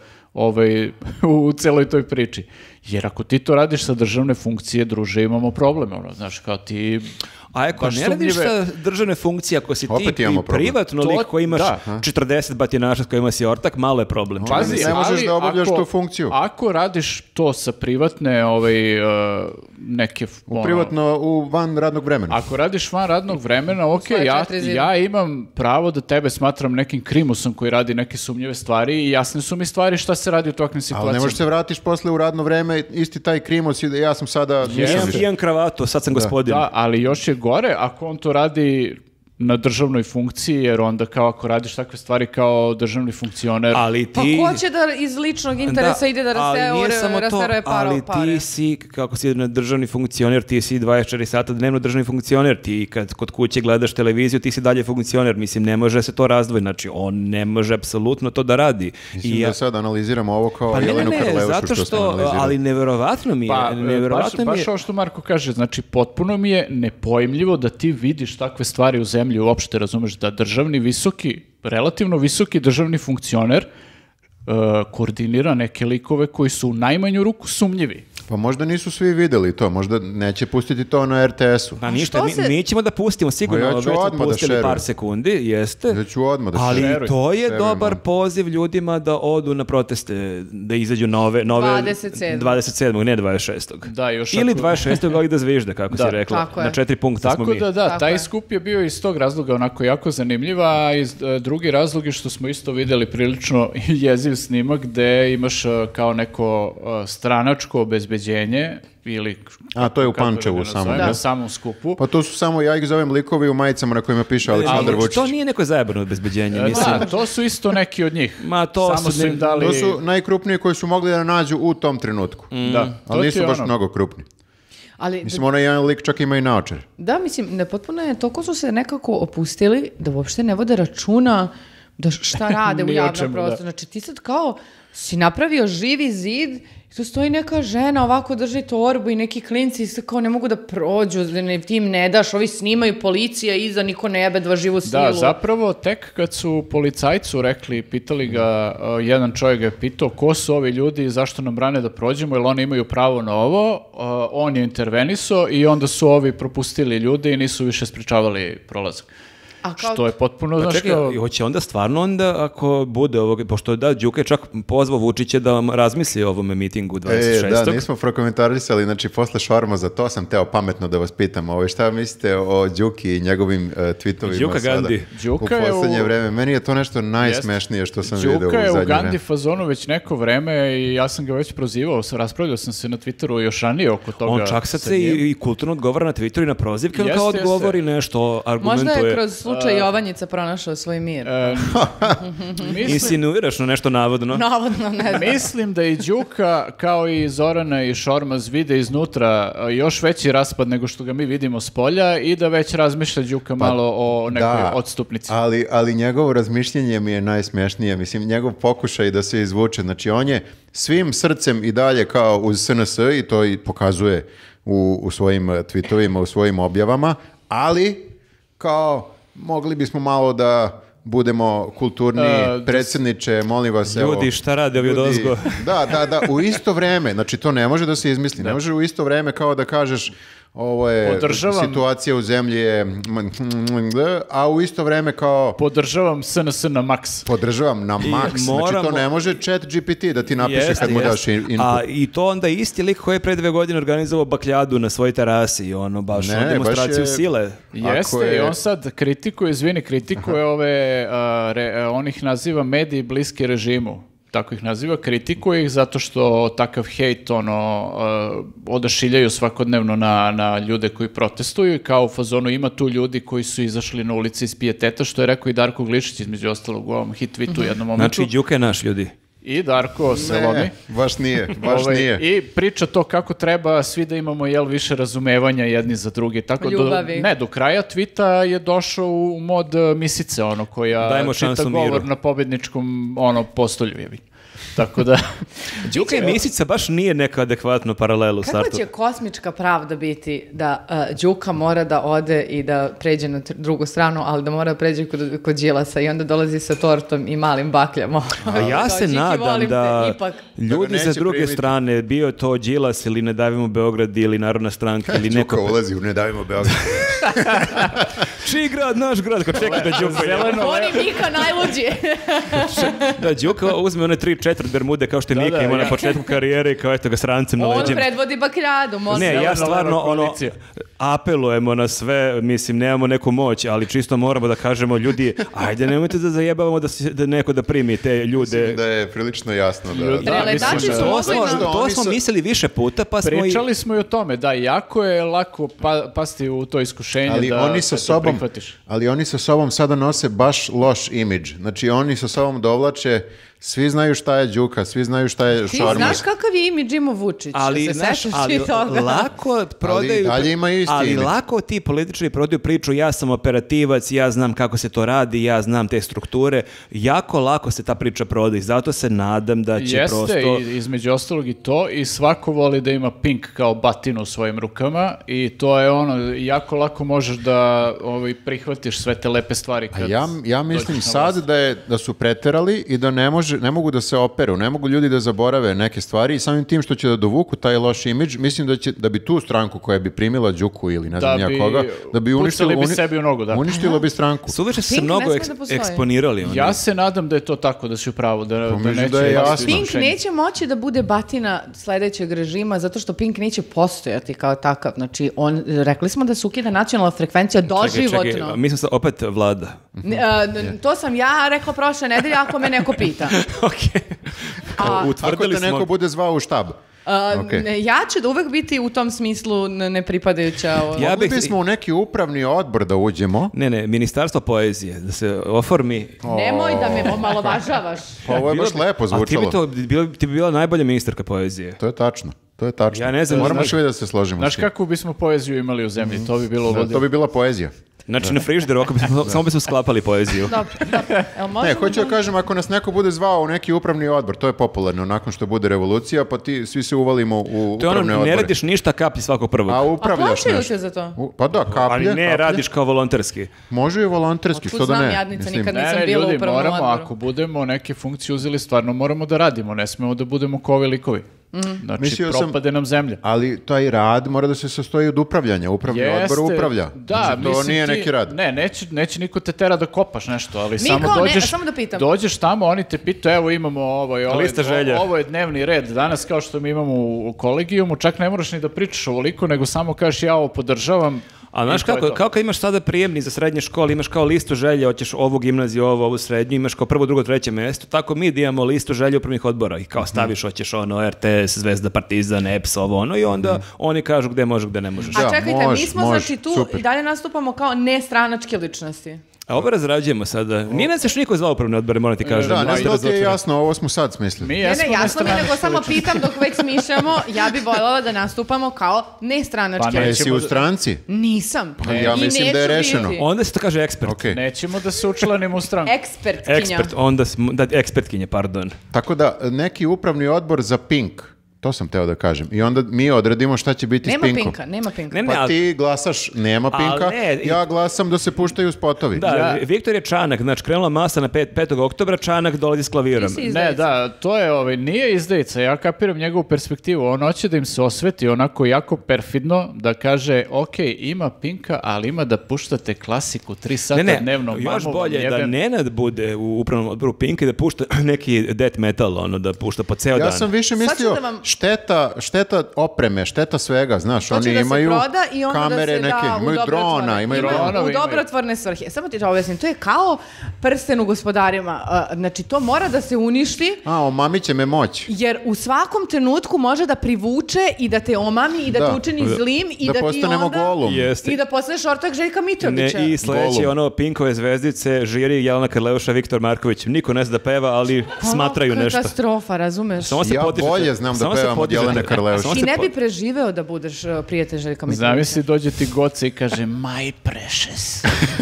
ovaj, u celoj toj priči? Jer ako ti to radiš sa državne funkcije, druže, imamo problem, ono, znaš, kao ti... A ako baš ne radiš sumnjive- sa državne funkcije, ako si Opet ti imamo pri- problem. privatno To- lik koji imaš da. četrdeset batinaša s kojima si ortak, malo je problem. čini mi Pazi, se. ne možeš ali da obavljaš ako- tu funkciju. Ako radiš to sa privatne ovaj, uh, neke... ono, Privatno u van radnog vremena. Ako radiš van radnog vremena, ok, svoje ja, četiri zida. ja imam pravo da tebe smatram nekim krimusom koji radi neke sumnjive stvari i jasne su mi stvari šta se radi u takvim Ali situacijama. ne možeš se vratiš posle u radno vreme, isti taj krimos i da ja sam sada... nisam Imam, više. imam kravatu, sad sam gospodin. Da, ali još je gore ako on to radi na državnoj funkciji, jer onda kao ako radiš takve stvari kao državni funkcioner... Ali Pa ti... ko će da iz ličnog interesa ide da ali nije raste, samo to, rasteruje para ali u pare? ti si, kako si na državni funkcioner, ti si dvadeset četiri sata dnevno državni funkcioner, ti kad kod kuće gledaš televiziju, ti si dalje funkcioner, mislim, ne može se to razdvojiti, znači on ne može apsolutno to da radi. Mislim I da ja- sad analiziramo ovo kao Pa ne, ne, Jelenu ne, Karleušu zato što, smo što, analizirali. ali neverovatno mi je, Pa, baš, neverovatno mi je, baš ovo što Marko kaže, znači potpuno mi je nepojmljivo da ti vidiš takve stvari u zemlji uopšte, razumeš, da državni visoki, relativno visoki državni funkcioner uh, koordinira neke likove koji su u najmanju ruku sumnjivi. Pa možda nisu svi videli to, možda neće pustiti to na er te esu. Pa ništa, što mi, se- mi ćemo da pustimo sigurno, Ma ja ću već smo odmah da pustili šerujem. par sekundi, jeste. Ja ću odmah da Ali šerujem. to je Šerujem, dobar ono. poziv ljudima da odu na proteste, da izađu nove... nove dvadeset sedmog dvadeset sedmog, ne dvadeset šestog Da, još Ili ako- dvadeset šestog ali da zvižde, kako Da. si rekla. Tako je. Na četiri punkta smo Tako mi. da da, Tako taj je. skup je bio iz tog razloga onako jako zanimljiv, a iz, e, drugi razlog je što smo isto vidjeli prilično jeziv snimak gde imaš e, kao neko e, stranačko obezbeđenje ili... A, to je u kako da Pančevu ga samo, nazovem, da? na samom skupu. Pa to su samo, ja ih zovem likovi u majicama na kojima piše Aleksandar Ali Vučić. to nije neko zajebano obezbeđenje, E, mislim. Da, to su isto neki od njih. Ma, to Samo su su ne- im dali... To su najkrupniji koji su mogli da nađu u tom trenutku. Da, to Ali ti nisu je baš ono. mnogo krupni. Ali, Mislim, onaj jedan lik čak ima i naočar. da, mislim, ne, potpuno je, toliko su se nekako opustili da uopšte ne vode računa da š- šta rade u Ni o javnom čemu, da. prostoru. Znači, ti sad kao si napravio živi zid i tu stoji neka žena, ovako drži torbu i neki klinci i sad kao ne mogu da prođu, ne, ti im ne daš, ovi snimaju, policija iza, niko ne bedva živu silu. Da, zapravo tek kad su policajcu rekli, pitali ga, uh, jedan čovjek ga je pitao ko su ovi ljudi i zašto nam brane da prođemo, jer oni imaju pravo na ovo, uh, on je intervenisao i onda su ovi propustili ljude i nisu više sprečavali prolazak. A kao- Što je potpuno, Pa znaš, čekaj, kao- hoće onda stvarno onda, ako bude ovog, pošto da, Đuka je čak pozvao Vučića da vam razmisli o ovome mitingu dvadeset E, šestog da, nismo prokomentarisali, znači posle Šormaza, to sam teo pametno da vas pitam, ovaj, šta mislite o Đuki i njegovim uh, tweetovima Đuka sada Gandhi. Đuka u je poslednje u- vreme? Meni je to nešto najsmešnije što sam vidio u Đuka je zadnje u Gandhi vreme. fazonu već neko vreme i ja sam ga već prozivao, raspravljao sam se na Twitteru još ranije oko toga. On čak sad sa se njim. i, i kulturno odgovara na Twitteru i na prozivke, on Jeste, kao jeste. odgovori nešto, argumentuje. Možda je kroz slučaj Jovanjica pronašao svoj mir. E, mislim, Insinuiraš na nešto navodno. Navodno, ne znam. Mislim da i Đuka, kao i Zorana i Šormaz, vide iznutra a, još veći raspad nego što ga mi vidimo s polja i da već razmišlja Đuka malo o nekoj Da, odstupnici. Ali, ali njegovo razmišljenje mi je najsmešnije. Mislim, njegov pokušaj da se izvuče. Znači, on je svim srcem i dalje kao uz S N S i to i pokazuje u, u svojim eh, tweetovima, u svojim objavama, ali kao mogli bismo malo da budemo kulturni, E, da- predsjedniče, molim vas. evo, Ljudi, šta rade ovi ljudi- odozgo? Da, da, da, u isto vreme, znači to ne može da se izmisli, ne može u isto vreme kao da kažeš ovo je Podržavam. situacija u zemlji je, a u isto vreme kao Podržavam S N S na maks. podržavam na maks, znači moramo- to ne može chat G P T da ti napiše Jeste, kad mu jeste. daš in- input. A i to onda isti lik koji je pre dve godine organizovao bakljadu na svojoj terasi, ono, baš Ne, ono, demonstraciju baš je- sile. Jeste, Ako je- i on sad kritikuje, izvini, kritikuje ove, a, re- a, on ih naziva mediji bliski režimu. Tako ih naziva, kritikuje ih zato što takav hejt ono, a, odašiljaju svakodnevno na, na ljude koji protestuju i kao u fazonu ima tu ljudi koji su izašli na ulici iz pijeteta, što je rekao i Darko Glišić između ostalog u ovom hit tweetu u jednom momentu. Znači, Đuka je naš, ljudi. I Darko se lomi. Ne, baš nije, baš Ovaj, nije. I priča to kako treba svi da imamo jel više razumevanja jedni za drugi. Tako do, Ljubavi. ne, do kraja tvita je došao u mod e, misice, ono, koja Dajmo čita šansu govor miru. na pobjedničkom ono, postolju. Jebi. Tako da... Đuka i Misica baš nije neka adekvatna paralela u Kakva startu. će kosmička pravda biti da uh, Đuka mora da ode i da pređe na tr- drugu stranu, ali da mora da pređe kod, kod Đilasa i onda dolazi sa tortom i malim bakljama. A ja Kao, se Điki, nadam volim te, da ipak. ljudi Da ga sa neće druge primiti. strane, bio to Đilas ili Ne davimo Beograd ili Narodna stranka ili Đuka neko... ulazi u Ne davimo Beograd. Čiji grad, naš grad, ko čeka da Đuka ide. Zeleno, Oni Mika najluđi. Da, Đuka uzme one tri četvrt bermude kao što je Da, Mika da, ima na ja. početku karijere i kao eto ga s rancem na On leđima. predvodi bakljadu. Može. Ne, ja Zeleno-leva stvarno ono, koalicija. apelujemo na sve, mislim, nemamo neku moć, ali čisto moramo da kažemo ljudi, ajde nemojte da zajebavamo da, se, da neko da primi te ljude. Mislim da je prilično jasno da... Ljudi- da- Preletači mislim, su da- To mogli smo, na... to Oni smo su- mislili više puta, pa smo i... Pričali smo i o tome, da, jako je lako pa, pasti u to iskušenje ali da oni sa da to sobom, prihvatiš. ali oni sa sobom sada nose baš loš imidž. Znači oni sa sobom dovlače, svi znaju šta je Đuka, svi znaju šta je Ti Šormaz. znaš kakav je ime Džimo Vučić? Ali, se znaš, sećaš ali ti toga? lako prodaju... dalje ima isti ali ime. lako ti političari prodaju priču, ja sam operativac, ja znam kako se to radi, ja znam te strukture. Jako lako se ta priča prodaje, zato se nadam da će Jeste, prosto... i, između ostalog i to, i svako voli da ima Pink kao batinu u svojim rukama i to je ono, jako lako možeš da ovaj, prihvatiš sve te lepe stvari. A Kad ja, ja mislim dođeš na sad vlast. da, je, da su preterali i da ne može može, ne mogu da se operu, ne mogu ljudi da zaborave neke stvari i samim tim što će da dovuku taj loš imidž, mislim da će da bi tu stranku koja bi primila Đuku ili ne znam Da ja bi koga, da bi uništilo, pucali bi uni- sebi u nogu, da. uništilo bi stranku. Suveše su se Pink ne mnogo sme eks- da postoji. eksponirali. oni. Ja se nadam da je to tako, da si u pravu, da, da mislim neće... da je imati jasno. Pink izvršenje. neće moći da bude batina sledećeg režima zato što Pink neće postojati kao takav. Znači, on, rekli smo da se ukida nacionalna frekvencija doživotno. Čekaj, čekaj, mislim se opet vlada. Ne, a, n- to sam ja rekla prošle nedelje ako me neko pita. Ok. A- Ako Utvrdili te neko smo... bude zvao u štab. A, Okej. ne, ja ću da uvek biti u tom smislu n- nepripadajuća. o- Ja Mogli bih- bismo u neki upravni odbor da uđemo. Ne, ne, ministarstvo poezije, da se oformi... Nemoj da me omalovažavaš. Pa ovo je baš lepo A ti bi, zvučalo. to, bilo, ti bi bila najbolja ministarka poezije. To je tačno. To je tačno. Ja ne znam, Moramo znaš- svi da se složimo. Znaš s tim. kakvu bismo poeziju imali u zemlji, to bi bilo Da, ludilo. to bi bila poezija. Znači na frižderu, ako bismo, samo bismo sklapali poeziju. Dobro, dobro. Jel Ne, možemo hoću da da- kažem, ako nas neko bude zvao u neki upravni odbor, to je popularno, nakon što bude revolucija, pa ti svi se uvalimo u To je upravne ono, odbore. ne radiš ništa, kapi svako prvog. A A upravljaš plaćaju nešto. te za to? U- Pa da, kaplje. Ali ne, kaplje. radiš kao volonterski. Može i volonterski, Otkud što da znam, ne. jadnica, Mislim, nikad Ne, nisam ne, bila u ljudi, upravnom moramo, odboru. ako budemo neke funkcije uzeli, stvarno moramo da radimo, ne smemo da budemo kao ovi likovi. Znači, Mislio sam- propade nam zemlja. Ali taj rad mora da se sastoji od upravljanja. Upravni odbor upravlja. Da, Znači, to mislim nije ti- neki rad. Ne, neće, neće niko te tera da kopaš nešto, ali Miko, samo ne, dođeš, samo da pitam. dođeš tamo, oni te pitaju, evo imamo ovo, i ovo, Lista želja. ovo je dnevni red danas kao što mi imamo u, u kolegijumu, čak ne moraš ni da pričaš ovoliko, nego samo kažeš ja ovo podržavam. A znaš i to je kako, to. kao kad imaš sada prijemni za srednje škole, imaš kao listu želje, hoćeš ovu gimnaziju, ovo, ovu srednju, imaš kao prvo, drugo, treće mjesto, tako mi da imamo listu želje upravnih odbora i kao staviš, hoćeš ono, R T S, Zvezda, Partizan, E P S, ovo, ono, i onda oni kažu gde možeš, gde ne možeš. A Da, čekajte, može, mi smo može, znači tu super. i dalje nastupamo kao nestranačke ličnosti. A ovo razrađujemo sada. Nije nas još niko zvao upravne odbore, moram ti kažem. Da, ne Ajde, znam da ti je razočaran. jasno, ovo smo sad smislili. Mi Ne, jesmo ne, jasno mi je, nego nestranački samo ličnosti. pitam dok već smišljamo, ja bi voljela da nastupamo kao nestranačke Pa A ne, jesi nećemo u da- stranci? Nisam. ja I mislim neću da je biti. rešeno. Onda se to kaže ekspert. Okej. Nećemo da se učlanimo u stranku. Ekspertkinja. Ekspert, onda smo, da, ekspertkinje, pardon. Tako da, neki upravni odbor za Pink, to sam teo da kažem. I onda mi odredimo šta će biti Nema s Pinkom. pinka, nema pinka. Ne, ne, Pa ali- ti glasaš, nema Ali Pinka, ne, i- ja glasam da se puštaju spotovi. Da, Ja- Viktor je Čanak, znači krenula masa na pet, petog oktobra, Čanak dolazi s klavirom. Ti si Ne, izdajica. da, to je, ovaj, nije izdajica, ja kapiram njegovu perspektivu, on hoće da im se osveti onako jako perfidno, da kaže, ok, ima Pinka, ali ima da puštate klasiku tri sata Ne, ne, dnevno. još mamu vam bolje da jebem. Nenad bude u upravnom odboru Pinka i da pušta neki death metal, ono, da pušta po ceo Ja dan. sam više Sad ću mislio, da vam- šteta, šteta opreme, šteta svega, znaš, To će oni da se imaju proda i onda kamere da se neke, da u imaju dobrotvorne- drona, imaju Imaju dronovi, u imaju. dobrotvorne svrhe. Samo ti to objasnim, to je kao prsten u gospodarima. A, znači, to mora da se uništi, A, omami će me moć. jer u svakom trenutku može da privuče i da te omami i da, Da. te učini zlim i Da da, ti postanemo onda... golum. Jeste. I da postaneš ortak Željka Ne, Mitrovića. i sledeći Golub. ono Pinkove zvezdice, žiri Jelena Karleuša, Viktor Marković. Niko ne zna da peva, ali smatraju Ono, nešto. Katastrofa, razumeš? Samo se Ja podižete- bolje znam da samo se pevam od podižete- Jelene Karleuše. samo Ti se ne po- bi preživeo da budeš uh, prijatelj Željka Mitrovića. Zamisli, dođe ti Goca i kaže, my precious.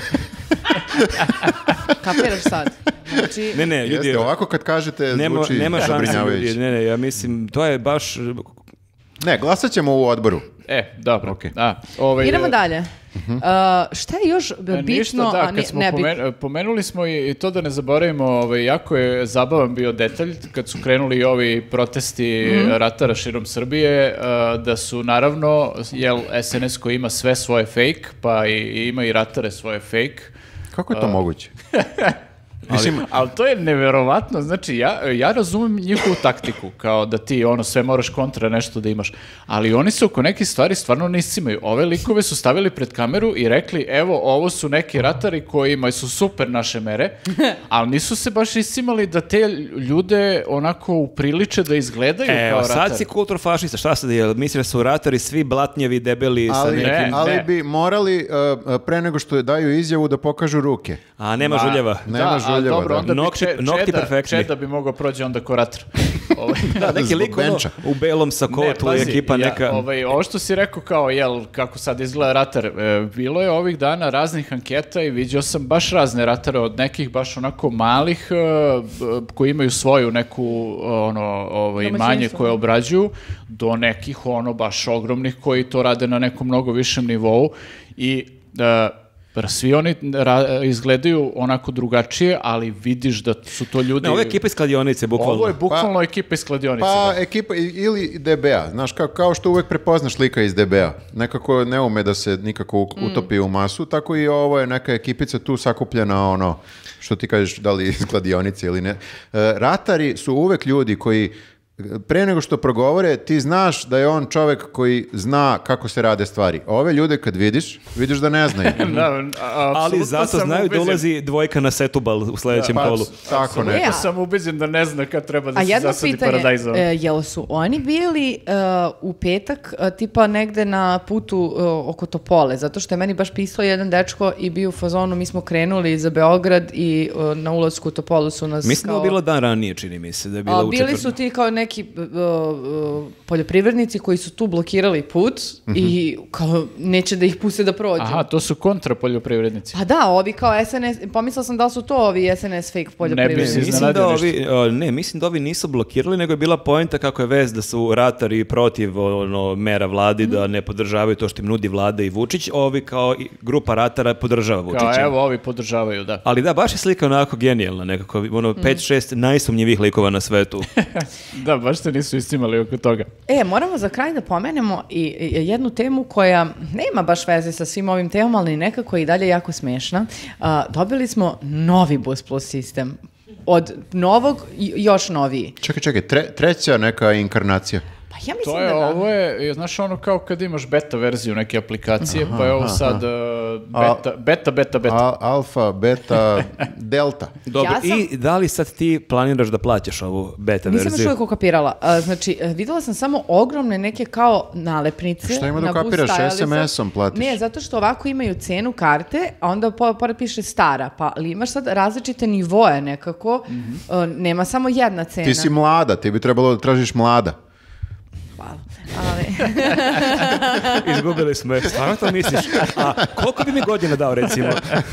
Kapiraš sad? Znači, Ne, ne, ljudi, Jeste, ovako kad kažete nema, zvuči nema šanse, zabrinjavajuće. ljudi. Ne, ne, ja mislim, to je baš... Ne, glasat ćemo u odboru. E, dobro. Ok. A, ovaj, idemo e, dalje. Uh, šta je još E, bitno, Ništa, da, a kad ne, smo ne bitno? pomen- pomenuli smo i, i to da ne zaboravimo, ovaj, jako je zabavan bio detalj kad su krenuli i ovi protesti Mhm. ratara širom Srbije, e, da su naravno, jel, S N S koji ima sve svoje fake, pa i, i ima i ratare svoje fake. Kako je to moguće? Mislim, Ali to je neverovatno, znači ja, ja razumem njihovu taktiku, kao da ti ono sve moraš kontra nešto da imaš, ali oni se oko nekih stvari stvarno ne iscimaju. Ove likove su stavili pred kameru i rekli, evo, ovo su neki ratari kojima su super naše mere, ali nisu se baš iscimali da te ljude onako upriliče da izgledaju Evo, kao sad ratari. si kulturfašista, šta se da je? Misliš da su ratari svi blatnjevi, debeli sa ali, nekim... ne. ali bi morali uh, pre nego što daju izjavu da pokažu ruke. A, nema Ma, žuljeva. Nema da, ali žuljeva, dobro, da. onda bi Nokti- Če- nokti Čeda, perfektni. Čeda bi mogao prođe onda ko ratar. Ovaj, Da, neki Zbog lik ono, benča. u belom sakotu, pazi, ekipa ja, neka... ovaj, ovo što si rekao kao, jel, kako sad izgleda ratar, e, bilo je ovih dana raznih anketa i vidio sam baš razne ratare, od nekih baš onako malih, e, b- koji imaju svoju neku, ono, ovaj, Domaćinstvo. manje koje obrađuju, do nekih, ono, baš ogromnih koji to rade na nekom mnogo višem nivou i... e, Svi oni ra- izgledaju onako drugačije, ali vidiš da su to ljudi... Ne, ovo je ekipa iz kladionice, bukvalno. Ovo je bukvalno Pa- ekipa iz kladionice. Pa da. ekipa i- ili D B A, znaš, kao, kao što uvek prepoznaš lika iz D B A, nekako ne ume da se nikako u- utopi u masu, tako i ovo je neka ekipica tu sakupljena, ono, što ti kažeš, da li iz kladionice ili ne. E, ratari su uvek ljudi koji pre nego što progovore, ti znaš da je on čovek koji zna kako se rade stvari. Ove ljude kad vidiš, vidiš da ne znaju. Da, a- Ali apsolutno zato sam znaju da ubeđen- ulazi dvojka na setubal u sledećem Pa, kolu. tako Apsolutno ne. Ja. sam ubeđen da ne zna kad treba da A se jedno zasadi pitanje, paradajzom. e, jel su oni bili e, u petak e, tipa negde na putu e, oko Topole? Zato što je meni baš pisao jedan dečko i bio u fazonu, mi smo krenuli za Beograd i e, na ulasku u Topolu su nas Mislim da je kao... ovo bilo dan ranije, čini mi se, da je bila A, u bili četvrtak. su ti kao neki e, e, poljoprivrednici koji su tu blokirali put i kao neće da ih puste da prođu. Aha, to su kontra poljoprivrednici. Pa da, ovi kao S N S, pomislila sam da li su to ovi S N S fake poljoprivrednici. se Mislim iznenadio da ništa. ovi, o, ne, mislim da ovi nisu blokirali, nego je bila poenta kako je vez da su ratari protiv ono, mera vladi, da ne podržavaju to što im nudi vlada i Vučić, ovi kao i grupa ratara podržava Vučića. Kao evo, ovi podržavaju, da. Ali da, baš je slika onako genijalna, nekako, ono, pet šest najsumnjivih likova na svetu. Da, baš se nisu iscimali oko toga. E, moramo za kraj da pomenemo i, i jednu temu koja nema baš veze sa svim ovim temama, ali nekako je i dalje jako smešna. A, dobili smo novi Bus Plus sistem. Od novog i još noviji. Čekaj, čekaj, tre- treća neka inkarnacija. Pa ja mislim To je, da da. ovo je, znaš, ono kao kad imaš beta verziju neke aplikacije, pa je ovo sad uh, beta, beta, beta, beta. A- alfa, beta, delta. Dobro, Ja sam- i da li sad ti planiraš da plaćaš ovu beta Nisam još verziju? uvijek ukapirala. A, znači, e, videla sam samo ogromne neke kao nalepnice. Šta ima da na bus ukapiraš? stajalica. es em esom platiš. Ne, zato što ovako imaju cenu karte, a onda po- pored piše stara. Pa ali imaš sad različite nivoe nekako. E, nema samo jedna cena. Ti si mlada, ti bi trebalo da tražiš mlada. Hvala. Ali... Izgubili smo je. Stvarno to misliš? A koliko bi mi godina dao, recimo?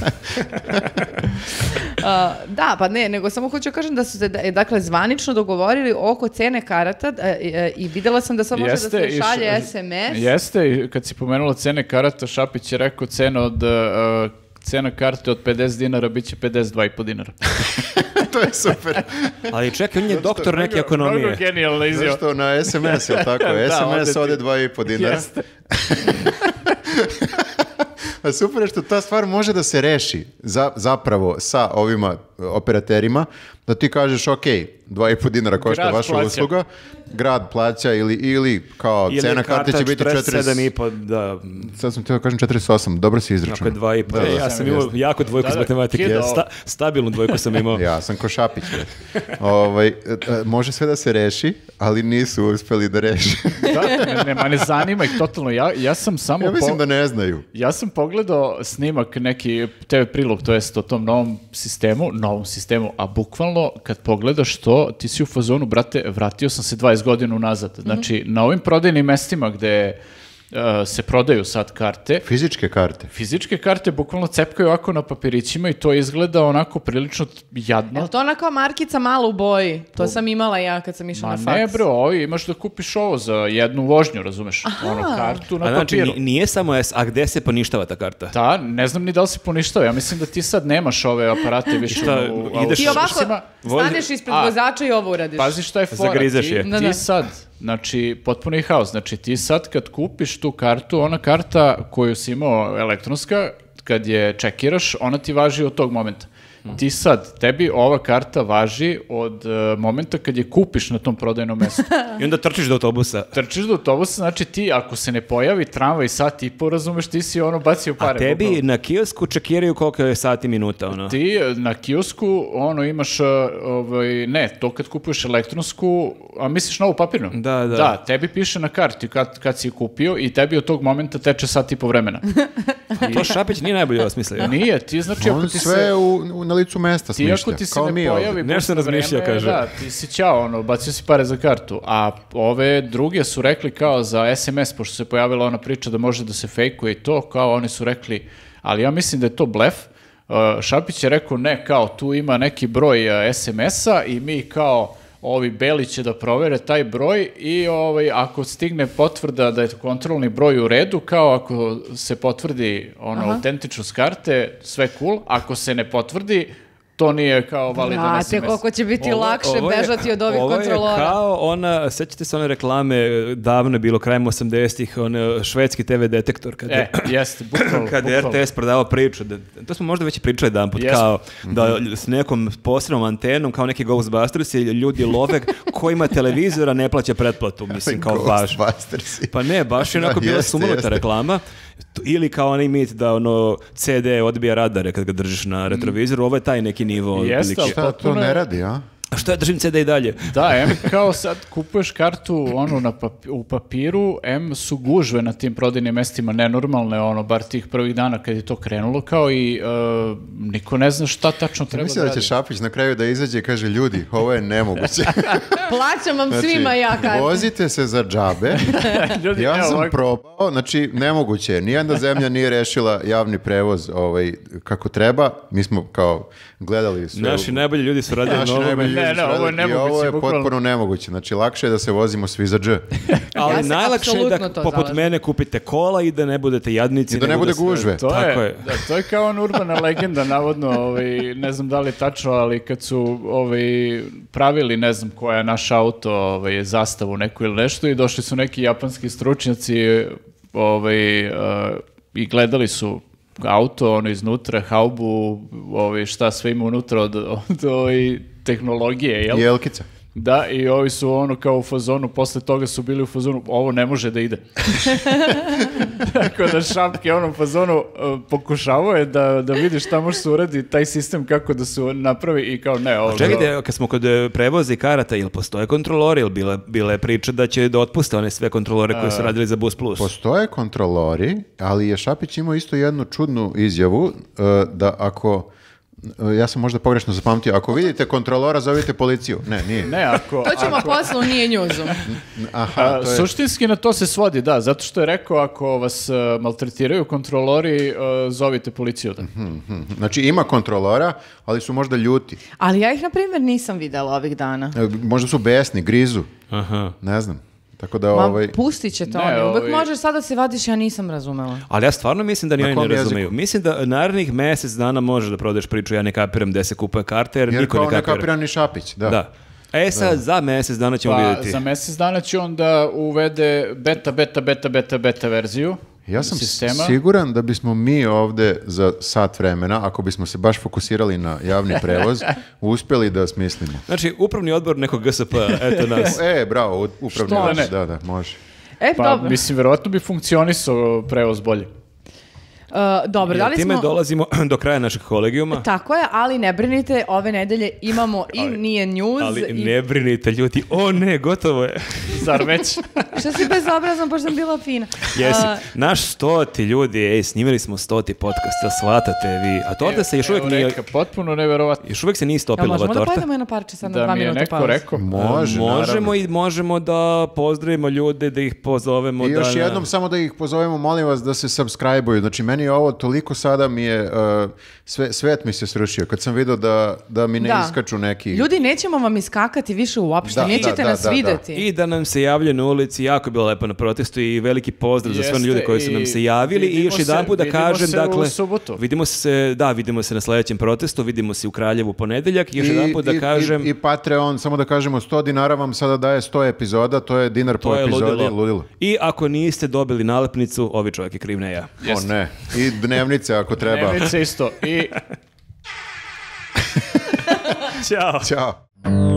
A, da, pa ne, nego samo hoću kažem da su se, da- dakle, zvanično dogovorili oko cene karata e, e, i videla sam da sad može da se i š- šalje S M S. Jeste, i kad si pomenula cene karata, Šapić je rekao cena od... uh, cena karte od pedeset dinara bit će pedeset dva i po dinara. To je super. Ali čekaj, on je doktor neke ekonomije. Mnogo genijalna izjava. Zašto na es em es, je tako? Da, es em es ode ti. ode dva i po dinara. Jeste. A super je što ta stvar može da se reši za, zapravo sa ovima e, operaterima, da ti kažeš, ok, dva i po dinara košta Grad vaša plaća. usluga, grad plaća ili, ili kao Ili cena karte će biti četrdeset sedam i četrdeset... po, da, Sad sam htio da kažem četrdeset osam, dobro si ako izračunao. je dva i po. Da, E, da, ja sam sam imao jako dvojku Da, iz da, matematike. kidao. Sta- stabilnu dvojku sam imao. Ja sam ko Šapić. bre. ovaj, e, e, može sve da se reši, ali nisu uspeli da reši. Da, ne, ne, ma ne zanima ih totalno. Ja, ja sam samo... Ja mislim po- da ne znaju. Ja sam pogledao snimak, neki te ve prilog, to jest o tom novom sistemu, novom sistemu, a bukvalno kad pogledaš to, ti si u fazonu, brate, vratio sam se dvadeset godina unazad. Znači, na ovim prodajnim mestima gde uh, se prodaju sad karte, Fizičke karte. fizičke karte bukvalno cepkaju ovako na papirićima i to izgleda onako prilično jadno. Jel to ona kao markica malo u boji? To sam imala ja kad sam išla Ma na faks. ne bro, ovo imaš da kupiš ovo za jednu vožnju, razumeš? Ono, kartu na A znači, papiru. ni- nije samo S, a gde se poništava ta karta? Da, ne znam ni da li se poništao. Ja mislim da ti sad nemaš ove aparate više Šta, u ideš- Ti ovako autobusima. Vozi- staneš ispred A, vozača i ovo uradiš. Pazi šta je fora. Zagrizeš ti, je. ti Da, da. sad, znači, potpuno je haos. Znači, ti sad kad kupiš tu kartu, ona karta koju si imao elektronska, kad je čekiraš, ona ti važi od tog momenta. Ti sad, tebi ova karta važi od e, momenta kad je kupiš na tom prodajnom mestu. I onda trčiš do autobusa. Trčiš do autobusa, znači ti, ako se ne pojavi tramvaj sat i po, razumeš, ti si ono bacio pare. A tebi bukvalno. na kiosku čekiraju koliko je sati minuta, ono. Ti na kiosku, ono, imaš, uh, ovaj, ne, to kad kupuješ elektronsku, a misliš na ovu papirnu? Da, da. Da, tebi piše na karti kad, kad si je kupio i tebi od tog momenta teče sat i po vremena. To Šapić nije najbolje osmislio. Nije, ti znači ako On ti sve se... u, u, na licu mesta Ti smišlja. ako ti se kao ne mi ovdje. pojavi Nešto sam posle razmišljao, vreme, kaže. Da, ti si ćao, ono, bacio si pare za kartu. A ove druge su rekli kao za es em es, pošto se pojavila ona priča da može da se fejkuje i to, kao oni su rekli, ali ja mislim da je to blef. Uh, Šapić je rekao, ne, kao tu ima neki broj uh, es em es-a i mi kao ovi beli će da provere taj broj i ovaj, ako stigne potvrda da je kontrolni broj u redu, kao ako se potvrdi ono, autentičnost karte, sve cool, ako se ne potvrdi, to nije kao validan es em es. Znate koliko će biti Ovo- lakše ovo je- bežati od ovih ovo kontrolora. je kao ona, sećate se one reklame, davno je bilo krajem osamdesetih, on švedski te ve detektor, kada, E, jeste, bukvalno. kada je er bukvalno. te es prodavao priču, da, to smo možda već i pričali jedan put, Jesmo. kao da s nekom posebnom antenom, kao neki Ghostbusters, ljudi love ko ima televizora ne plaća pretplatu, mislim, kao baš. Ghostbustersi. Pa ne, baš je onako Da, bila jeste, sumanuta jeste. reklama. T- Ili kao onaj mit da ono ce de odbija radare kad ga držiš na retrovizoru, ovo je taj neki nivo. Jeste, otprilike. ali Šta to potpuno je- ne radi, a? A što ja držim ce de i dalje? Da, em kao sad kupuješ kartu ono na papi- u papiru, em su gužve na tim prodajnim mestima nenormalne, ono, bar tih prvih dana kad je to krenulo, kao i e, niko ne zna šta tačno treba Mislim da da će radi. Šapić na kraju da izađe i kaže, ljudi, ovo je nemoguće. Plaćam vam Znači, svima ja karte. vozite se za džabe. Ljudi, Ja evo sam ovako. probao, znači nemoguće je. Nijedna zemlja nije rešila javni prevoz ovaj, kako treba. Mi smo kao gledali sve. Naši najbolji ljudi su radili Naši na ovome, najbolji ljudi Ne, ne, su ovo je radili i nemoguće, ovo je bukvalno. potpuno nemoguće. Znači, lakše je da se vozimo svi za dž. ali Ja se najlakše je apsolutno da to poput zalažem. mene kupite kola i da ne budete jadnici. I da ne nego bude se- gužve. To Tako je, je. Da, to je kao ona urbana legenda, navodno, ovaj, ne znam da li je tačno, ali kad su ovaj, pravili, ne znam koja je naš auto, ovaj, zastavu neku ili nešto i došli su neki japanski stručnjaci ovaj, eh, i gledali su auto, ono iznutra, haubu, ovaj, šta sve ima unutra od, od ovaj, tehnologije, jel? Jelkica. Da, i ovi su ono kao u fazonu, posle toga su bili u fazonu, ovo ne može da ide. Tako da Šapke ono u fazonu uh, pokušavao je da, da vidi šta može se uradi, taj sistem kako da se napravi i kao ne, ovo... Čekajte, kad smo kod e, prevoza i karata, jel postoje kontrolori, jel bila, bila je priča da će da otpuste one sve kontrolore koje su radili za Bus Plus? Postoje kontrolori, ali je Šapić imao isto jednu čudnu izjavu uh, da ako, uh, ja sam možda pogrešno zapamtio, ako vidite kontrolora, zovite policiju. Ne, nije. Ne, ako... To ćemo ako- posle u Nije njuzu. Aha, A, to je... suštinski na to se svodi, da, zato što je rekao ako vas uh, maltretiraju kontrolori, uh, zovite policiju. Da. Znači ima kontrolora, ali su možda ljuti. Ali ja ih, na primjer, nisam videla ovih dana. E, Možda su besni, grizu. Aha. Ne znam. Tako da Ma, ovaj... pustit će to Ne, oni. Uvek ovaj- možeš sad da se vadiš, ja nisam razumela. Ali ja stvarno mislim da ni Na oni kom ne jeziku? razumeju. Mislim da narednih mjesec dana možeš da prodaješ priču, ja ne kapiram gde se kupuje karte, jer, Jer niko kao ne ne kapira. kapira ni Šapić. Da. Da. E sad, za mjesec dana ćemo Pa vidjeti. za mjesec dana će on da uvede beta, beta, beta, beta, beta verziju Ja sam sistema. siguran da bismo mi ovde za sat vremena, ako bismo se baš fokusirali na javni prevoz, uspjeli da smislimo. Znači, upravni odbor nekog ge es pe, eto nas. E, bravo, upravni Što odbor, ne? da, da, može. E, Pa, dobro. mislim, verovatno bi funkcionisao prevoz bolje. Uh, dobro, da Jel li time smo... dolazimo do kraja našeg kolegijuma? Tako je, ali ne brinite, ove nedelje imamo i Nije News. Ali i... ne brinite ljudi, o ne, gotovo je. Zar već? Što si bezobrazan, pošto sam bila fina. Jesi, Uh, naš stoti ljudi, ej, snimili smo stoti podcast, jel shvatate vi? A torta se još uvijek nije, Eureka, potpuno neverovatno. još uvijek se nije jel stopila ova možemo da torta. pojedemo jedno parče sad na Da dva mi je minuta neko pauze? rekao. Može, možemo naravno. i možemo da pozdravimo ljude, da ih pozovemo. I još da, jednom samo da ih pozovemo, molim vas da se subscribe-uju. Znači, meni je ovo toliko sada mi je, uh, sve, svet mi se srušio. Kad sam vidio da, da mi ne Da. iskaču neki... Ljudi, nećete vam iskakati više uopšte, Da, nećete da, da, nas da, da. videti. I da nam se javljaju na ulici, jako je bilo lepo na protestu i veliki pozdrav za sve Jeste, ljude koji su nam i se javili i vidimo još se- jedan put da vidimo kažem, se u dakle, subotu. vidimo se, da, vidimo se na sljedećem protestu, vidimo se u Kraljevu ponedeljak i još jedan put da i- kažem, I, i Patreon, samo da kažemo, sto dinara vam sada daje sto epizoda, to je dinar po to je epizodi, ludilo. ludilo. I ako niste dobili nalepnicu, ovi čovjek je kriv, ne ja. O ne, i dnevnice ako treba. Dnevnice isto. I Ćao. Ćao.